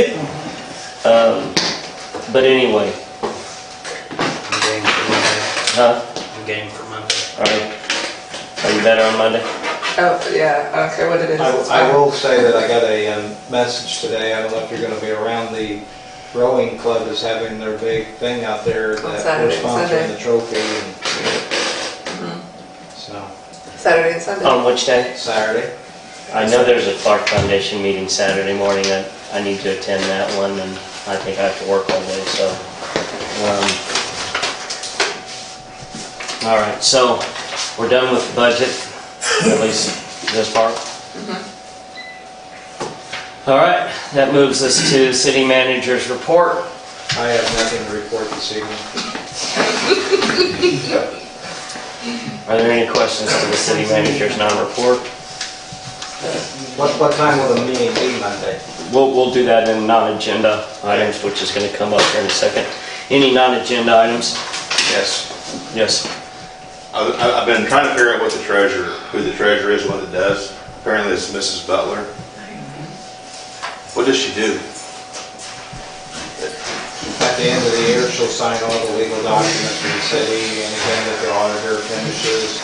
But anyway, I'm game for Monday. huh? I'm game for Monday. Are you better on Monday? Oh, yeah, I don't care what it is. it's I fine. will say that I got a message today, I don't know if you're gonna be around, the rowing club is having their big thing out there that we're Saturday and Sunday. sponsoring the trophy, and Mhm. so, Saturday and Sunday. On which day? Saturday. I know there's a Clark Foundation meeting Saturday morning. I need to attend that one, and I think I have to work all day, so. All right, so we're done with the budget, at least this part. All right, that moves us to city manager's report. I have nothing to report this evening. Are there any questions to the city manager's non-report? What time will the meeting be Monday? We'll do that in non-agenda items, which is going to come up here in a second. Any non-agenda items? Yes. Yes. I've been trying to figure out who the treasurer is, what it does. Apparently it's Mrs. Butler. What does she do? At the end of the year, she'll sign all the legal documents for the city, anything that the auditor finishes,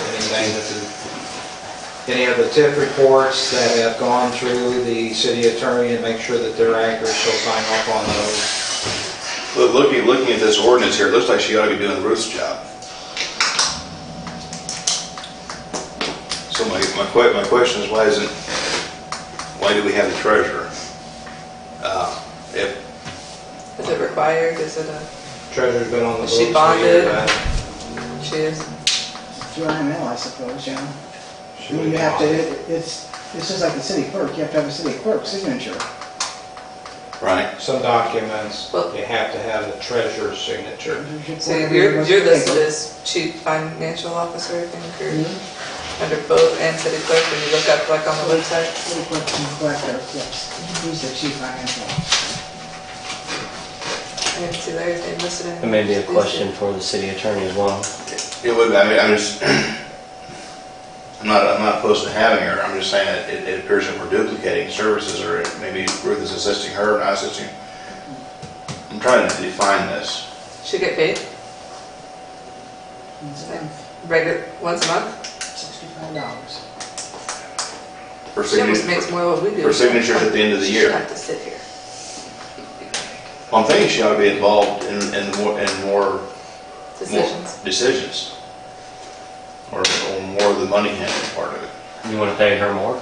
any of the TIF reports that have gone through the city attorney, and make sure that they're accurate, she'll sign off on those. Looking at this ordinance here, it looks like she ought to be doing Ruth's job. So my question is, why do we have the treasurer? Is it required? Is it a, Treasurer's been on the Is books. she bonded? for a year, she is? It's IML, I suppose, yeah. she You was have to, bonded. it's just like the city clerk, you have to have a city clerk signature. Right. Some documents, Well- you have to have the treasurer's signature. So you're listed as chief financial officer, I think, or? under both and city clerk when you look up like on the website? City clerk and collector, yes. He's the chief financial officer. I didn't see Larry's name listed in. It may be a question for the city attorney as well. It would, I mean, I'm not opposed to having her, I'm just saying that it appears that we're duplicating services, or maybe Ruth is assisting her, not assisting. I'm trying to define this. She get paid Once a month, regular, once a month? $65. For She almost signature- makes more what we do. for signatures at the end of the She year. should have to sit here. Well, I'm thinking she ought to be involved in more decisions. Or more of the money handling part of it. You want to pay her more?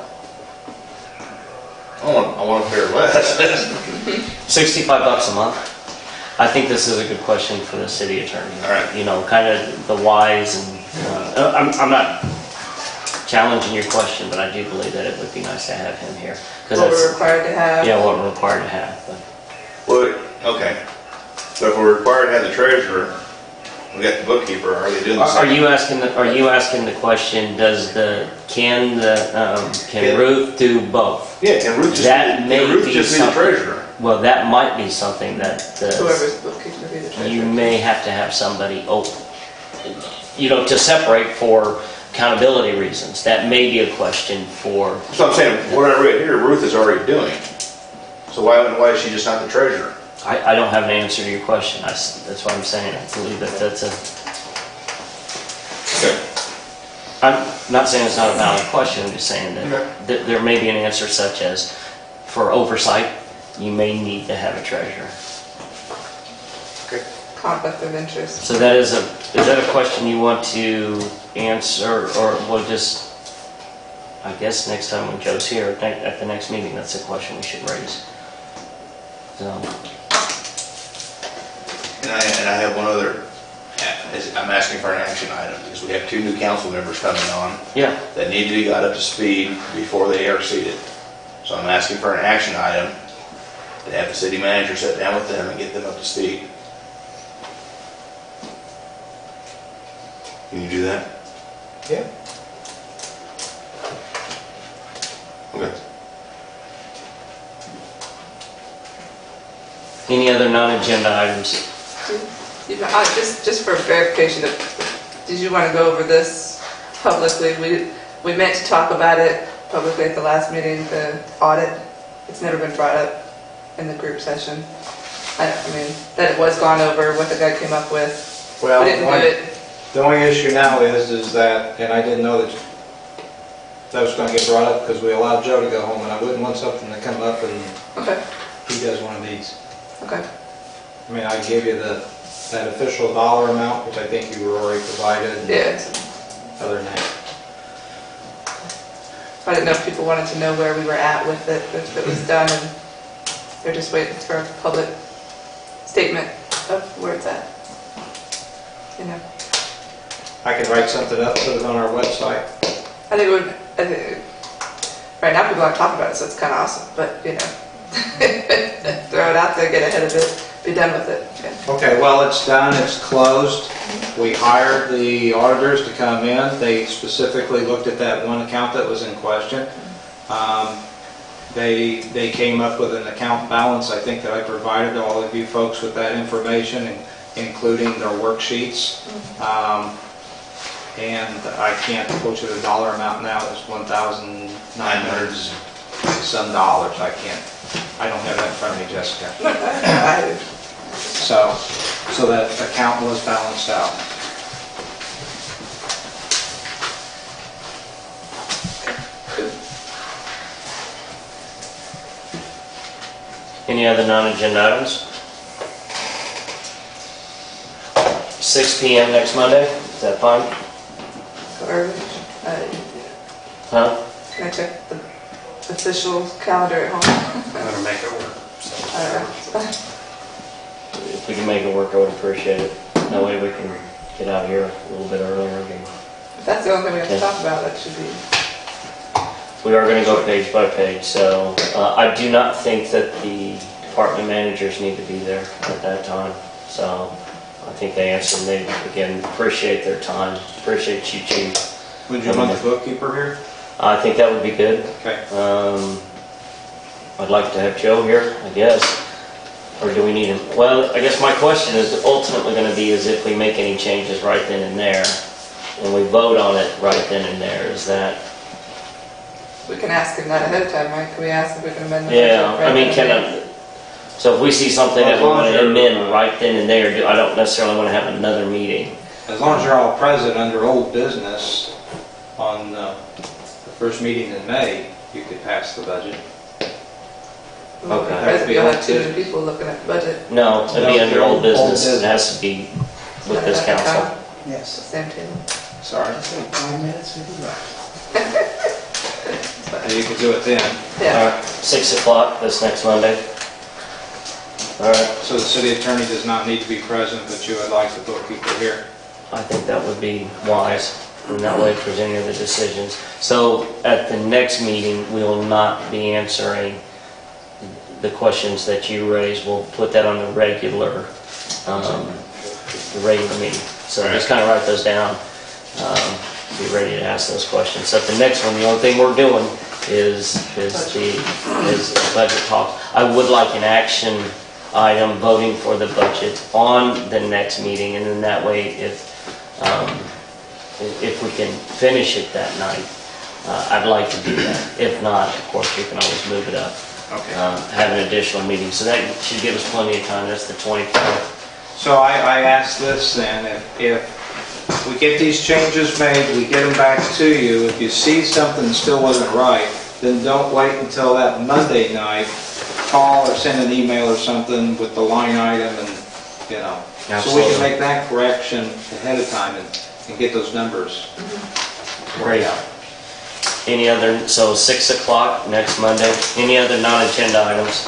I want to pay her less. $65 a month. I think this is a good question for the city attorney. All right. You know, kind of the whys and, I'm not challenging your question, but I do believe that it would be nice to have him here. 'Cause What that's- we're required to have. Yeah, what we're required to have. But Well, okay. So if we're required to have the treasurer, we got the bookkeeper, are they doing the Are same? you asking the question, can Ruth do both? Yeah, can Ruth just, That may can Ruth be just be the something- treasurer? Well, that might be something that Whoever's the bookkeeper be the treasurer. you may have to have somebody, to separate for accountability reasons. That may be a question for, So I'm saying, what I read here, Ruth is already doing. So why is she just not the treasurer? I don't have an answer to your question. That's what I'm saying. I believe that's Okay. I'm not saying it's not a valid question, I'm just saying that there may be an answer such as, for oversight, you may need to have a treasurer. Conflict of interest. So is that a question you want to answer, or we'll just, I guess next time when Joe's here, at the next meeting, that's a question we should raise. So, And I have one other, I'm asking for an action item, because we have 2 new council members coming on yeah, that need to be got up to speed before they are seated. So I'm asking for an action item to have the city manager sit down with them and get them up to speed. Can you do that? Yeah. Okay. any other non-agenda items? Just for verification, did you want to go over this publicly? We meant to talk about it publicly at the last meeting, the audit. It's never been brought up in the group session. I mean, that it was gone over, what the guy came up with. Well, We didn't do it. the only issue now is that, and I didn't know that was going to get brought up because we allowed Joe to go home, and I wouldn't want something to come up and Okay, he does one of these. okay. I mean, I gave you that official dollar amount, which I think you were already provided. Yeah. Other than that. I didn't know if people wanted to know where we were at with it, if it was done, and they're just waiting for a public statement of where it's at. You know, I could write something up, put it on our website. I think right now people aren't talking about it, so it's kind of awesome, but, throw it out there, get ahead of it, be done with it. Yeah. Okay, well, it's done, it's closed. We hired the auditors to come in. They specifically looked at that one account that was in question. They came up with an account balance, I think, that I provided to all of you folks with that information, including their worksheets. And I can't quote you the dollar amount now, it's $1,900 some dollars. I don't have that in front of me, Jessica. So that account was balanced out. Any other non-agenda items? 6 p.m. next Monday, is that fine? Or, Huh? can I check the official calendar at home? I'm gonna make it work. I don't know. If we can make it work, I would appreciate it. That way we can get out here a little bit earlier. If that's the only thing we have to talk about, that should be. We are going to go page by page, so I do not think that the department managers need to be there at that time. So I think they answered. They, again, appreciate their time, appreciate you, Chief. Would you want the bookkeeper here? I think that would be good. Okay. I'd like to have Joe here, I guess. Or do we need him? Well, I guess my question is ultimately going to be is if we make any changes right then and there, and we vote on it right then and there, is that... We can ask him that ahead of time, right? Can we ask if we can amend the budget? Yeah, I mean, so if we see something that we want to amend right then and there, I don't necessarily want to have another meeting. As long as you're all present under old business on the first meeting in May, you could pass the budget. Okay. You'll have too many people looking at the budget. No, it'd be under old business. It has to be with this council. Yes. Same table. Sorry. Just like 5 minutes, we can go. You could do it then. All Yeah. right, 6 o'clock this next Monday. All right, So the city attorney does not need to be present, but you would like the bookkeeper here. I think that would be wise, and that way if there's any other decisions. So at the next meeting, we will not be answering the questions that you raised. We'll put that on the regular meeting. So just kind of write those down. Be ready to ask those questions. So at the next one, the only thing we're doing is the budget talk. I would like an action item voting for the budget on the next meeting, and then that way, if we can finish it that night, I'd like to do that. If not, of course, we can always move it up. Okay. Have an additional meeting. So that should give us plenty of time. That's the 24th. So I ask this then, if we get these changes made, we get them back to you, if you see something still wasn't right, then don't wait until that Monday night, call or send an email or something with the line item and, you know. So we Absolutely. can make that correction ahead of time and get those numbers. Great. Any other, so 6 o'clock next Monday, any other non-agenda items?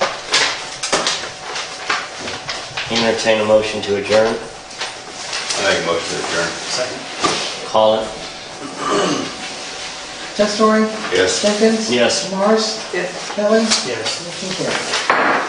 Entertain a motion to adjourn. I make a motion to adjourn. Second. Call it. Testori? Yes. Jenkins? Yes. Mars? Yes. Kelly? Yes. Motion carried.